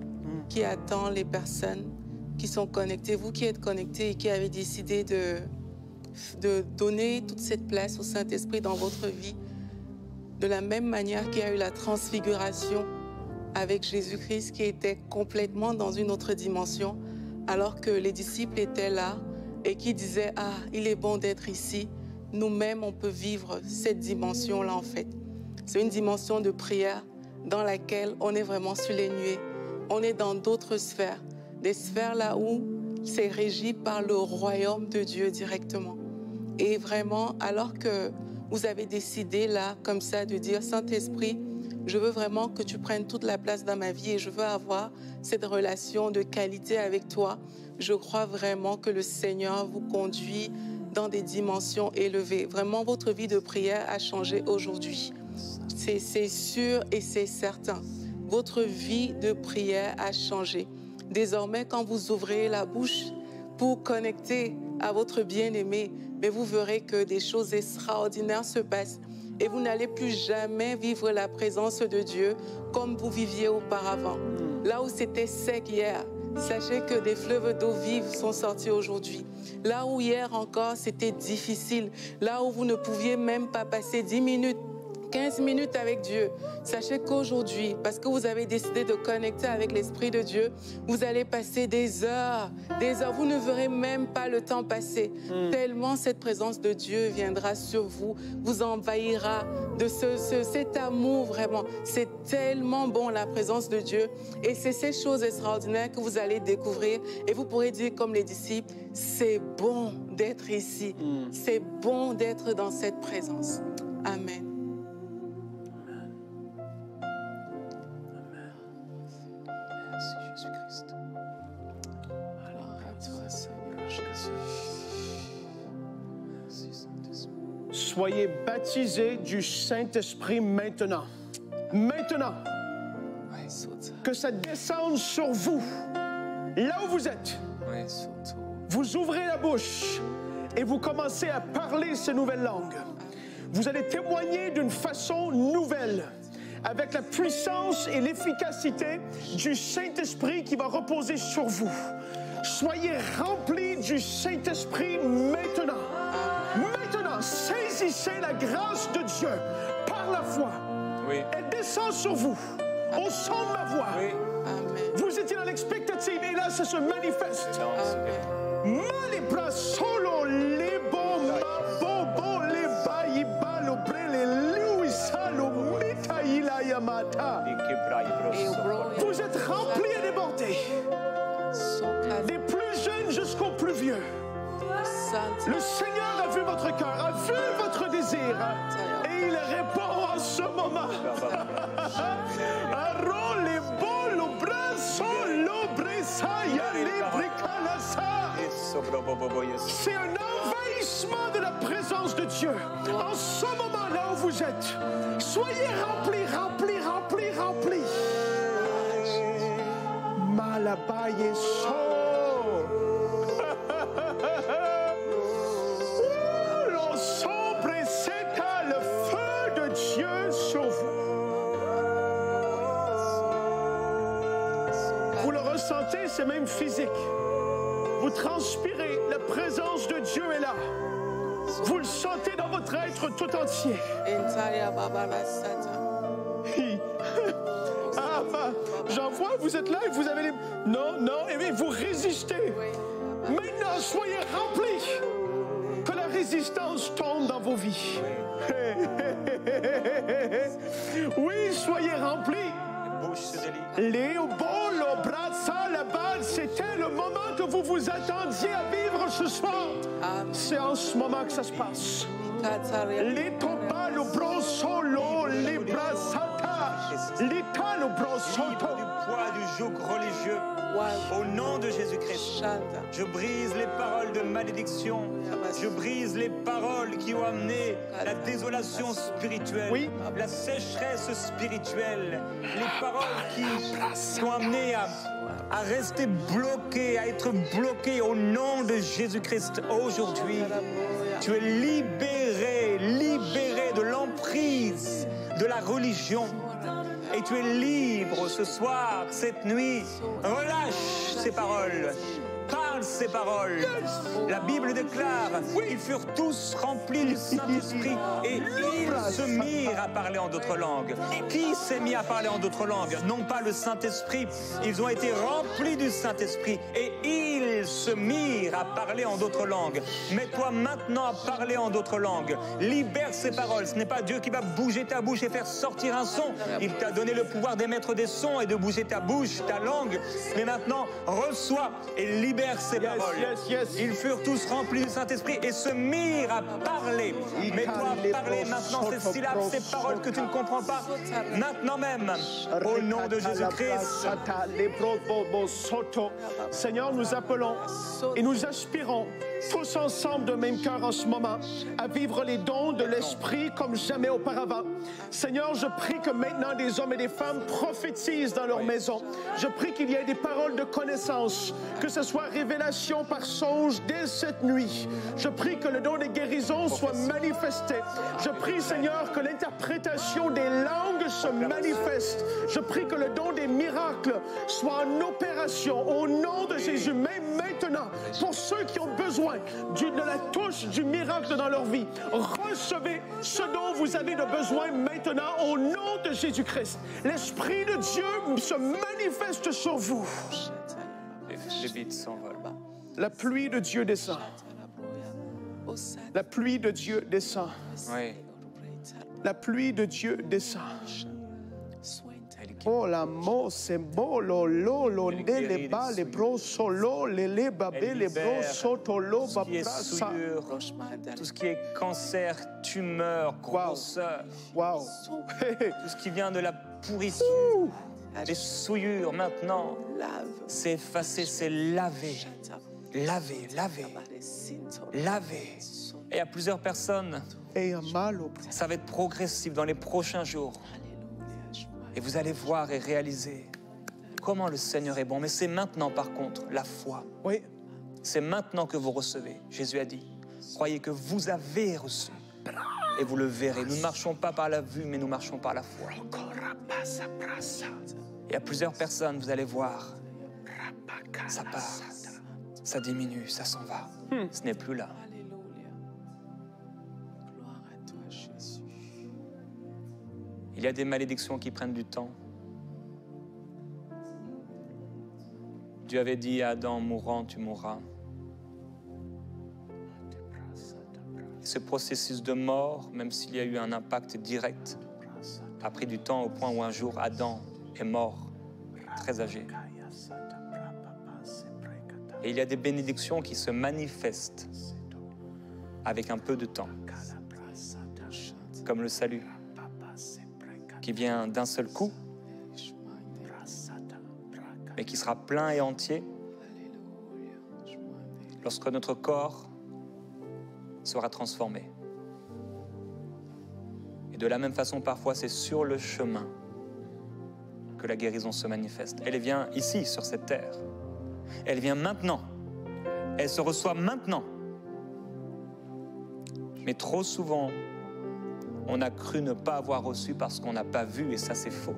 qui attend les personnes qui sont connectées, vous qui êtes connectés et qui avez décidé de donner toute cette place au Saint-Esprit dans votre vie, de la même manière qu'il y a eu la transfiguration avec Jésus-Christ qui était complètement dans une autre dimension, alors que les disciples étaient là et qui disaient « Ah, il est bon d'être ici », nous-mêmes, on peut vivre cette dimension-là en fait. C'est une dimension de prière dans laquelle on est vraiment sur les nuées. On est dans d'autres sphères, des sphères là où c'est régi par le royaume de Dieu directement. Et vraiment, alors que vous avez décidé là, comme ça, de dire « Saint-Esprit, je veux vraiment que tu prennes toute la place dans ma vie et je veux avoir cette relation de qualité avec toi. » Je crois vraiment que le Seigneur vous conduit dans des dimensions élevées. Vraiment, votre vie de prière a changé aujourd'hui. C'est sûr et c'est certain. Votre vie de prière a changé. Désormais, quand vous ouvrez la bouche pour connecter à votre bien-aimé, mais vous verrez que des choses extraordinaires se passent et vous n'allez plus jamais vivre la présence de Dieu comme vous viviez auparavant. Là où c'était sec hier, sachez que des fleuves d'eau vive sont sortis aujourd'hui. Là où hier encore c'était difficile, là où vous ne pouviez même pas passer 10 minutes, 15 minutes avec Dieu, sachez qu'aujourd'hui, parce que vous avez décidé de connecter avec l'Esprit de Dieu, vous allez passer des heures, vous ne verrez même pas le temps passer. Tellement cette présence de Dieu viendra sur vous, vous envahira de cet amour vraiment. C'est tellement bon la présence de Dieu et c'est ces choses extraordinaires que vous allez découvrir et vous pourrez dire comme les disciples, c'est bon d'être ici, c'est bon d'être dans cette présence. Amen. Soyez baptisés du Saint-Esprit maintenant. Maintenant. Que ça descende sur vous, là où vous êtes. Vous ouvrez la bouche et vous commencez à parler ces nouvelles langues. Vous allez témoigner d'une façon nouvelle, avec la puissance et l'efficacité du Saint-Esprit qui va reposer sur vous. Soyez remplis du Saint-Esprit maintenant. Maintenant, saisissez la grâce de Dieu par la foi. Oui. Elle descend sur vous, au son de ma voix. Oui. Amen. Vous étiez dans l'expectative et là, ça se manifeste. Malibra solo les bons, bobo les baïba, le brele, luisa, le mitaïla yamata. Vous êtes remplis et débordés. Des plus jeunes jusqu'aux plus vieux. Le Seigneur a vu votre cœur, a vu votre désir et il répond en ce moment. C'est un envahissement de la présence de Dieu. En ce moment là où vous êtes, soyez remplis, remplis, remplis, remplis. Malabaye so. C'est même physique. Vous transpirez, la présence de Dieu est là. Vous le sentez dans votre être tout entier. Ah, j'en vois, vous êtes là et vous avez les... Non, non, et vous résistez. Maintenant, soyez remplis. Que la résistance tombe dans vos vies. Oui, soyez remplis. Léo Bolo Brassa la balle, c'était le moment que vous vous attendiez à vivre ce soir. C'est en ce moment que ça se passe. Les Topalo Brosolo, les Brassata, les Talo Brosoto. Du poids du joug religieux. Au nom de Jésus-Christ, je brise les paroles de malédiction. Je brise les paroles qui ont amené la désolation spirituelle, la sécheresse spirituelle, les paroles qui ont amené à rester bloqué, à être bloqué au nom de Jésus-Christ. Aujourd'hui, tu es libéré de l'emprise de la religion. Et tu es libre ce soir, cette nuit. Relâche ces paroles. Parle ces paroles. La Bible déclare, ils furent tous remplis du Saint-Esprit et ils se mirent à parler en d'autres langues. Qui s'est mis à parler en d'autres langues? Non pas le Saint-Esprit. Ils ont été remplis du Saint-Esprit et ils se mirent à parler en d'autres langues. Mets-toi maintenant à parler en d'autres langues. Libère ces paroles. Ce n'est pas Dieu qui va bouger ta bouche et faire sortir un son. Il t'a donné le pouvoir d'émettre des sons et de bouger ta bouche, ta langue. Mais maintenant, reçois et libère ces paroles. Ils furent tous remplis du Saint-Esprit et se mirent à parler. Mets-toi à parler maintenant ces syllabes, ces paroles que tu ne comprends pas. Maintenant même, au nom de Jésus-Christ. Seigneur, nous appelons et nous aspirons tous ensemble d'un même cœur en ce moment à vivre les dons de l'Esprit comme jamais auparavant. Seigneur, je prie que maintenant des hommes et des femmes prophétisent dans leur maison. Je prie qu'il y ait des paroles de connaissance, que ce soit révélation par songe dès cette nuit. Je prie que le don des guérisons soit manifesté. Je prie, Seigneur, que l'interprétation des langues se manifeste. Je prie que le don des miracles soit en opération au nom de Jésus, même maintenant, pour ceux qui ont besoin de la touche du miracle dans leur vie. Recevez ce dont vous avez de besoin maintenant au nom de Jésus-Christ. L'Esprit de Dieu se manifeste sur vous. Les vides s'envolent. La pluie de Dieu descend. La pluie de Dieu descend. Oui. La pluie de Dieu descend. Oh la mo c'est beau lo les bas les bros solo les babé les bros soto lo babrasa. Tout ce qui est cancer, tumeur, grosseur. Wow. Tout ce qui vient de la pourrissure. Les souillures maintenant, c'est effacé, c'est lavé. Lavé, lavé. Lavé. Et il y a plusieurs personnes, ça va être progressif dans les prochains jours. Et vous allez voir et réaliser comment le Seigneur est bon. Mais c'est maintenant, par contre, la foi. Oui. C'est maintenant que vous recevez. Jésus a dit, croyez que vous avez reçu. Et vous le verrez. Nous ne marchons pas par la vue, mais nous marchons par la foi. Il y a plusieurs personnes, vous allez voir. Ça part, ça diminue, ça s'en va. Ce n'est plus là. Il y a des malédictions qui prennent du temps. Dieu avait dit à Adam, mourant, tu mourras. Ce processus de mort, même s'il y a eu un impact direct, a pris du temps au point où un jour Adam est mort, très âgé. Et il y a des bénédictions qui se manifestent avec un peu de temps, comme le salut, qui vient d'un seul coup, mais qui sera plein et entier lorsque notre corps sera transformé. Et de la même façon, parfois, c'est sur le chemin que la guérison se manifeste. Elle vient ici, sur cette terre. Elle vient maintenant. Elle se reçoit maintenant. Mais trop souvent, on a cru ne pas avoir reçu parce qu'on n'a pas vu, et ça, c'est faux.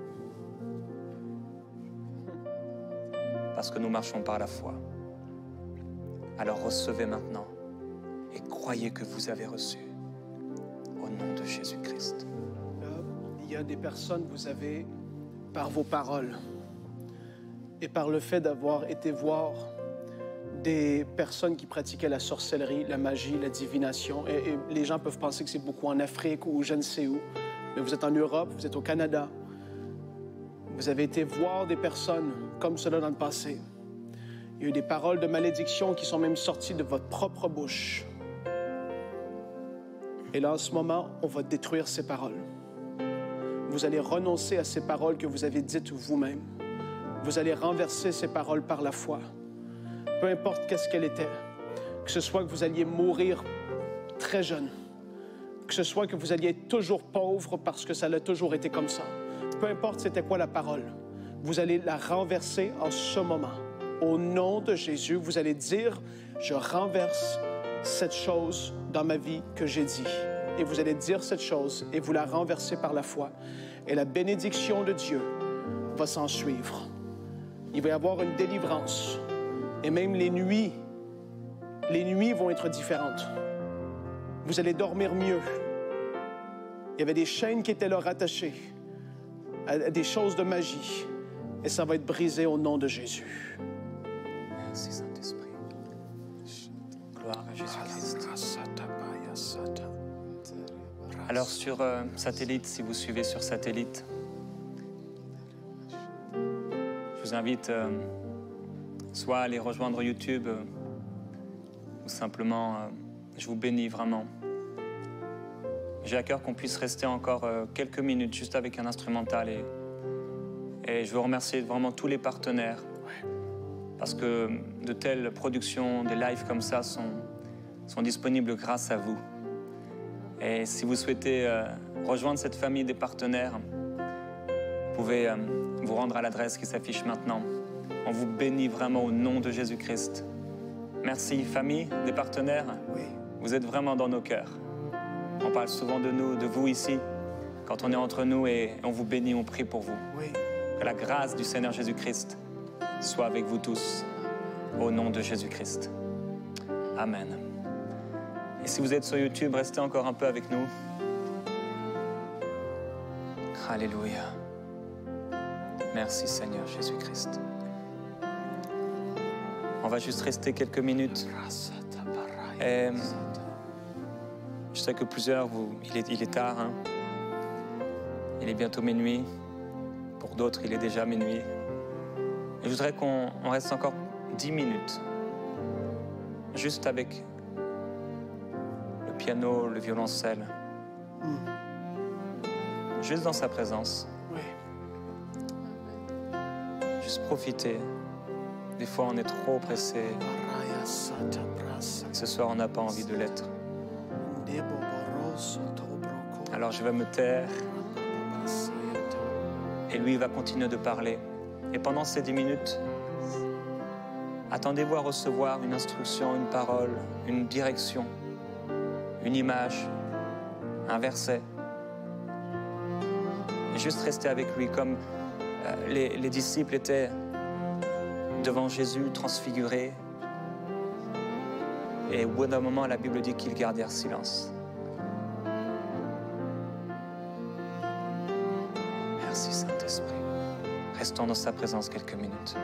Parce que nous marchons par la foi. Alors recevez maintenant et croyez que vous avez reçu. Au nom de Jésus-Christ. Il y a des personnes, vous avez, par vos paroles et par le fait d'avoir été voir des personnes qui pratiquaient la sorcellerie, la magie, la divination, et les gens peuvent penser que c'est beaucoup en Afrique ou je ne sais où, mais vous êtes en Europe, vous êtes au Canada. Vous avez été voir des personnes comme cela dans le passé. Il y a eu des paroles de malédiction qui sont même sorties de votre propre bouche. Et là, en ce moment, on va détruire ces paroles. Vous allez renoncer à ces paroles que vous avez dites vous-même. Vous allez renverser ces paroles par la foi. Peu importe qu'est-ce qu'elle était. Que ce soit que vous alliez mourir très jeune. Que ce soit que vous alliez être toujours pauvre parce que ça l'a toujours été comme ça. Peu importe c'était quoi la parole. Vous allez la renverser en ce moment. Au nom de Jésus, vous allez dire, je renverse cette chose dans ma vie que j'ai dit. Et vous allez dire cette chose et vous la renversez par la foi. et la bénédiction de Dieu va s'en suivre. Il va y avoir une délivrance. Et même les nuits vont être différentes. Vous allez dormir mieux. Il y avait des chaînes qui étaient là rattachées à des choses de magie. Et ça va être brisé au nom de Jésus. Merci Saint-Esprit. Gloire à Jésus-Christ. Alors sur satellite, si vous suivez sur satellite, je vous invite soit à aller rejoindre YouTube ou simplement, je vous bénis vraiment. J'ai à cœur qu'on puisse rester encore quelques minutes juste avec un instrumental et je veux remercier vraiment tous les partenaires parce que de telles productions, des lives comme ça sont disponibles grâce à vous. Et si vous souhaitez rejoindre cette famille des partenaires, vous pouvez vous rendre à l'adresse qui s'affiche maintenant. On vous bénit vraiment au nom de Jésus-Christ. Merci, famille des partenaires. Oui. Vous êtes vraiment dans nos cœurs. On parle souvent de nous, de vous ici, quand on est entre nous et on vous bénit, on prie pour vous. Oui. Que la grâce du Seigneur Jésus-Christ soit avec vous tous, au nom de Jésus-Christ. Amen. Et si vous êtes sur YouTube, restez encore un peu avec nous. Alléluia. Merci Seigneur Jésus-Christ. On va juste rester quelques minutes. Et je sais que plusieurs, il est tard. Hein? Il est bientôt minuit. Pour d'autres, il est déjà minuit. Et je voudrais qu'on reste encore 10 minutes. Juste avec le piano, le violoncelle. Juste dans sa présence. Oui. Juste profiter. Des fois, on est trop pressé. Ce soir, on n'a pas envie de l'être. Alors, je vais me taire. Et lui, il va continuer de parler. Et pendant ces 10 minutes, attendez-vous à recevoir une instruction, une parole, une direction, une image, un verset. Et juste rester avec lui comme les disciples étaient devant Jésus transfigurés. Et au bout d'un moment, la Bible dit qu'ils gardèrent silence. Merci Saint-Esprit. Restons dans sa présence quelques minutes.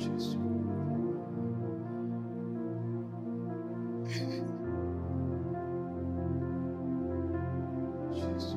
Jésus. Jésus.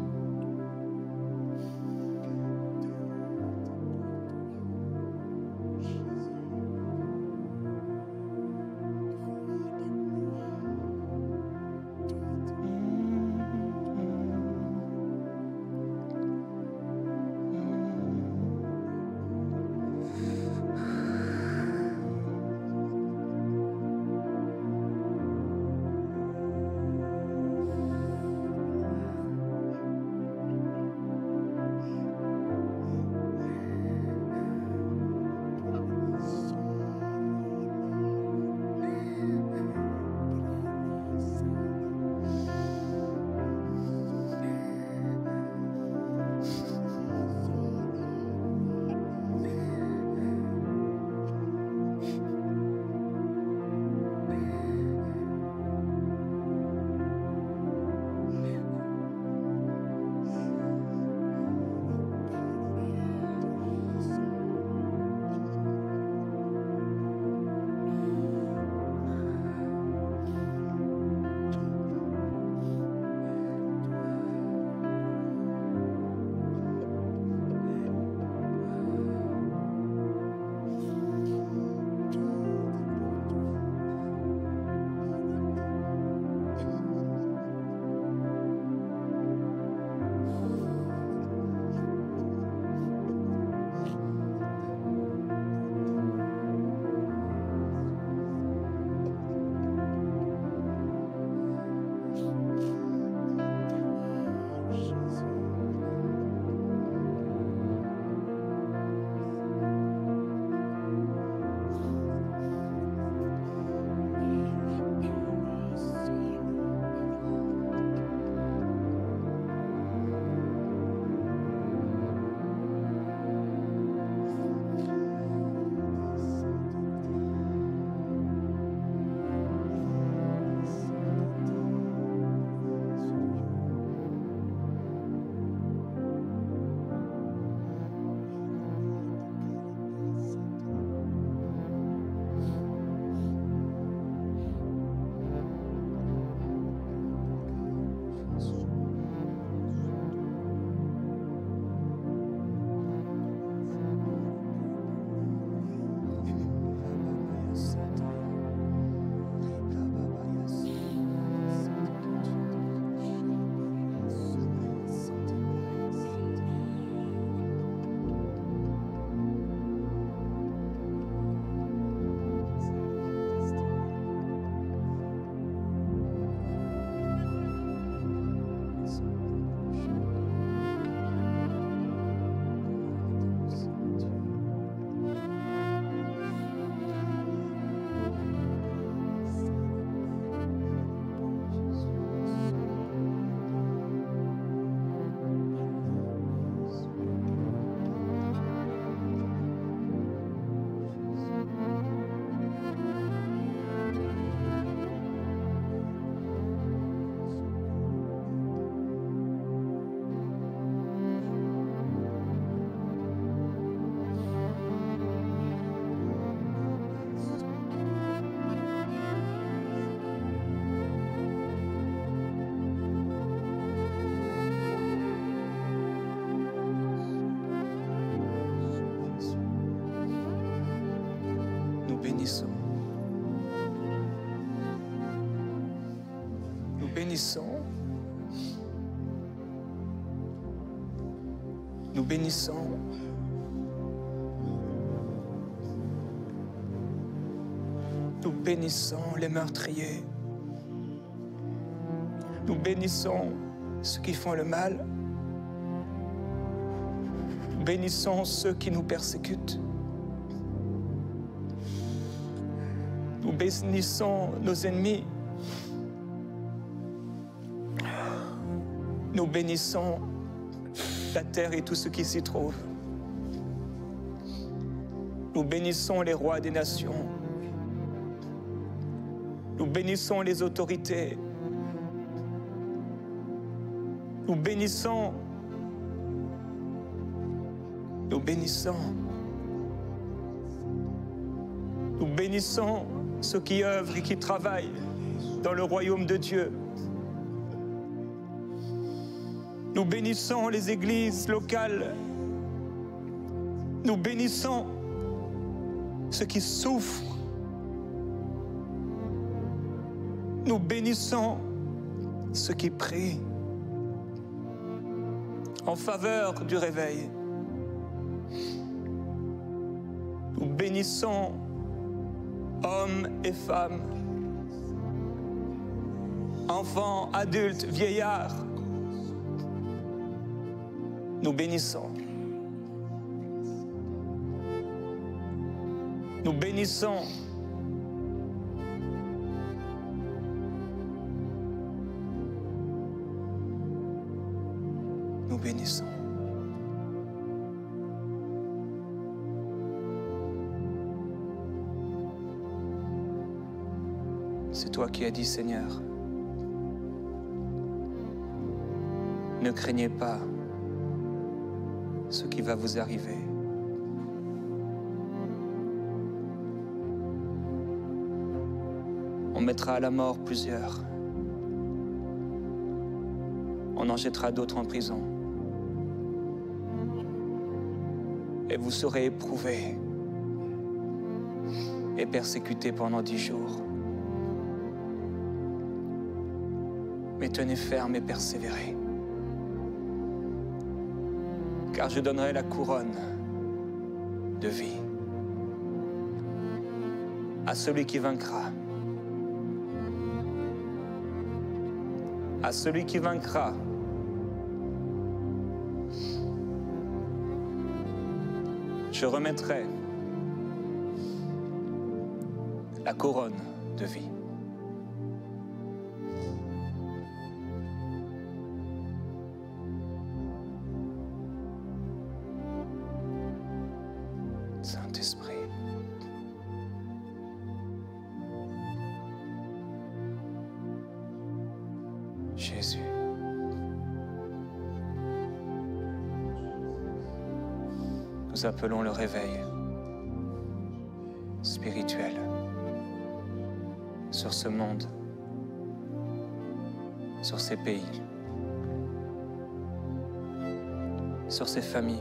Nous bénissons. Nous bénissons. Nous bénissons les meurtriers. Nous bénissons ceux qui font le mal. Nous bénissons ceux qui nous persécutent. Nous bénissons nos ennemis. Nous bénissons la terre et tout ce qui s'y trouve. Nous bénissons les rois des nations. Nous bénissons les autorités. Nous bénissons. Nous bénissons. Nous bénissons ceux qui œuvrent et qui travaillent dans le royaume de Dieu. Nous bénissons les églises locales. Nous bénissons ceux qui souffrent. Nous bénissons ceux qui prient en faveur du réveil. Nous bénissons hommes et femmes, enfants, adultes, vieillards. Nous bénissons. Nous bénissons. Nous bénissons. C'est toi qui as dit, Seigneur, ne craignez pas ce qui va vous arriver. On mettra à la mort plusieurs. On en jettera d'autres en prison. Et vous serez éprouvés et persécutés pendant 10 jours. Mais tenez ferme et persévérez. Car je donnerai la couronne de vie à celui qui vaincra. À celui qui vaincra. Je remettrai la couronne de vie. Saint-Esprit, Jésus, nous appelons le réveil spirituel sur ce monde, sur ces pays, sur ces familles.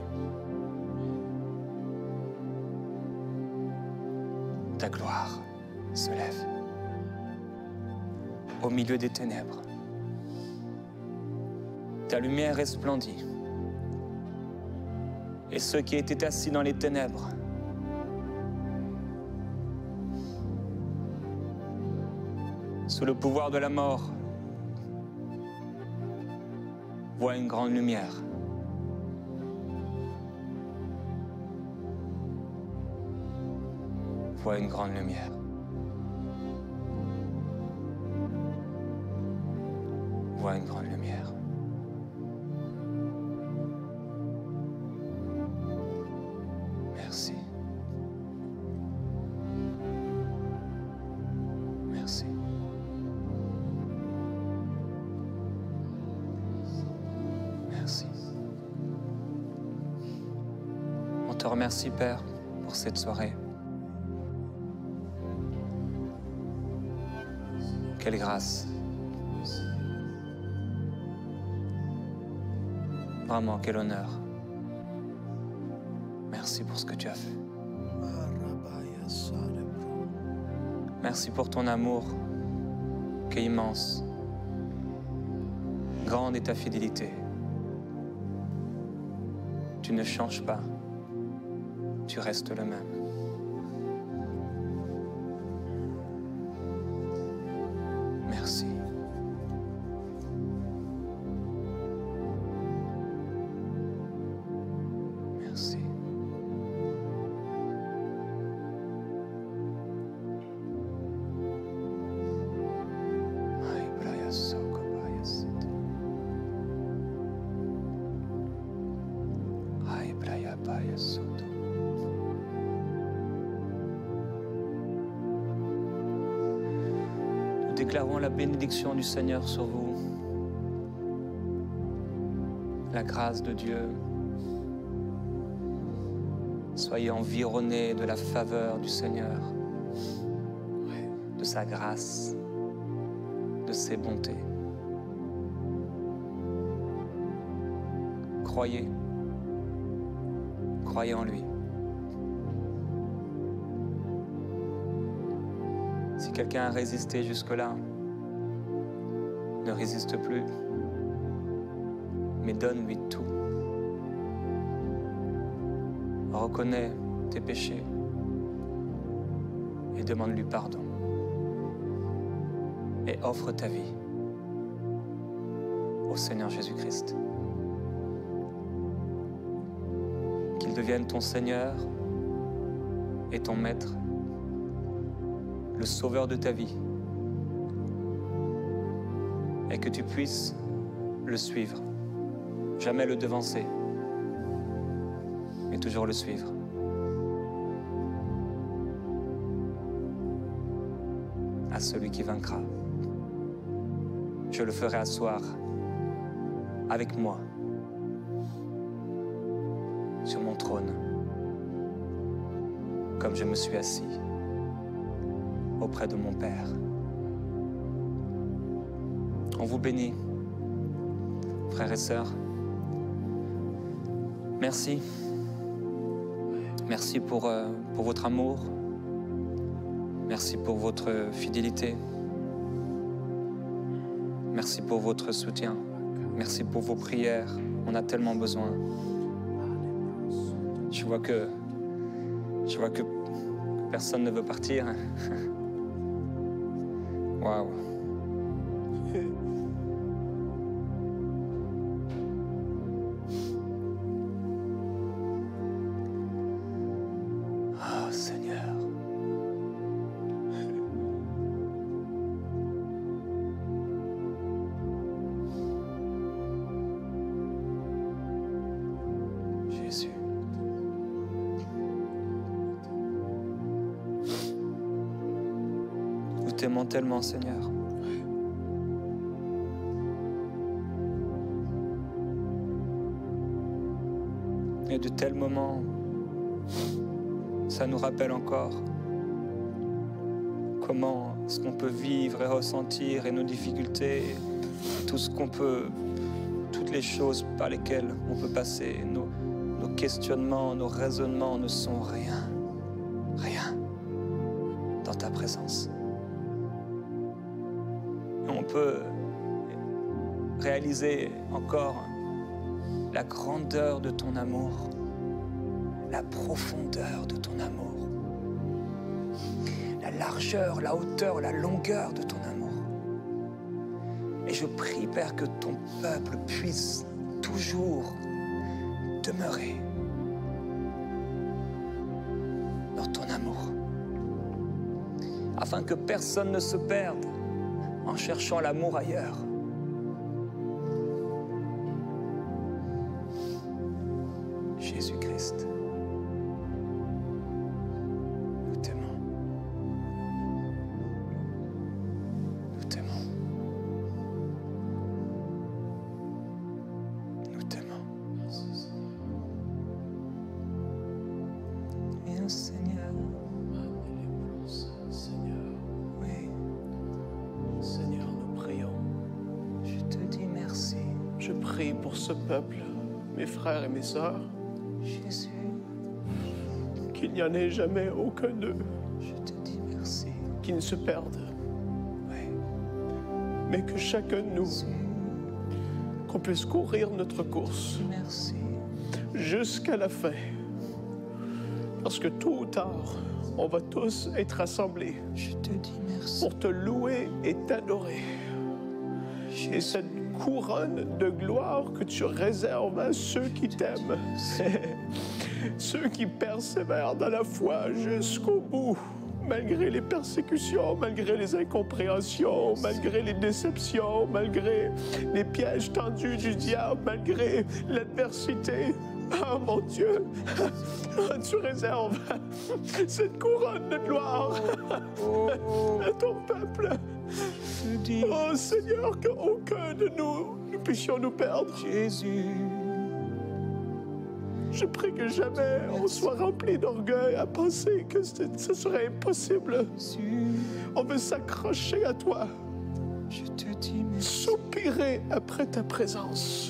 Ta gloire se lève au milieu des ténèbres. Ta lumière resplendit. Et ceux qui étaient assis dans les ténèbres sous le pouvoir de la mort voient une grande lumière. Voient une grande lumière. Voient une grande lumière. Merci. Merci. Merci. On te remercie, Père, pour cette soirée. Quelle grâce. Vraiment, quel honneur. Merci pour ce que tu as fait. Merci pour ton amour qui est immense. Grande est ta fidélité. Tu ne changes pas. Tu restes le même. Merci. Merci. Nous déclarons la bénédiction du Seigneur sur vous, la grâce de Dieu. Soyez environnés de la faveur du Seigneur. sa grâce, de ses bontés. Croyez. Croyez en lui. Si quelqu'un a résisté jusque-là, ne résiste plus, mais donne-lui tout. Reconnais tes péchés et demande-lui pardon. Et offre ta vie au Seigneur Jésus-Christ. Qu'il devienne ton Seigneur et ton Maître, le Sauveur de ta vie, et que tu puisses le suivre, jamais le devancer, mais toujours le suivre. À celui qui vaincra, je le ferai asseoir avec moi sur mon trône, comme je me suis assis auprès de mon Père. On vous bénit, frères et sœurs. Merci. Merci pour votre amour. Merci pour votre fidélité. Merci pour votre soutien. Merci pour vos prières. On a tellement besoin. Je vois que personne ne veut partir. Waouh. Oh Seigneur. Jésus. Nous t'aimons tellement, Seigneur. Et de tels moments, ça nous rappelle encore comment ce qu'on peut vivre et ressentir et nos difficultés, tout ce qu'on peut, toutes les choses par lesquelles on peut passer, nos questionnements, nos raisonnements ne sont rien dans ta présence. Et on peut réaliser encore la grandeur de ton amour, la profondeur de ton amour, la largeur, la hauteur, la longueur de ton amour. Et je prie, Père, que ton peuple puisse toujours demeurer dans ton amour, afin que personne ne se perde en cherchant l'amour ailleurs. Jésus-Christ, nous t'aimons. Nous t'aimons. Nous t'aimons. Et Seigneur, oui. Seigneur, nous prions. Je te dis merci. Je prie pour ce peuple, mes frères et mes sœurs, Jésus, qu'il n'y en ait jamais aucun d'eux je te dis merci. qui ne se perde, Oui. mais que chacun de nous, qu'on puisse courir notre course Merci. jusqu'à la fin. Parce que tôt ou tard, on va tous être assemblés Je te dis merci. pour te louer et t'adorer. Et cette couronne de gloire que tu réserves à ceux qui t'aiment, ceux qui persévèrent dans la foi jusqu'au bout, malgré les persécutions, malgré les incompréhensions, malgré les déceptions, malgré les pièges tendus du diable, malgré l'adversité. Oh mon Dieu, tu réserves cette couronne de gloire à ton peuple. Oh Seigneur, qu'aucun de nous puissions nous perdre. Jésus, Je prie que jamais on soit rempli d'orgueil à penser que ce serait impossible. On veut s'accrocher à toi, soupirer après ta présence.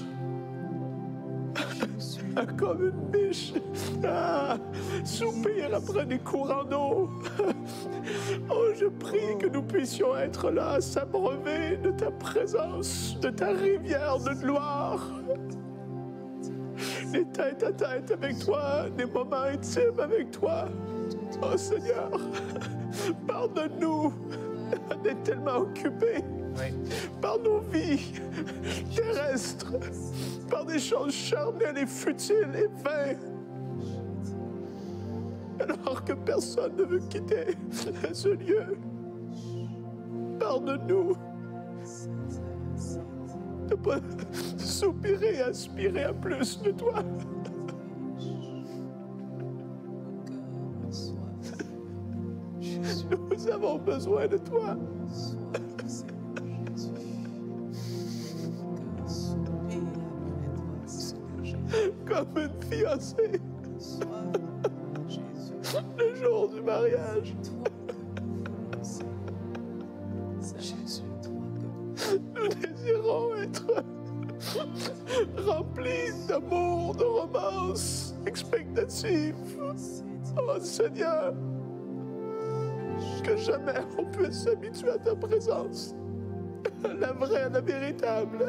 Comme une biche, soupir après des courants d'eau. Oh, je prie que nous puissions être là, s'abreuver de ta présence, de ta rivière de gloire. Des têtes à tête avec toi, des moments intimes avec toi. Oh Seigneur, pardonne-nous. On est tellement occupés par nos vies terrestres, par des choses charnelles et futiles et vaines. Alors que personne ne veut quitter ce lieu. Pardonne-nous de ne pas soupirer et aspirer à plus de toi. Nous avons besoin de toi. Comme une fiancée. Le jour du mariage. Nous désirons être remplis d'amour, de romance, expectative. Oh Seigneur, que jamais on puisse s'habituer à ta présence. La vraie, la véritable.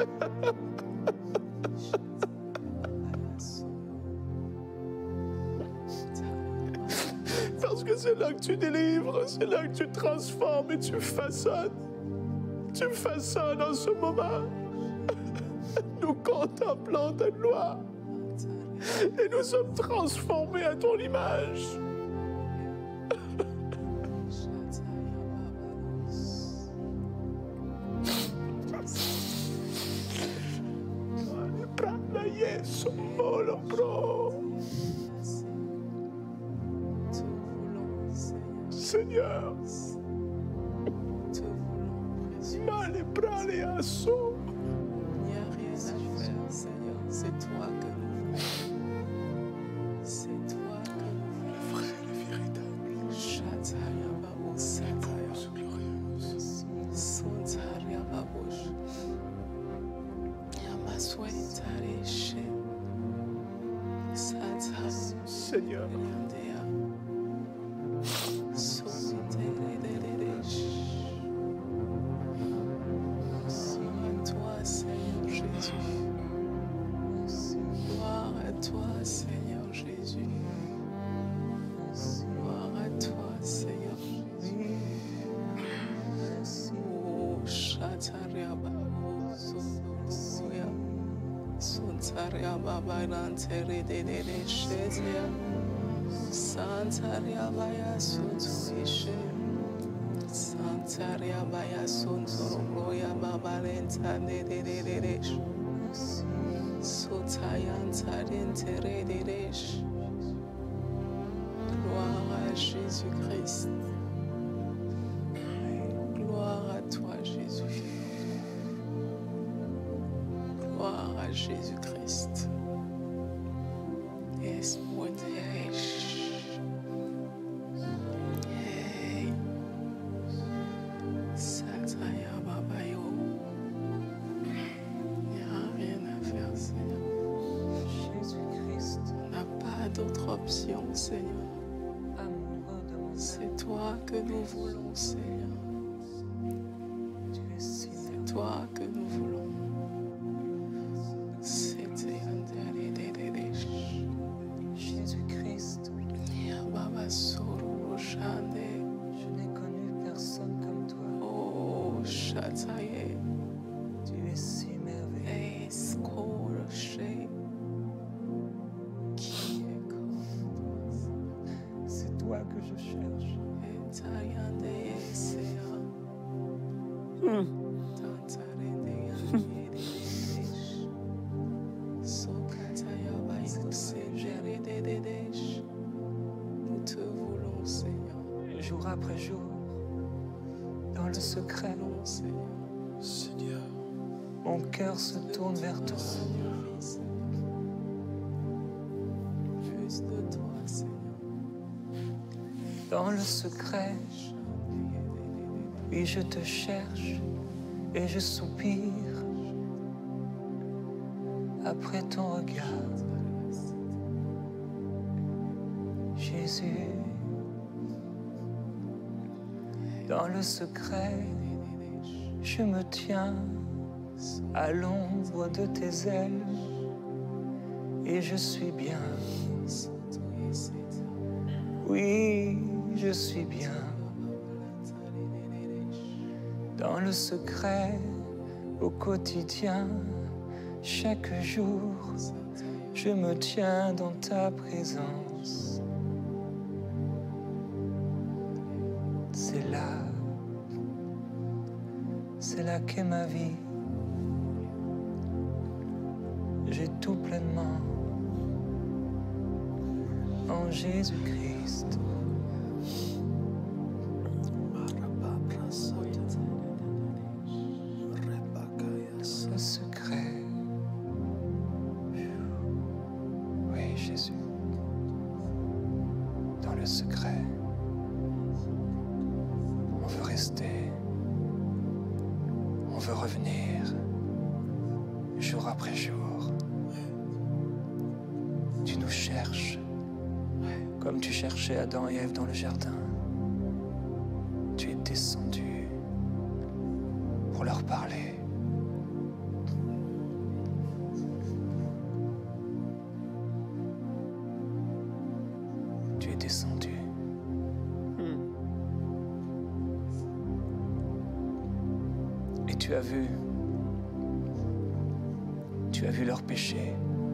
Parce que c'est là que tu délivres, c'est là que tu transformes et tu façonnes. Tu façonnes en ce moment. Nous contemplons ta gloire. Et nous sommes transformés à ton image. Seigneur, male prale asso. Il n'y a rien à faire, Seigneur. C'est toi que nous voulons. C'est toi que nous voulons. Le vrai, le véritable. Shataya Babo Sataya. Sontaria Babosh. Yamaswe Tarishe. Sataya. Seigneur. Santaria Baya Suntuishe Santaria Baya Suntoroya Babalenta Nederesh Sotayan Tarin Teredesh. Gloire à Jésus-Christ. Gloire à toi, Jésus. Gloire à Jésus-Christ. Yes, Seigneur. C'est toi que nous voulons, Seigneur. C'est toi que nous voulons. Jésus-Christ. Je n'ai connu personne comme toi. Oh, Chataye. Tu es si merveilleux. Que je cherche. Nous te voulons, Seigneur. Jour après jour, dans le secret, Seigneur, mon cœur se tourne vers toi. dans le secret. Oui, je te cherche et je soupire après ton regard. Jésus, dans le secret, je me tiens à l'ombre de tes ailes et je suis bien. Oui, je suis bien. Dans le secret, au quotidien, chaque jour, je me tiens dans ta présence. C'est là qu'est ma vie. J'ai tout pleinement en Jésus-Christ. Le secret. Oui, Jésus. Dans le secret. On veut rester. On veut revenir. Jour après jour. Tu nous cherches. Comme tu cherchais Adam et Ève dans le jardin. Tu es descendu pour leur parler. Tu es descendu. Et tu as vu leur péché.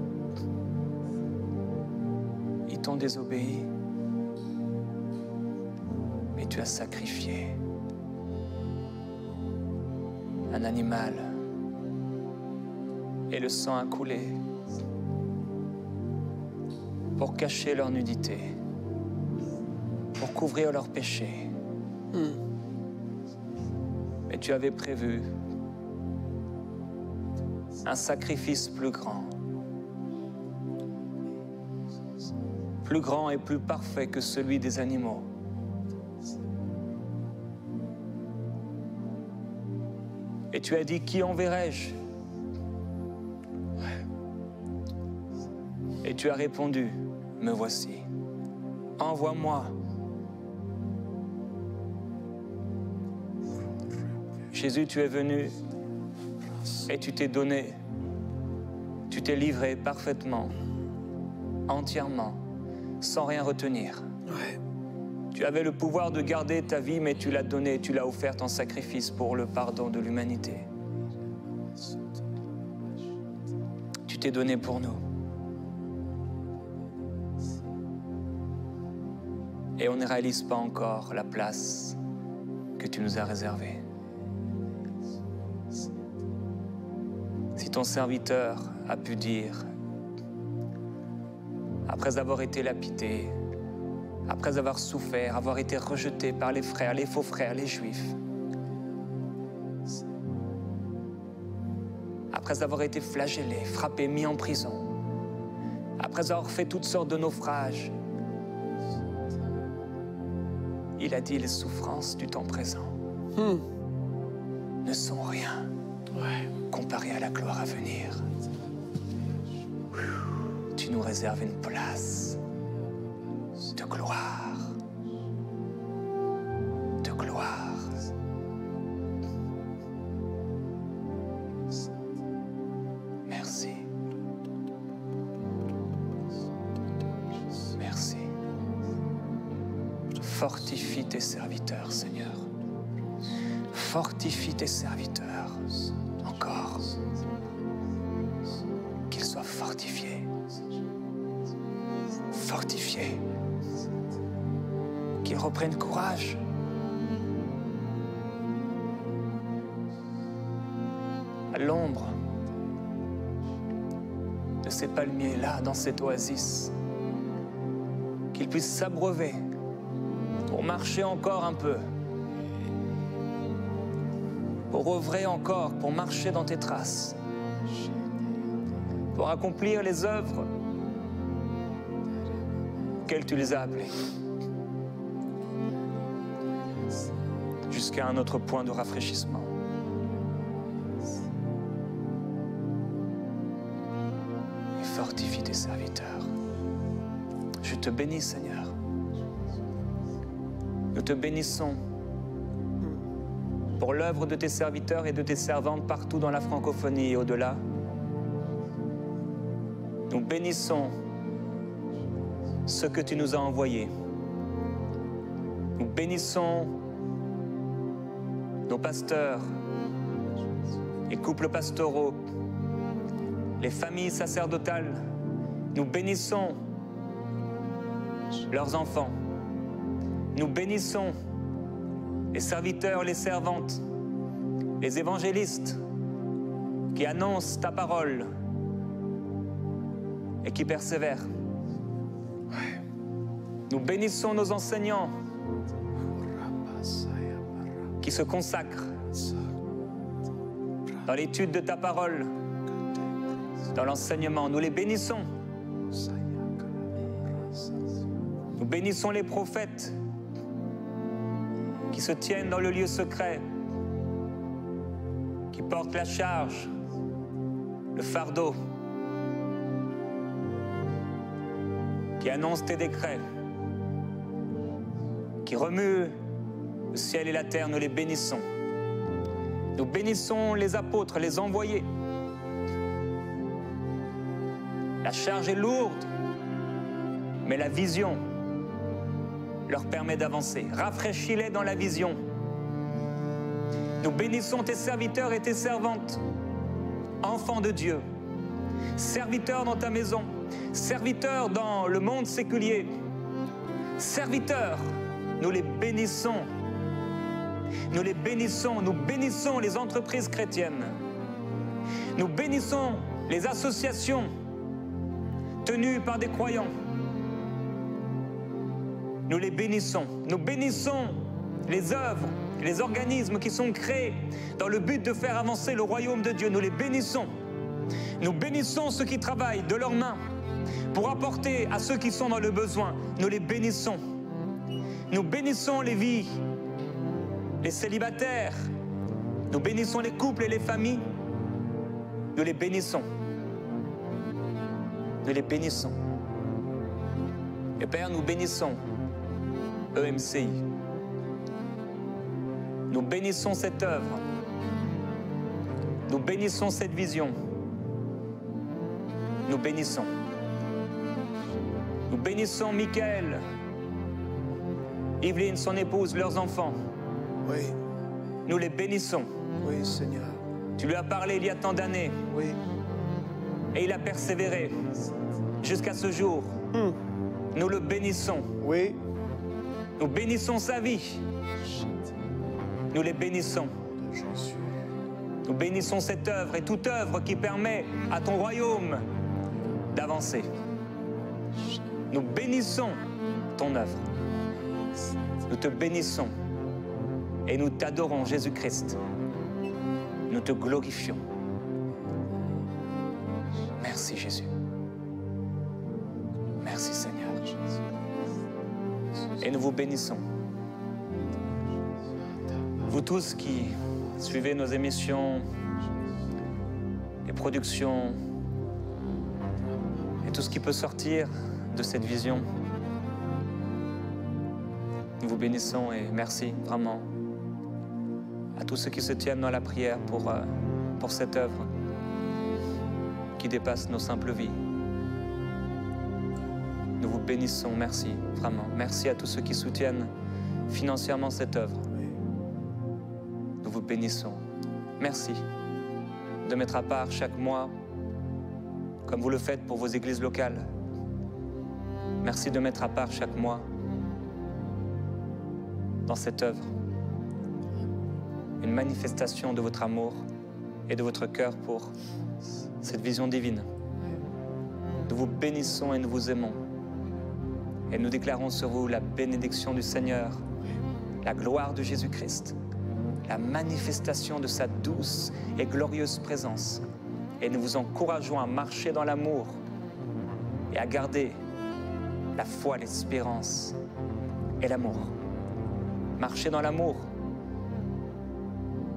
Ils t'ont désobéi. Mais tu as sacrifié un animal et le sang a coulé pour cacher leur nudité, pour couvrir leurs péchés. Mais tu avais prévu un sacrifice plus grand et plus parfait que celui des animaux. Et tu as dit, qui enverrai-je? Et tu as répondu, me voici, envoie-moi. Jésus, tu es venu et tu t'es donné, tu t'es livré parfaitement, entièrement, sans rien retenir. Tu avais le pouvoir de garder ta vie, mais tu l'as donnée, tu l'as offerte en sacrifice pour le pardon de l'humanité. Tu t'es donné pour nous. Et on ne réalise pas encore la place que tu nous as réservée. Si ton serviteur a pu dire, après avoir été lapidé, après avoir souffert, avoir été rejeté par les frères, les faux frères, les juifs, après avoir été flagellé, frappé, mis en prison, après avoir fait toutes sortes de naufrages, il a dit, les souffrances du temps présent ne sont rien comparées à la gloire à venir. Tu nous réserves une place de gloire. De gloire. Merci. Merci. Fortifie tes serviteurs, Seigneur. Fortifie tes serviteurs. Encore. Qu'ils soient fortifiés. Fortifiés. Qu'ils reprennent courage. À l'ombre de ces palmiers-là, dans cette oasis, qu'ils puissent s'abreuver pour marcher encore un peu, pour œuvrer encore, pour marcher dans tes traces, pour accomplir les œuvres auxquelles tu les as appelés. jusqu'à un autre point de rafraîchissement. Et fortifie tes serviteurs. Je te bénis, Seigneur. Nous te bénissons pour l'œuvre de tes serviteurs et de tes servantes partout dans la francophonie et au-delà. Nous bénissons ce que tu nous as envoyé. Nous bénissons nos pasteurs, les couples pastoraux, les familles sacerdotales. Nous bénissons leurs enfants. Nous bénissons les serviteurs, les servantes, les évangélistes qui annoncent ta parole et qui persévèrent. Nous bénissons nos enseignants qui se consacrent dans l'étude de ta parole, dans l'enseignement. Nous les bénissons. Nous bénissons les prophètes qui se tiennent dans le lieu secret, qui portent la charge, le fardeau, qui annoncent tes décrets, qui remuent le ciel et la terre. Nous les bénissons. Nous bénissons les apôtres, les envoyés. La charge est lourde, mais la vision leur permet d'avancer. Rafraîchis-les dans la vision. Nous bénissons tes serviteurs et tes servantes, enfants de Dieu, serviteurs dans ta maison, serviteurs dans le monde séculier, serviteurs, nous les bénissons. Nous les bénissons, nous bénissons les entreprises chrétiennes. Nous bénissons les associations tenues par des croyants. Nous les bénissons. Nous bénissons les œuvres, les organismes qui sont créés dans le but de faire avancer le royaume de Dieu. Nous les bénissons. Nous bénissons ceux qui travaillent de leurs mains pour apporter à ceux qui sont dans le besoin. Nous les bénissons. Nous bénissons les vies, les célibataires. Nous bénissons les couples et les familles. Nous les bénissons. Nous les bénissons. Et Père, nous bénissons EMCI. Nous bénissons cette œuvre. Nous bénissons cette vision. Nous bénissons. Nous bénissons Michael, Yveline, son épouse, leurs enfants. Oui. Nous les bénissons. Oui, Seigneur. Tu lui as parlé il y a tant d'années. Oui. Et il a persévéré jusqu'à ce jour. Nous le bénissons. Oui. Nous bénissons sa vie. Nous les bénissons. Nous bénissons cette œuvre et toute œuvre qui permet à ton royaume d'avancer. Nous bénissons ton œuvre. Nous te bénissons et nous t'adorons, Jésus-Christ. Nous te glorifions. Merci, Jésus. Merci, Seigneur. Et nous vous bénissons. Vous tous qui suivez nos émissions, les productions et tout ce qui peut sortir de cette vision, nous vous bénissons et merci vraiment à tous ceux qui se tiennent dans la prière pour cette œuvre qui dépasse nos simples vies. Nous vous bénissons, merci, vraiment. Merci à tous ceux qui soutiennent financièrement cette œuvre. Nous vous bénissons. Merci de mettre à part chaque mois, comme vous le faites pour vos églises locales. Merci de mettre à part chaque mois dans cette œuvre une manifestation de votre amour et de votre cœur pour cette vision divine. Nous vous bénissons et nous vous aimons. Et nous déclarons sur vous la bénédiction du Seigneur, la gloire de Jésus-Christ, la manifestation de sa douce et glorieuse présence. Et nous vous encourageons à marcher dans l'amour et à garder la foi, l'espérance et l'amour. Marchez dans l'amour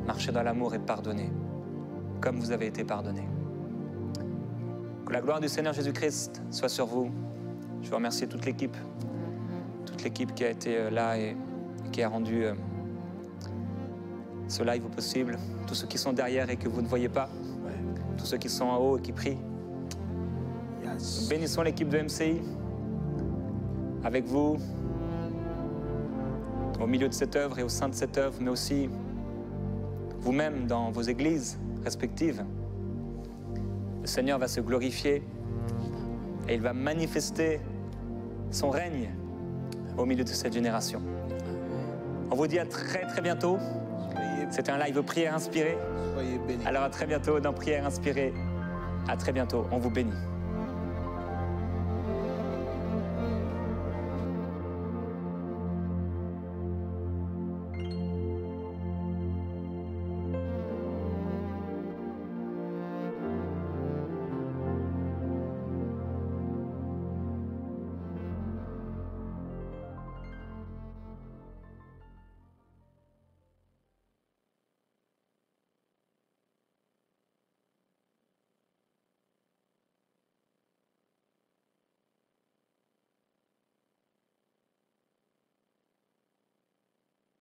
marcher dans l'amour et pardonner, comme vous avez été pardonné. Que la gloire du Seigneur Jésus-Christ soit sur vous. Je veux remercier toute l'équipe qui a été là et qui a rendu ce live possible. Tous ceux qui sont derrière et que vous ne voyez pas, tous ceux qui sont en haut et qui prient. Bénissons l'équipe de MCI, avec vous, au milieu de cette œuvre et au sein de cette œuvre, mais aussi vous-même dans vos églises respectives. Le Seigneur va se glorifier et il va manifester son règne au milieu de cette génération. On vous dit à très très bientôt. C'était un live Prière Inspirée. Alors à très bientôt dans Prière Inspirée. À très bientôt. On vous bénit.